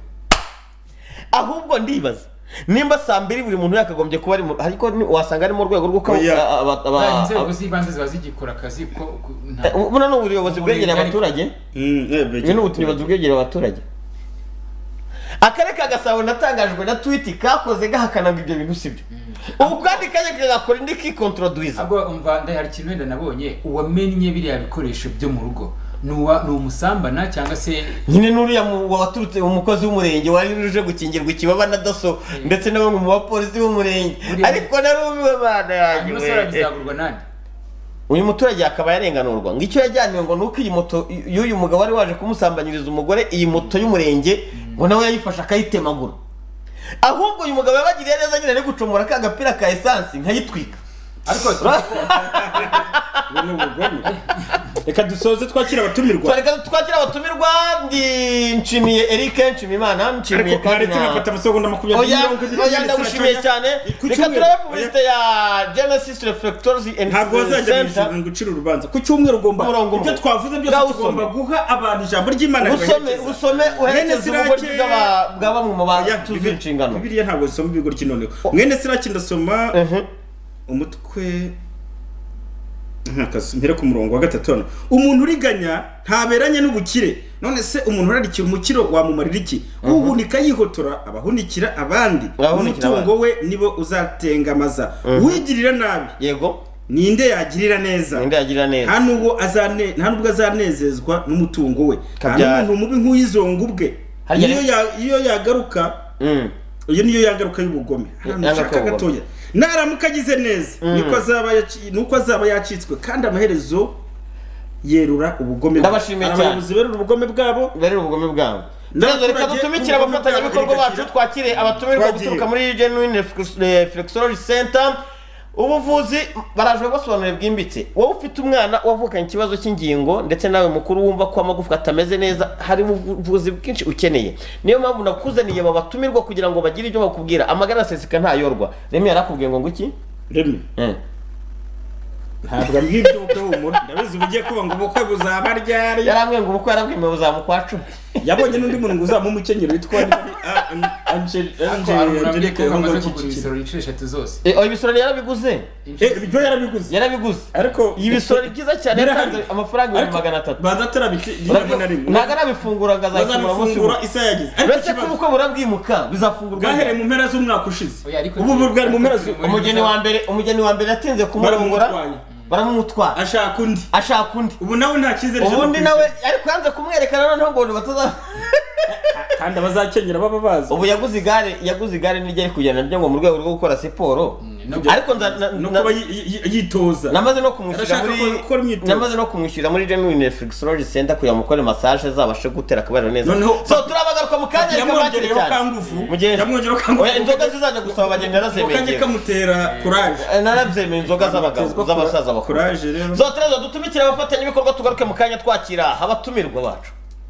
ahubwo ndibaza nimba saa mbiri buri muntu yakagombye kuba ari ariko wasanga ari mu rwego rw'uko inzego z'ibanze ziba zigikora akazi ko buno ni ubuyobozi bwegereye abaturage ibi ni ubuyobozi bwegereye abaturage akarere ka Gasabo natangajwe na twiti kakoze gahakanaga ibyo bintu sibyo ubu kandi kajya kagakora indi kikontroduiza ahubwo umva ndahari ikintu wenda nabonye uwamennye biriya bikoresho byo mu rugo nuwa numusambana cyangwa se nyine nuriya waturutse umukozi w'umurenge wari ruje gukingirwa ikibaba na daso ndetse na bamwe mu bapolisi b'umurenge ariko narubiwe bana yanyu bizagurwa nande uyu muturage akaba yarenganurwa ngo icyo yajyaniwe ngo nuko iyi moto y'uyu mugabo wari waje kumusambanyiriza umugore iyi moto y'umurenge ngo nawe yayifashe akayitemagura ahubwo uyu mugabo yabagiriye neza nyine ari gucomora ka gapira ka esansi nkayitwika ariko reka dusoze twakira abatumirwa reka twakira abatumirwa ndi nshimiye Eric Nshimimana nshimiye kandi na nafata amasegonda makumyabiri oya ndagushimiye cyane reka turabe publicité ya Genesis Reflectors and ntabwo wazajya mu gucira urubanza ku cyumweru ugomba ibyo twavuze byose tugomba guha abantu ijambo ry'Imana usome usome uherekeze ubugoryi bwa bamwe mu batuze inshingano Bibiliya ntabwo zisoma ibigoryi noneho mwene Siraki ndasoma umutwe mpera ku murongo wa gatatu hano umuntu uriganya ntaberanye n'ubukire none se umuntu urarikira umukiro wamumarira iki uhunika yihotora abahunikira abandi umutungo we nibo uzatengamaza wigirira nabi yego ninde yagirira neza ninde yagirira neza nta nubwo azane nta nubwo azanezezwa n'umutungo we kandi umuntu mubi nk'uyizonga ubwe iyo iyo yagaruka iyo niyo yagaruka y'ubugome nshaka gatoya naramuka agize neza niko azaba nuko azaba yacitswe kandi amaherezo yerura ubugome ndabashimiye cyane abayobozi berura ubugome bwabo berura ubugome bwabo Ndazo reka dutumikira abafatanyabikorwa bacu twakire abatumirwa guturuka muri Genuine Reflexology Center ubuvuzi barajwe basobanurira bwimbitse wowe ufite umwana wavukanye ikibazo cy'ingingo ndetse nawe mukuru wumva ko amagufwa atameze neza hari ubuvuzi bwinshi ukeneye niyo mpamvu nakuzaniye aba batumirwa kugira ngo bagire ibyo bakubwira amagana aseseka ntayorwa Remi yarakubwiye ngo nguki Remi eh ntabwo mbibyo uko humura ndabizi ugiye kuba ngo ubukwe buzaba ryari yarambwiye ngo ubukwe yarabwiye buzamu kwa cumi yabonye n'undi muntu ngo uzamu umukenyero witwa Angel Angelique amaze kugura ibisoro eshatu zose eh oya ibisoro yarabiguze eh ibyo yarabiguze yarabiguze ariko ibisoro byiza cyane yatanze amafaranga ibihumbi magana atatu baza tarabiti na rimwe ntago arabifungura ngo azafungura isa yagize uretse ko ubukwe burabwimuka bizafungurwa gahere mu mpera z'umwaka ushize ubu bwari mu mpera umugeni wa mbere umugeni wa mbere yatinze kumurongora baramumutwara ashaka undi ashaka undi ubu nawe nta cyizere cyo ubundi nawe ariko yanze kumwerekana noneho ngo bataza kandi abazakenyera baba bazi ubu yaguze igare yaguze igare n'iryo ari kugenda ryo ngo mu rwego rwo gukora siporo ariko no kuba yitoza namaze no kumwishyura muri namaze no kumwishyura muri Genuine Reflexology Center kuya mukore massage zabashe gutera akabara neza so turabagaruka mu kanya reka bakire cyane yamwongera kangufu oya inzoga zizajya gusaba abageni narazemeye kanje kamutera courage narazemeye inzoga z'abagabo z'abasaza bakuru courage rero so turazo dutumikira abafatanya ibikorwa tugaruke mu kanya twakira abatumirwa bacu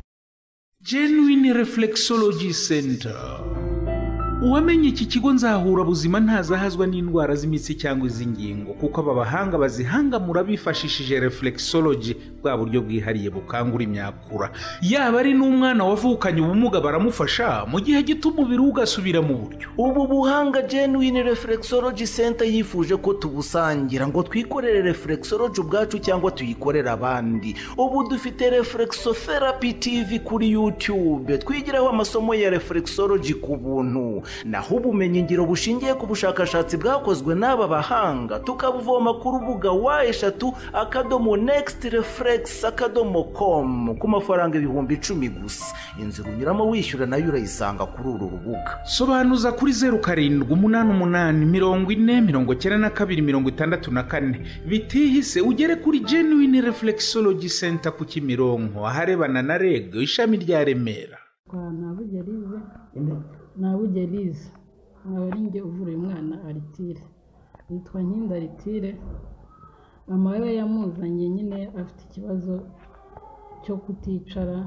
Genuine Reflexology Center. Uwamenye iki kigo nzahura buzima ntazahazwa n'indwara z'imitsi cyangwa iz'ingingo kuko aba bahanga bazihangamura bifashishije reflexology bwa buryo bwihariye bukangura imyakura. Yaba ari n'umwana wavukanye ubumuga baramufasha mu gihe gito umubiri ugasubira mu buryo. Ubu buhanga Genuine Reflexology Center yifuje ko tubusangira ngo twikorere reflexology ubwacu cyangwa tuyikorere abandi. Ubu dufite Reflexotherapy T V kuri YouTube twigiraho amasomo ya reflexology ku buntu, naho ubumenyi ngiro bushingiye ku bushakashatsi bwakozwe n'aba bahanga tukabuvoma ku rubuga wa eshatu akadomo next reflex akadomo com ku mafaranga ibihumbi icumi gusa. Inzira unyuramo wishyura nayo urayisanga kuri uru rubuga. Sobanuza kuri zeru karindwi umunani umunani mirongo ine mirongo cyenda na kabiri mirongo itandatu na kane bitihise ugere kuri Genuine Reflexology Center ku Kimironko aharebana na R E G ishami rya Remera. Nabugerize nabugerize nkaba nge uvura uyu mwana Aritire, yitwa Nkinda Aritire. Mama we yamuzanye nyine afite ikibazo cyo kuticara,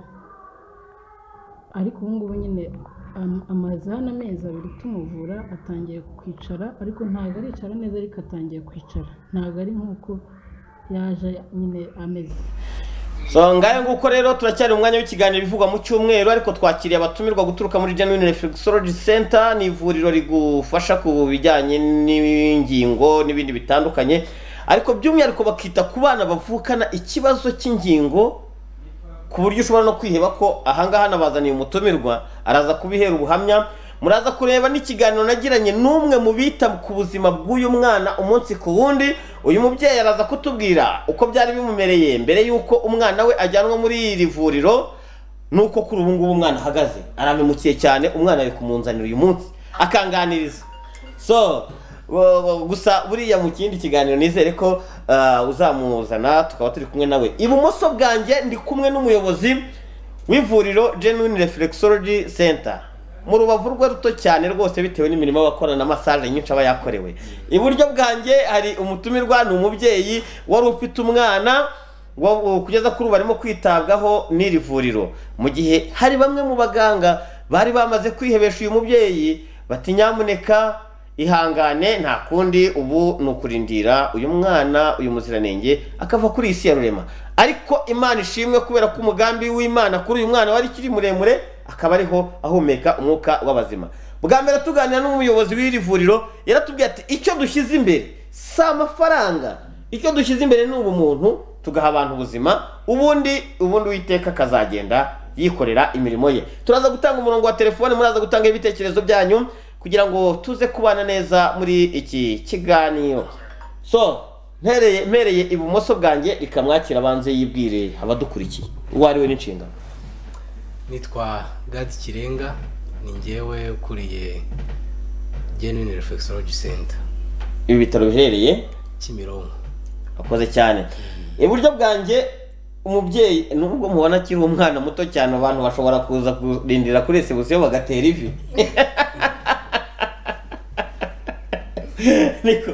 ariko ubu ngubu nyine amaze hano amezi abiri tumuvura atangiye kwicara, ariko ntabwo aricara neza, ariko atangiye kwicara, ntabwo ari nk'uko yaje nyine ameze. So ngaye nguko rero turacyari umwanya w'ikiganiro bivugwa mu cyumweru, ariko twakiriye abatumirwa guturuka muri Genuine Reflexology Center. Ni ivuriro rigufasha ku bijyanye n'ingingo n'ibindi bitandukanye, ariko by'umwihariko bakita ku bana bavukana ikibazo cy'ingingo ku buryo ushobora no kwiheba ko ahangaha nabazaniye umutumirwa araza kubihera ubuhamya. Muraza kureba n'ikiganiro nagiranye n'umwe mu bita ku buzima bw'uyu mwana umunsi ku wundi. Uyu mubyeyi araza kutubwira uko byari bimumereye mbere y'uko umwana we ajyanwa muri iri vuriro, nuko kuri ubu ngubu umwana ahagaze. Aramemukiye cyane, umwana ari kumunzanira uyu munsi akanganiriza. So gusa buriya mu kindi kiganiro nizere ko uzamuzana tukaba turi kumwe nawe. Ibumoso bwanjye ndi kumwe n'umuyobozi w'ivuriro Genuine Reflexology Center mu rubavu rwe ruto cyane rwose bitewe n'imirimo bakorana na massage nyinshi aba yakorewe. Iburyo bwanjye hari umutumirwa, ni umubyeyi wari ufite umwana kugeza kuri ubu barimo kwitabwaho n'iri vuriro, mu gihe hari bamwe mu baganga bari bamaze kwihebesha uyu mubyeyi bati nyamuneka ihangane, nta kundi ubu ni ukurindira uyu mwana uyu muziranenge akava kuri isi ya rurema. Ariko Imana ishimwe kubera ko umugambi w'Imana kuri uyu mwana wari kiri muremure, akaba ariho ahumeka umwuka w'abazima. Bwa mbere tuganira n'umuyobozi w'iri vuriro yaratubwiye ati icyo dushyize imbere si amafaranga, icyo dushyize imbere ni ubumuntu, tugaha abantu ubuzima, ubundi ubundi Uwiteka akazagenda yikorera imirimo ye. Turaza gutanga umurongo wa telefone, muraza gutanga ibitekerezo byanyu kugira ngo tuze kubana neza muri iki kiganiro. So mpereye mpereye ibumoso bwanjye rikamwakira abanze yibwire abadukurikiye uwo ari we n'inshingano. Nitwa Gadi Kirenga, ni njyewe ukuriye Genuine Reflexology Center. Ibi bitaro biherereye Kimironko. Akoze cyane. Iburyo bwanjye umubyeyi nubwo mubona kiri umwana muto cyane, abantu bashobora kuza kurindira kuri reception bagatera ivi. Niko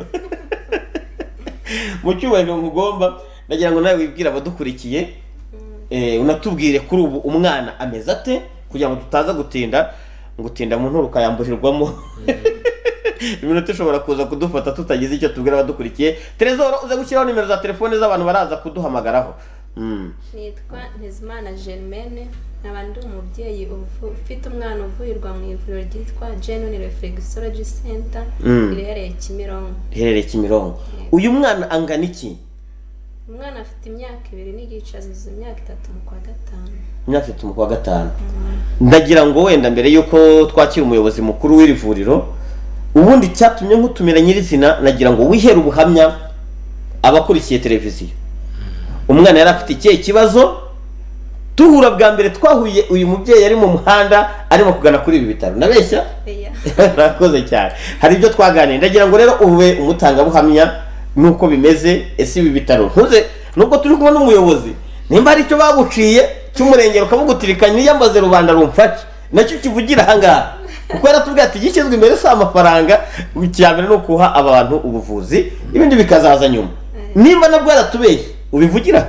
mu cyubahiro mugomba, ndagira ngo nawe wibwira abadukurikiye, eh unatubwire kuri ubu umwana ameze ate kugira ngo tutaza gutinda ngutinda mu nturuka yamburirwamo. Iminota ishobora kuza kudufata tutagize icyo tubwira abadukurikiye. Trezor uze gushyiraho nimero za telefone z'abantu baraza kuduhamagaraho. Mm. Nitwa Ntizimana Germaine, n'abandi umubyeyi ufite umwana uvurirwa mu ivuriro ryitwa Genuine Reflexology Center riherereye Kimironko. Riherereye Kimironko. Uyu mwana angana iki? Umwana afite imyaka ibiri n'igice, azize imyaka itatu mu kwa gatanu. Imyaka itatu mu kwa gatanu. Ndagira ngo wenda mbere yuko twakira umuyobozi mukuru w'iri vuriro, ubundi cyatumye nkutumira nyirizina, nagira ngo wihere ubuhamya abakurikiye televiziyo. Umwana yari afite ikihe kibazo? Tuhura bwa mbere twahuye uyu mubyeyi ari mu muhanda arimo kugana kuri ibi bitaro. Nabeshya? Nakoze cyane. Hari ibyo twaganiriye. Ndagira ngo rero ube umutanga buhamya nuko bimeze ese ibi bitaro. Ntuze nubwo turi kumwe n'umuyobozi, nimba ari cyo baguciye cy'umurengero kavugutirikanye niyambaze rubanda rumfashe. Nacyo kivugira ahangaha. Kuko yaratubwiye ati gishyizwe imbere sa amafaranga, icyambere no kuha abantu ubuvuzi, ibindi bikazaza nyuma. Nimba nabwo yaratubeye ubivugira.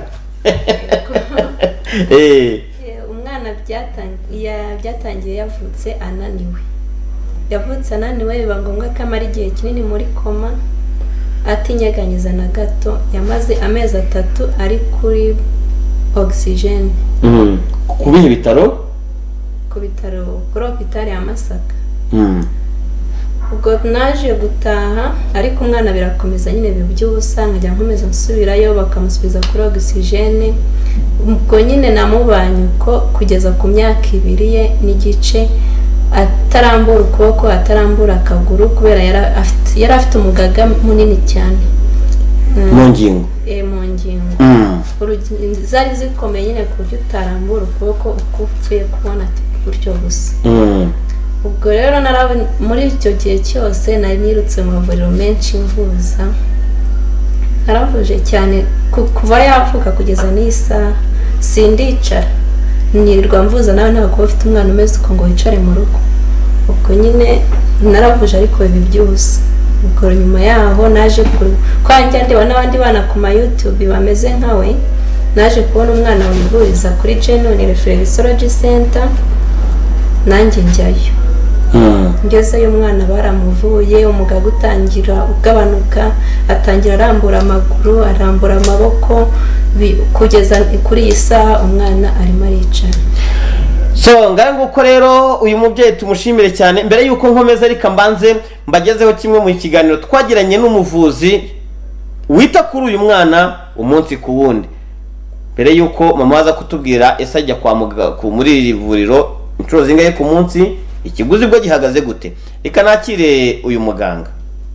Eh umwana byatangiye byatangiye yavutse ananiwe. Yavutse ananiwe biba ngombwa ko amara igihe kinini muri koma atinyeganyiza na gato. Yamaze amezi atatu ari kuri oxygene ku bihe bitaro ku bitaro kuri hopitali ya Masaka. Ubwo naje gutaha ariko umwana birakomeza nyine bibyubusa nkajya nkomeza nsubirayo bakamusubiza kuri oxygene. Ubwo nyine namubanye uko kugeza ku myaka ibiri ye n'igice atarambura ukuboko atarambura akaguru kubera yari afite umugaga munini cyane mu ngingo eh mu ngingo zari zikomeye nyine ku buryo utarambura ukuboko uko upfuye kubona gutyo gusa. Ubwo rero muri icyo gihe cyose nari nirutse mu mavuriro menshi mvuza naravuje cyane kuva yavuka kugeza n'isa sindicara nirirwa mvuza nawe ntabwo ufite umwana umeze uko ngo wicare mu rugo. Ubwo nyine naravuje ariko ibi byose. Ubwo nyuma yaho naje kwanjya ndeba n'abandi bana ku ma YouTube bameze nkawe naje kubona umwana wivuriza kuri Genuine Reflexology Center nanjye njyayo. Ngezeyo umwana baramuvuye umugaga utangira ugabanuka atangira arambura amaguru arambura amaboko kugeza kuri iyi saha umwana arimo aricara. So ngaho nguko rero uyu mubyeyi tumushimire cyane. Mbere yuko nkomeza ariko mbanze mbagezeho kimwe mu kiganiro twagiranye n'umuvuzi wita kuri uyu mwana umunsi ku wundi. Mbere yuko mama waza kutubwira ese ajya kwa muganga muri iri vuriro inshuro zingahe ku munsi ikiguzi bwo gihagaze gute, reka nakire uyu muganga.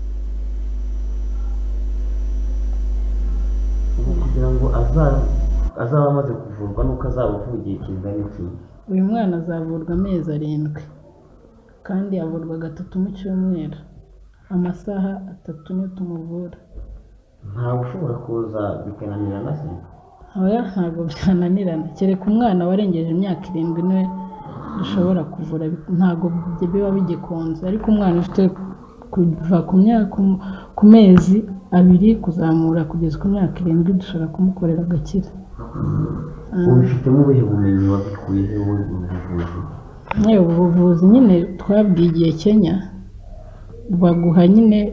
Kugira ngo azaba amaze kuvurwa nuko azaba avugiye kingana iki? Uyu mwana azavurwa amezi arindwi kandi avurwa gatatu mu cyumweru amasaha atatu niyo tumuvura. Ntawe ushobora kuza bikananirana se? Oya ntabwo byananirana kereka umwana warengeje imyaka irindwi niwe dushobora kuvura ntabwo biba bigikunze ariko umwana ufite kuva ku myaka ku mezi abiri kuzamura kugeza ku myaka irindwi dushobora kumukorera agakira. Ubifitemo ubuhe bumenyi wabikuye wowe mu buvuzi? Ubu buvuzi nyine twabwigiye Kenya baguha nyine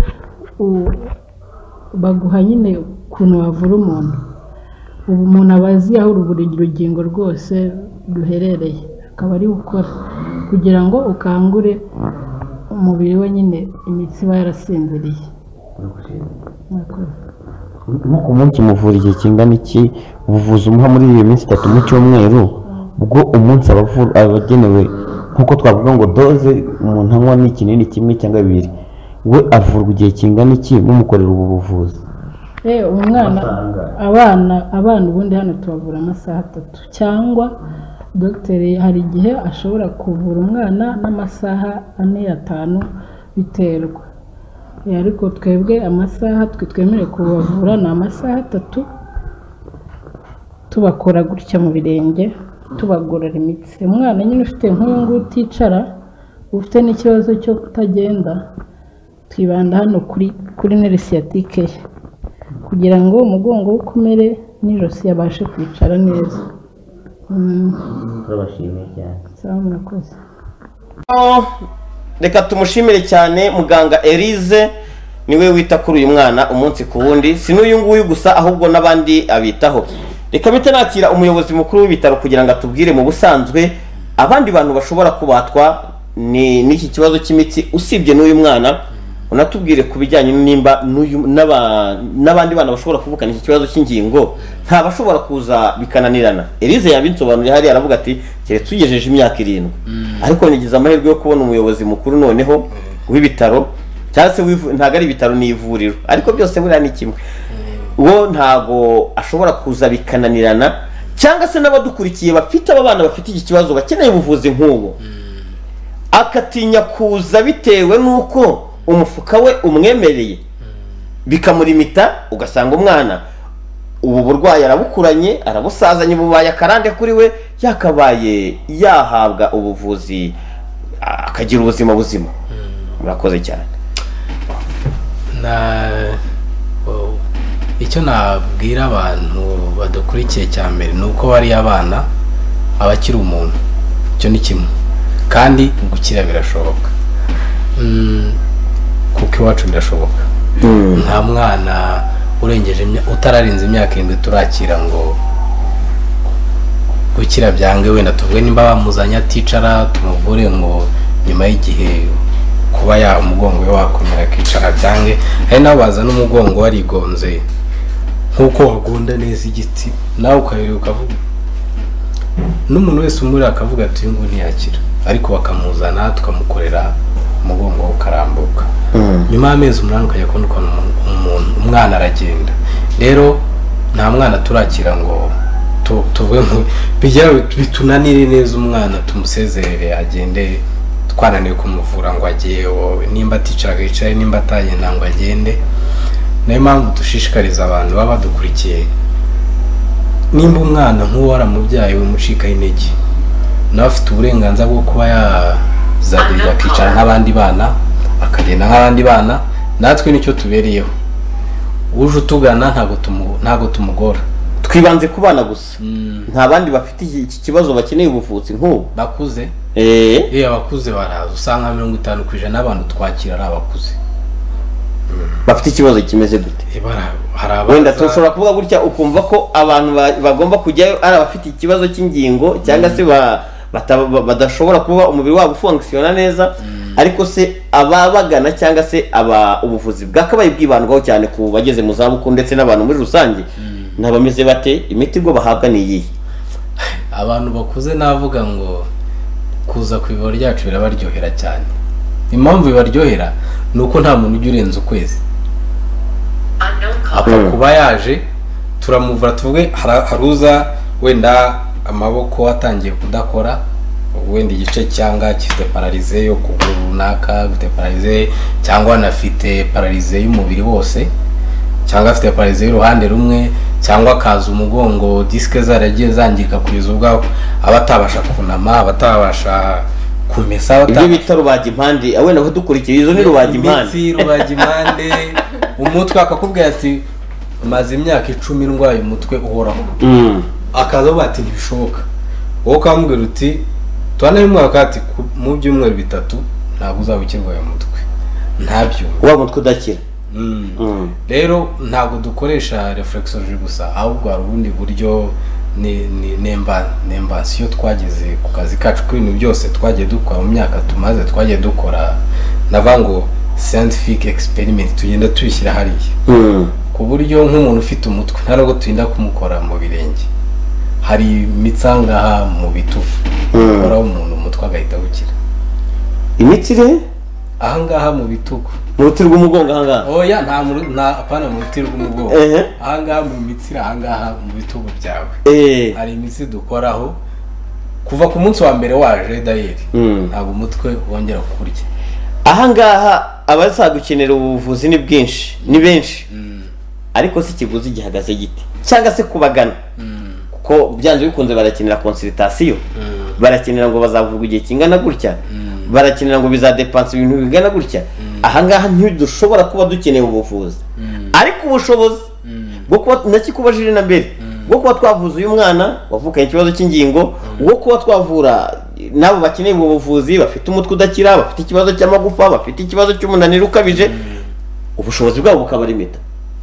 baguha nyine ukuntu wavura umuntu. Ubu umuntu abazi aho urugingo rwose ruherereye akaba ari gukora kugira ngo ukangure umubiri we nyine imitsi iba yarasinziriye. Nko ku munsi muvura igihe kingana iki ubuvuzi umuha muri iyo minsi itatu mu cyumweru ubwo umunsi abagenewe nk'uko twavuga ngo doze umuntu anywa ni ikinini kimwe cyangwa bibiri we avurwa igihe kingana iki mumukorera ubu buvuzi? Eh umwana abana abana ubundi hano tubavura amasaha atatu cyangwa dogiteri hari igihe ashobora kuvura umwana n'amasaha ane atanu biterwa. Ariko twebwe amasaha twe twemere kubavura ni amasaha atatu tubakora gutya mu birenge tubagorora imitsi. Umwana nyine ufite nk'uyu nguyu uticara ufite n'ikibazo cyo kutagenda twibanda hano kuri kuri nerve sciatique kugira ngo umugongo ukomere n'ijosi yabashe kwicara neza. Turabashimiye cyane. Sawa murakoze. Reka tumushimire cyane muganga Elise niwe wita kuri uyu mwana umunsi ku wundi si n'uyu nguyu gusa ahubwo n'abandi abitaho. Reka bite nakira umuyobozi mukuru w'ibitaro kugira ngo atubwire mu busanzwe abandi bantu bashobora kubatwa ni n'iki kibazo cy'imitsi usibye n'uyu mwana unatubwire ku bijyanye nimba n'abandi bana bashobora kuvukana iki kibazo cy'ingingo nta bashobora kuza bikananirana. Elise yabinsobanuriye hari aravuga ati keretse ugejeje imyaka irindwi ariko nigize amahirwe yo kubona umuyobozi mukuru noneho w'ibitaro cyangwa se ntago ari ibitaro ni ivuriro ariko byose buriya ni kimwe uwo ntago ashobora kuza bikananirana cyangwa se n'abadukurikiye bafite aba bana bafite iki kibazo bakeneye ubuvuzi nk'ubu akatinya kuza bitewe n'uko umufuka we umwemereye bikamurimita ugasanga umwana ubu burwayi arabukuranye arabusazanye bubaye akarande kuri we yakabaye yahabwa ubuvuzi akagira ubuzima buzima. Murakoze cyane. Na icyo nabwira abantu badukurikiye cya mbere ni uko bari abana abakiri umuntu icyo ni kimwe kandi gukira birashoboka kuko iwacu birashoboka. Nta mwana urengeje utararinze imyaka irindwi turakira ngo gukira byange wenda tuvuge nimba bamuzanye aticara tumuvure ngo nyuma y'igihe kuba ya umugongo we wakomera akicara byange hari nabo baza n'umugongo warigonze nkuko wagunda neza igiti nawe ukahera ukavuga n'umuntu wese umuri akavuga ati ngo ntiyakira ariko bakamuzana tukamukorera umugongo ukarambuka nyuma y'amezi umunani ukajya kubona umuntu umwana aragenda rero nta mwana turakira ngo tuvuge ngo bijya bitunanire neza umwana tumusezerere agende twananiwe kumuvura ngo agiye nimba aticaraga yicaye nimba atagenda ngo agende niyo mpamvu dushishikariza abantu baba badukurikiye nimba umwana nk'uwo waramubyaye umucikaho intege nawe afite uburenganzira bwo kuba yazagurira akicara nk'abandi bana akagenda nk'abandi bana natwe nicyo tubereyeho uje utugana ntabwo tumugora twibanze ku bana gusa nta bandi bafite iki kibazo bakeneye ubuvuzi nk'ubu bakuze eee abakuze baraza usanga mirongo itanu ku ijana n'abantu twakira ari abakuze bafite ikibazo kimeze gute wenda tushobora kuvuga gutya ukumva ko abantu bagomba kujyayo ari abafite ikibazo cy'ingingo cyangwa se badashobora kuba umubiri wabo ufunkisiyona neza ariko se ababagana cyangwa se aba ubuvuzi bwakabaye bwibandwaho cyane ku bageze mu zabukuru ndetse n'abantu muri rusange ntabameze bate imiti ubwo bahabwa ni iyihe abantu bakuze navuga ngo kuza ku ivuriro ryacu birabaryohera cyane impamvu bibaryohera ni uko nta muntu ujya urenza ukwezi apfa kuba yaje turamuvura tuvuge haruza wenda amaboko atangiye kudakora wenda igice cyangwa gifite pararize yo kuguru runaka gifite pararize cyangwa anafite pararize y'umubiri wose cyangwa afite pararize y'uruhande rumwe cyangwa akaza umugongo disike zaragiye zangirika kugeza ubwo abatabasha kunama abatabasha kumesa ibyo bita rubagimpande wenda ko dukurikiye izo ni rubagimpande imitsi rubagimpande umutwe akakubwira ati maze imyaka icumi ndwaye umutwe uhoraho akaza bati ntibishoboka wowe ukamubwira uti twana y'umwaka ati mu byumweru bitatu ntabwo uzaba ukirwaye umutwe ntabyo wa mutwe udakira rero ntabwo dukoresha reflexology gusa ahubwo hari ubundi buryo ni nemba nembasiyo twageze ku kazi kacu ko ibintu byose twagiye dukora mu myaka tumaze twagiye dukora nava ngo scientific experiment tugenda tubishyira hariya ku buryo nk'umuntu ufite umutwe nta nubwo turinda kumukora mu birenge hari imitsi ahangaha mu bitugu ukoraho umuntu umutwe agahita awukira imitsi re ahangaha mu bitugu mu ruti rw'umugongo ahangaha oya nta nta apana mu ruti rw'umugongo ahangaha mu mitsi ahangaha mu bitugu byawe hari imitsi dukoraho kuva ku munsi wa mbere waje dayeri ntabwo umutwe wongera kukurya ahangaha abazagukenera ubuvuzi ni bwinshi ni benshi ariko si ikiguzi gihagaze giti cyangwa se kubagana kuko byanze bikunze barakenera consultation barakenera ngo bazavurwa igihe kingana gutya barakenera ngo bizadepansa ibintu bigana gutya ahangaha ntidushobora kuba dukeneye ubuvuzi ariko ubushobozi bwo kuba nakikubajije na mbere bwo kuba twavuza uyu mwana wavukanye ikibazo cy'ingingo bwo kuba twavura nabo bakeneye ubu buvuzi bafite umutwe udakira bafite ikibazo cy'amagufa bafite ikibazo cy'umunaniro ukabije ubushobozi bwabo bukaba limita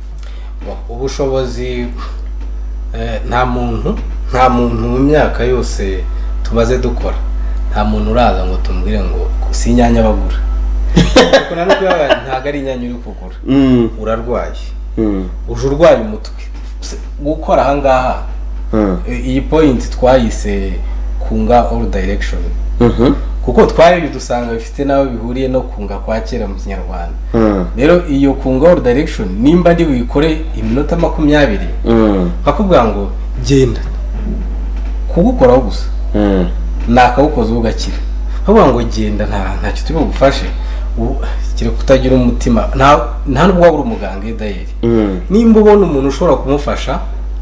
ubushobozi nta muntu nta muntu mu myaka yose tumaze dukora nta muntu uraza ngo tumubwire ngo si inyanya bagura ntabwo ari inyanya uri kugura urarwaye uje urwaye umutwe gukora ahangaha iyi point twayise kunga all direction kuko twari dusanga bifite nawe bihuriye no kunga kwa kera mu kinyarwanda rero iyo kunga all direction nimba ndi wikore iminota makumyabiri bakubwira ngo genda kugukoraho gusa nakawukoze ugakira bavuga ngo genda nta ntacyo turi bugufashe kire kutagira umutima nta nubwo waba uri umuganga dayeri nimba ubona umuntu ushobora kumufasha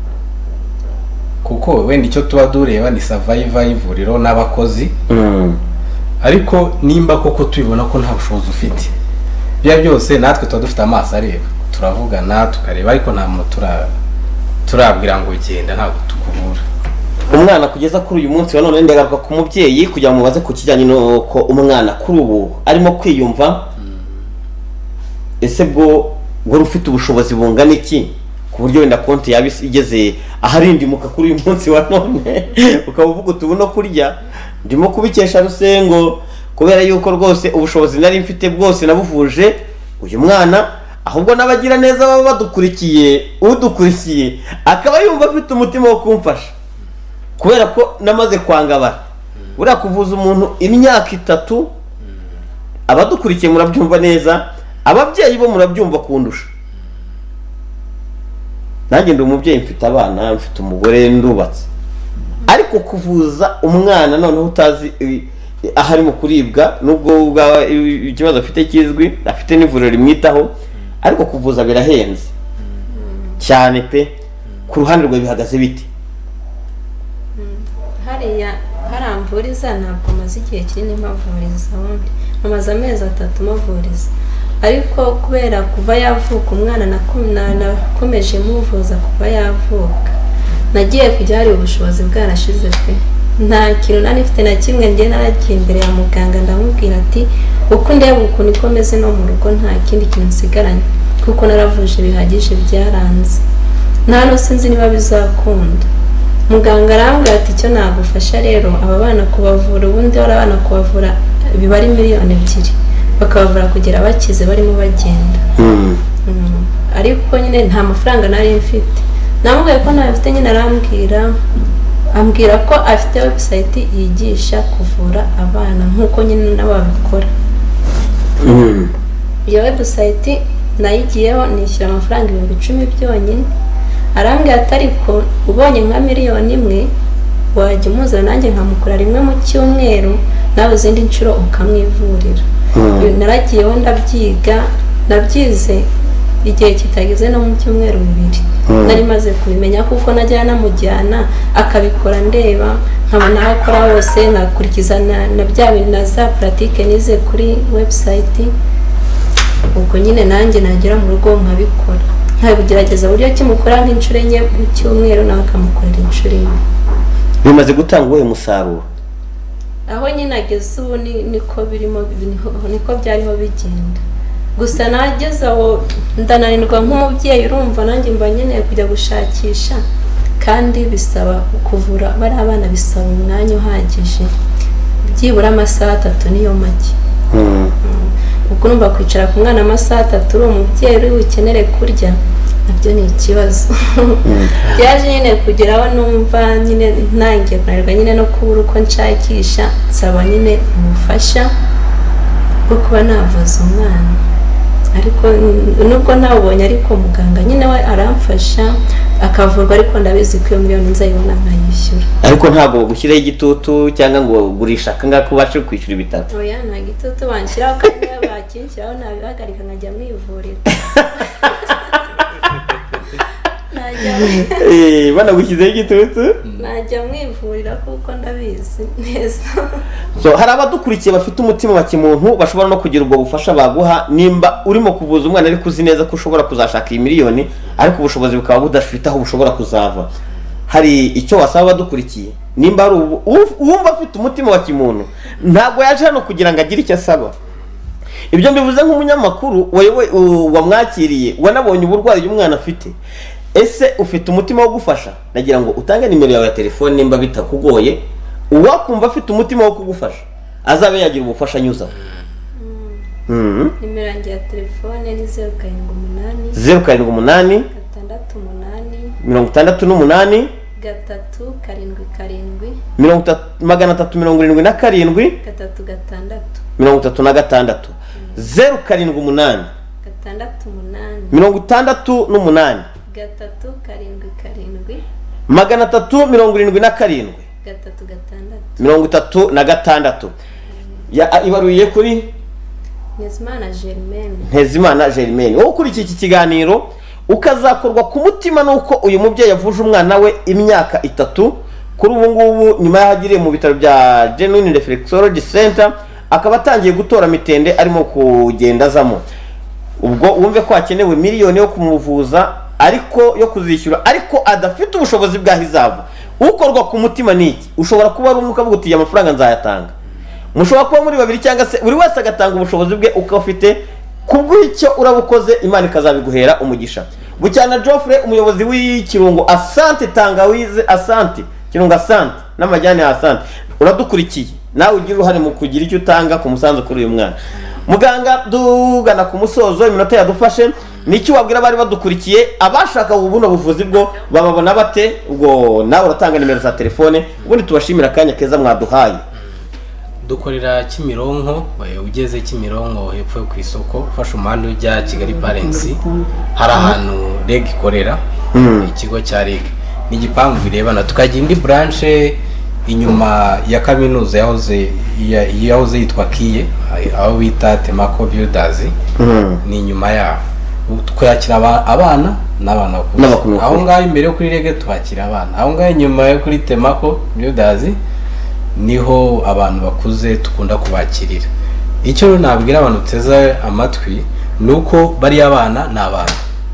kuko wenda icyo tuba dureba ni survival y'ivuriro n'abakozi ariko nimba koko tubibona ko nta bushobozi ufite bya byose natwe tuba dufite amaso areba turavugana tukareba ariko nta muntu turabwira ngo genda ntabwo tukuvura umwana kugeza kuri uyu munsi wa none ndagaruka ku mubyeyi kugira ngo mubaze ku kijyanye n'uko umwana kuri ubu arimo kwiyumva ese bwo wari ufite ubushobozi bungana iki ku buryo wenda konti yaba igeze aharindimuka kuri uyu munsi wa none ukaba uvuga uti ubu no kurya ndimo kubikesha Rusengo kubera yuko rwose ubushobozi nari mfite bwose nabuvuje uyu mwana ahubwo n'abagira neza baba badukurikiye udukurikiye akaba yumva afite umutima wo kumfasha kubera ko namaze kwangabara buriya kuvuza umuntu imyaka itatu abadukurikiye murabyumva neza ababyeyi bo murabyumva kundusha nanjye ndi umubyeyi mfite abana mfite umugore ndubatse ariko kuvuza umwana noneho utazi aho arimo kuribwa nubwo ikibazo afite kizwi afite n'ivuriro rimwitaho ariko kuvuza birahenze cyane pe ku ruhande rwe bihagaze biti hariya haramvuriza ntabwo maze igihe kinini mpavuriza ubundi amaze amezi atatu mavuriza ariko kubera kuva yavuka umwana nakomeje muvuza kuva yavuka nagiye kujya hari ubushobozi bwarashize pe nta kintu nari mfite na kimwe njye naragiye imbere ya muganga ndamubwira ati uko ndeba ukuntu ikomeze no mu rugo nta kindi kintu nsigaranye kuko naravuje bihagije byaranze nta no sinzi niba bizakunda muganga arambwira ati icyo nagufasha rero aba bana kubavura ubundi wari abana kubavura biba ari miliyoni ebyiri bakabavura kugera bakize barimo bagenda ariko nyine nta mafaranga nari mfite namubwiye ko ntayo mfite nyine arambwira ambwira ko afite website yigisha kuvura abana nk'uko nyine n'ababikora iyo website nayigiyeho nishyura amafaranga ibihumbi icumi byonyine arambwira ati ariko ubonye nka miliyoni imwe wajya umuzana nanjye nkamukora rimwe mu cyumweru nawe izindi nshuro ukamwivurira naragiyeho ndabyiga nabyize igihe kitageze no mu cyumweru bibiri nari maze kubimenya kuko najya namujyana akabikora ndeba nkabona aho akora hose nkakurikiza na bya bintu na za pratique nize kuri website ubwo nyine nanjye nagera mu rugo nkabikora nkabigerageza uburyo kimukora nk'inshuro enye mu cyumweru nawe akamukorera inshuro imwe bimaze gutanga uwo musaruro aho nyine ageze ubu niko birimo niko byariho bigenda gusa nageze aho ndananirwa nk'umubyeyi urumva nanjye mba nkeneye kujya gushakisha kandi bisaba kuvura bari abana bisaba umwanya uhagije byibura amasaha atatu niyo make ubwo numva kwicara ku mwana amasaha atatu uri umubyeyi uri bukenere kurya nabyo ni ikibazo byaje nyine kugeraho numva nyine ntangiye kunanirwa nyine no kubura uko nshakisha nsaba nyine ubufasha bwo kuba navuza umwana ariko nubwo ntabonye ariko muganga nyine we aramfasha akavurwa ariko ndabizi ko iyo miliyoni nzayibona nkayishyura ariko ntabwo gushyiraho igitutu cyangwa ngo gurisha akangaka ubashe kwishyura ibitaro oya nta gitutu banshyiraho kandi iyo bakinshyiraho nabihagarika nkajya mwivurira banagushyizeho igitutu najya mwivurira kuko ndabizi neza so hari abadukurikiye bafite umutima wa kimuntu bashobora no kugira ubwo bufasha baguha nimba urimo kuvuza umwana ariko uzi neza ko ushobora kuzashaka iyi miliyoni ariko ubushobozi bukaba budafite aho bushobora kuzava hari icyo wasaba abadukurikiye nimba ari uwumva afite umutima wa kimuntu ntabwo yaje hano kugira ngo agire icyo asaba ibyo mbivuze nk'umunyamakuru wowe wamwakiriye wanabonye uburwayi uyu mwana afite ese ufite umutima wo gufasha nagira ngo utange nimero yawe ya telefone nimba bitakugoye uwakumva afite umutima wo kugufasha azabe yagira ubufasha anyuzaho nimero yanjye ya telefone ni zeru karindwi umunani zeru karindwi umunani gatandatu umunani mirongo itandatu n'umunani gatatu karindwi karindwi magana atatu mirongo irindwi na karindwi gatatu gatandatu mirongo itatu na gatandatu zeru karindwi umunani gatandatu umunani mirongo itandatu n'umunani gatatu karindwi karindwi magana atatu mirongo irindwi na karindwi gatatu gatandatu mirongo itatu na gatandatu ibaruye kuri Ntezimana Germaine Ntezimana Germaine wowe ukurikiye iki kiganiro ukazakorwa ku mutima nuko uyu mubyeyi yavuje umwana we imyaka itatu kuri ubu ngubu nyuma y'ahagiriye mu bitaro bya Genuine Reflexology Center akaba atangiye gutora mitende arimo kugenda azamo ubwo wumve ko hakenewe miliyoni yo kumuvuza ariko yo kuzishyura ariko adafite ubushobozi bwa hizavu ukorwa ku mutima niki ushobora kuba ari umwuka uvuga uti amafaranga nzayatanga mushobora kuba muri babiri cyangwa se buri wese agatanga ubushobozi bwe uko afite kubw'icyo urabukoze Imana ikazabiguhera umugisha Bucyana Geoffrey umuyobozi w'ikirungo Asante Tangawize Asante kirungo Asante n'amajyane ya Asante uradukurikiye nawe ugira uruhare mu kugira icyo utanga ku musanzu kuri uyu mwana. Muganga dugana ku musozo iminota yadufashe niki wabwira bari badukurikiye abashaka ubuno buvuzi bwo bababona bate ubwo nawe uratanga nimero za telefone ubundi tubashimira akanya keza mwaduhaye. Dukorera Kimironko ugeze Kimironko hepfo ku isoko ufasha umuhanda ujya Kigali Parents hari ahantu reg ikorera ikigo cya reg ni igipangu birebana tukagira indi branche inyuma ya kaminuza yahoze yahoze yitwa Kiye aho bita Temako Builders ni inyuma yaho twakira abana n'abana bakuru aho ngaho imbere kuri rege twakira abana aho ngaho inyuma yo kuri Temako Builders niho abantu bakuze tukunda kubakirira. Icyo nabwira abantu teza amatwi nuko bari abana n'abana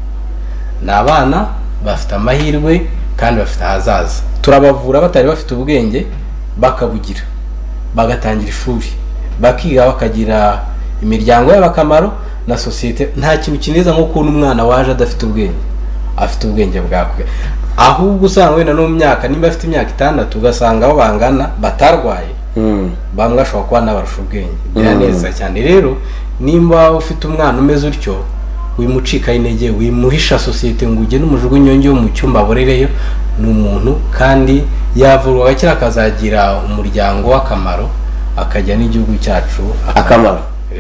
n'abana bafite amahirwe kandi bafite ahazaza turabavura batari bafite ubwenge bakabugira bagatangira ishuri bakiga bakagira imiryango y'abakamaro na societe. Nta kintu kineza nko kubona umwana waje adafite ubwenge afite ubwenge bwakwe ahubwo usanga wenda no mu myaka nimba afite imyaka itandatu ugasanga aho bangana batarwaye bamwe ashobora kuba n'abarusha ubwenge biraneza cyane. Rero nimba ufite umwana umeze utyo wimucika intege wimuhisha societe ngo ujye n'umujugunyonge wo mu cyumba aborereyo ni umuntu kandi yavurwa agakira akazagira umuryango w'akamaro akajya n'igihugu cyacu akamaro.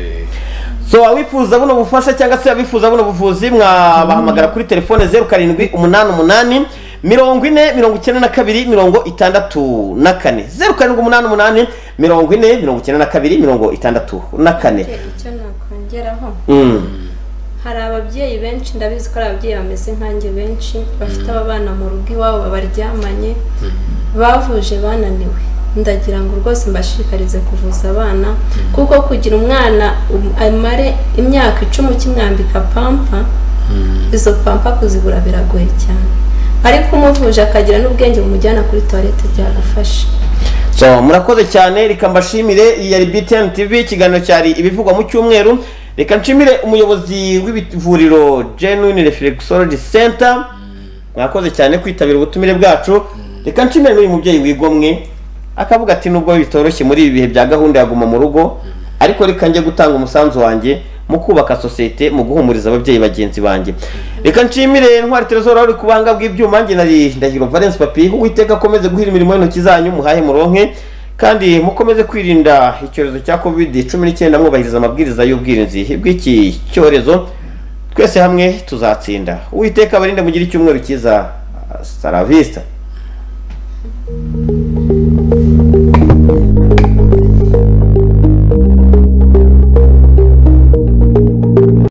So awifuza buno bufasha cyangwa se abifuza buno buvuzi mwabahamagara kuri telefone zeru karindwi umunani umunani mirongo ine mirongo icyenda na kabiri mirongo itandatu na kane zeru karindwi umunani umunani mirongo ine mirongo icyenda na kabiri mirongo itandatu na kane. Icyo nakongeraho hari ababyeyi benshi ndabizi ko ari ababyeyi bameze nkanjye benshi bafite abana mu rugo iwabo babaryamanye bavuje bananiwe. Ndagira ngo rwose mbashikarize kuvuza abana kuko kugira umwana amare imyaka icumi ukimwambika pampa izo pampa kuzibura biragoye cyane ariko umuvuje akagira n'ubwenge bumujyana kuri toilette byagufasha. So murakoze cyane reka mbashimire iyi yari B T N T V ikiganiro cyari ibivugwa mu cyumweru. Reka nshimire umuyobozi w'ibivuriro Genuine Reflexology Center mwakoze cyane kwitabira ubutumire bwacu. Reka nshimire n'uyu mubyeyi wigomwe akavuga ati nubwo bitoroshye muri ibi bihe bya gahunda yaguma mu rugo ariko reka njye gutanga umusanzu wanjye mu kubaka societe mu guhumuriza ababyeyi bagenzi banjye. Reka nshimire Ntwari Trezor uri kubanga bw'ibyuma nge nari Ndahiro Valence Papi Uwiteka akomeze guhira imirimo y'intoki zanyu muhahe muronke kandi mukomeze kwirinda icyorezo cya covid cumi n'icyenda mwubahiriza amabwiriza y'ubwirinzi bw'iki cyorezo twese hamwe tuzatsinda. Uwiteka barinde mugira icyumweru cyiza. Saravista.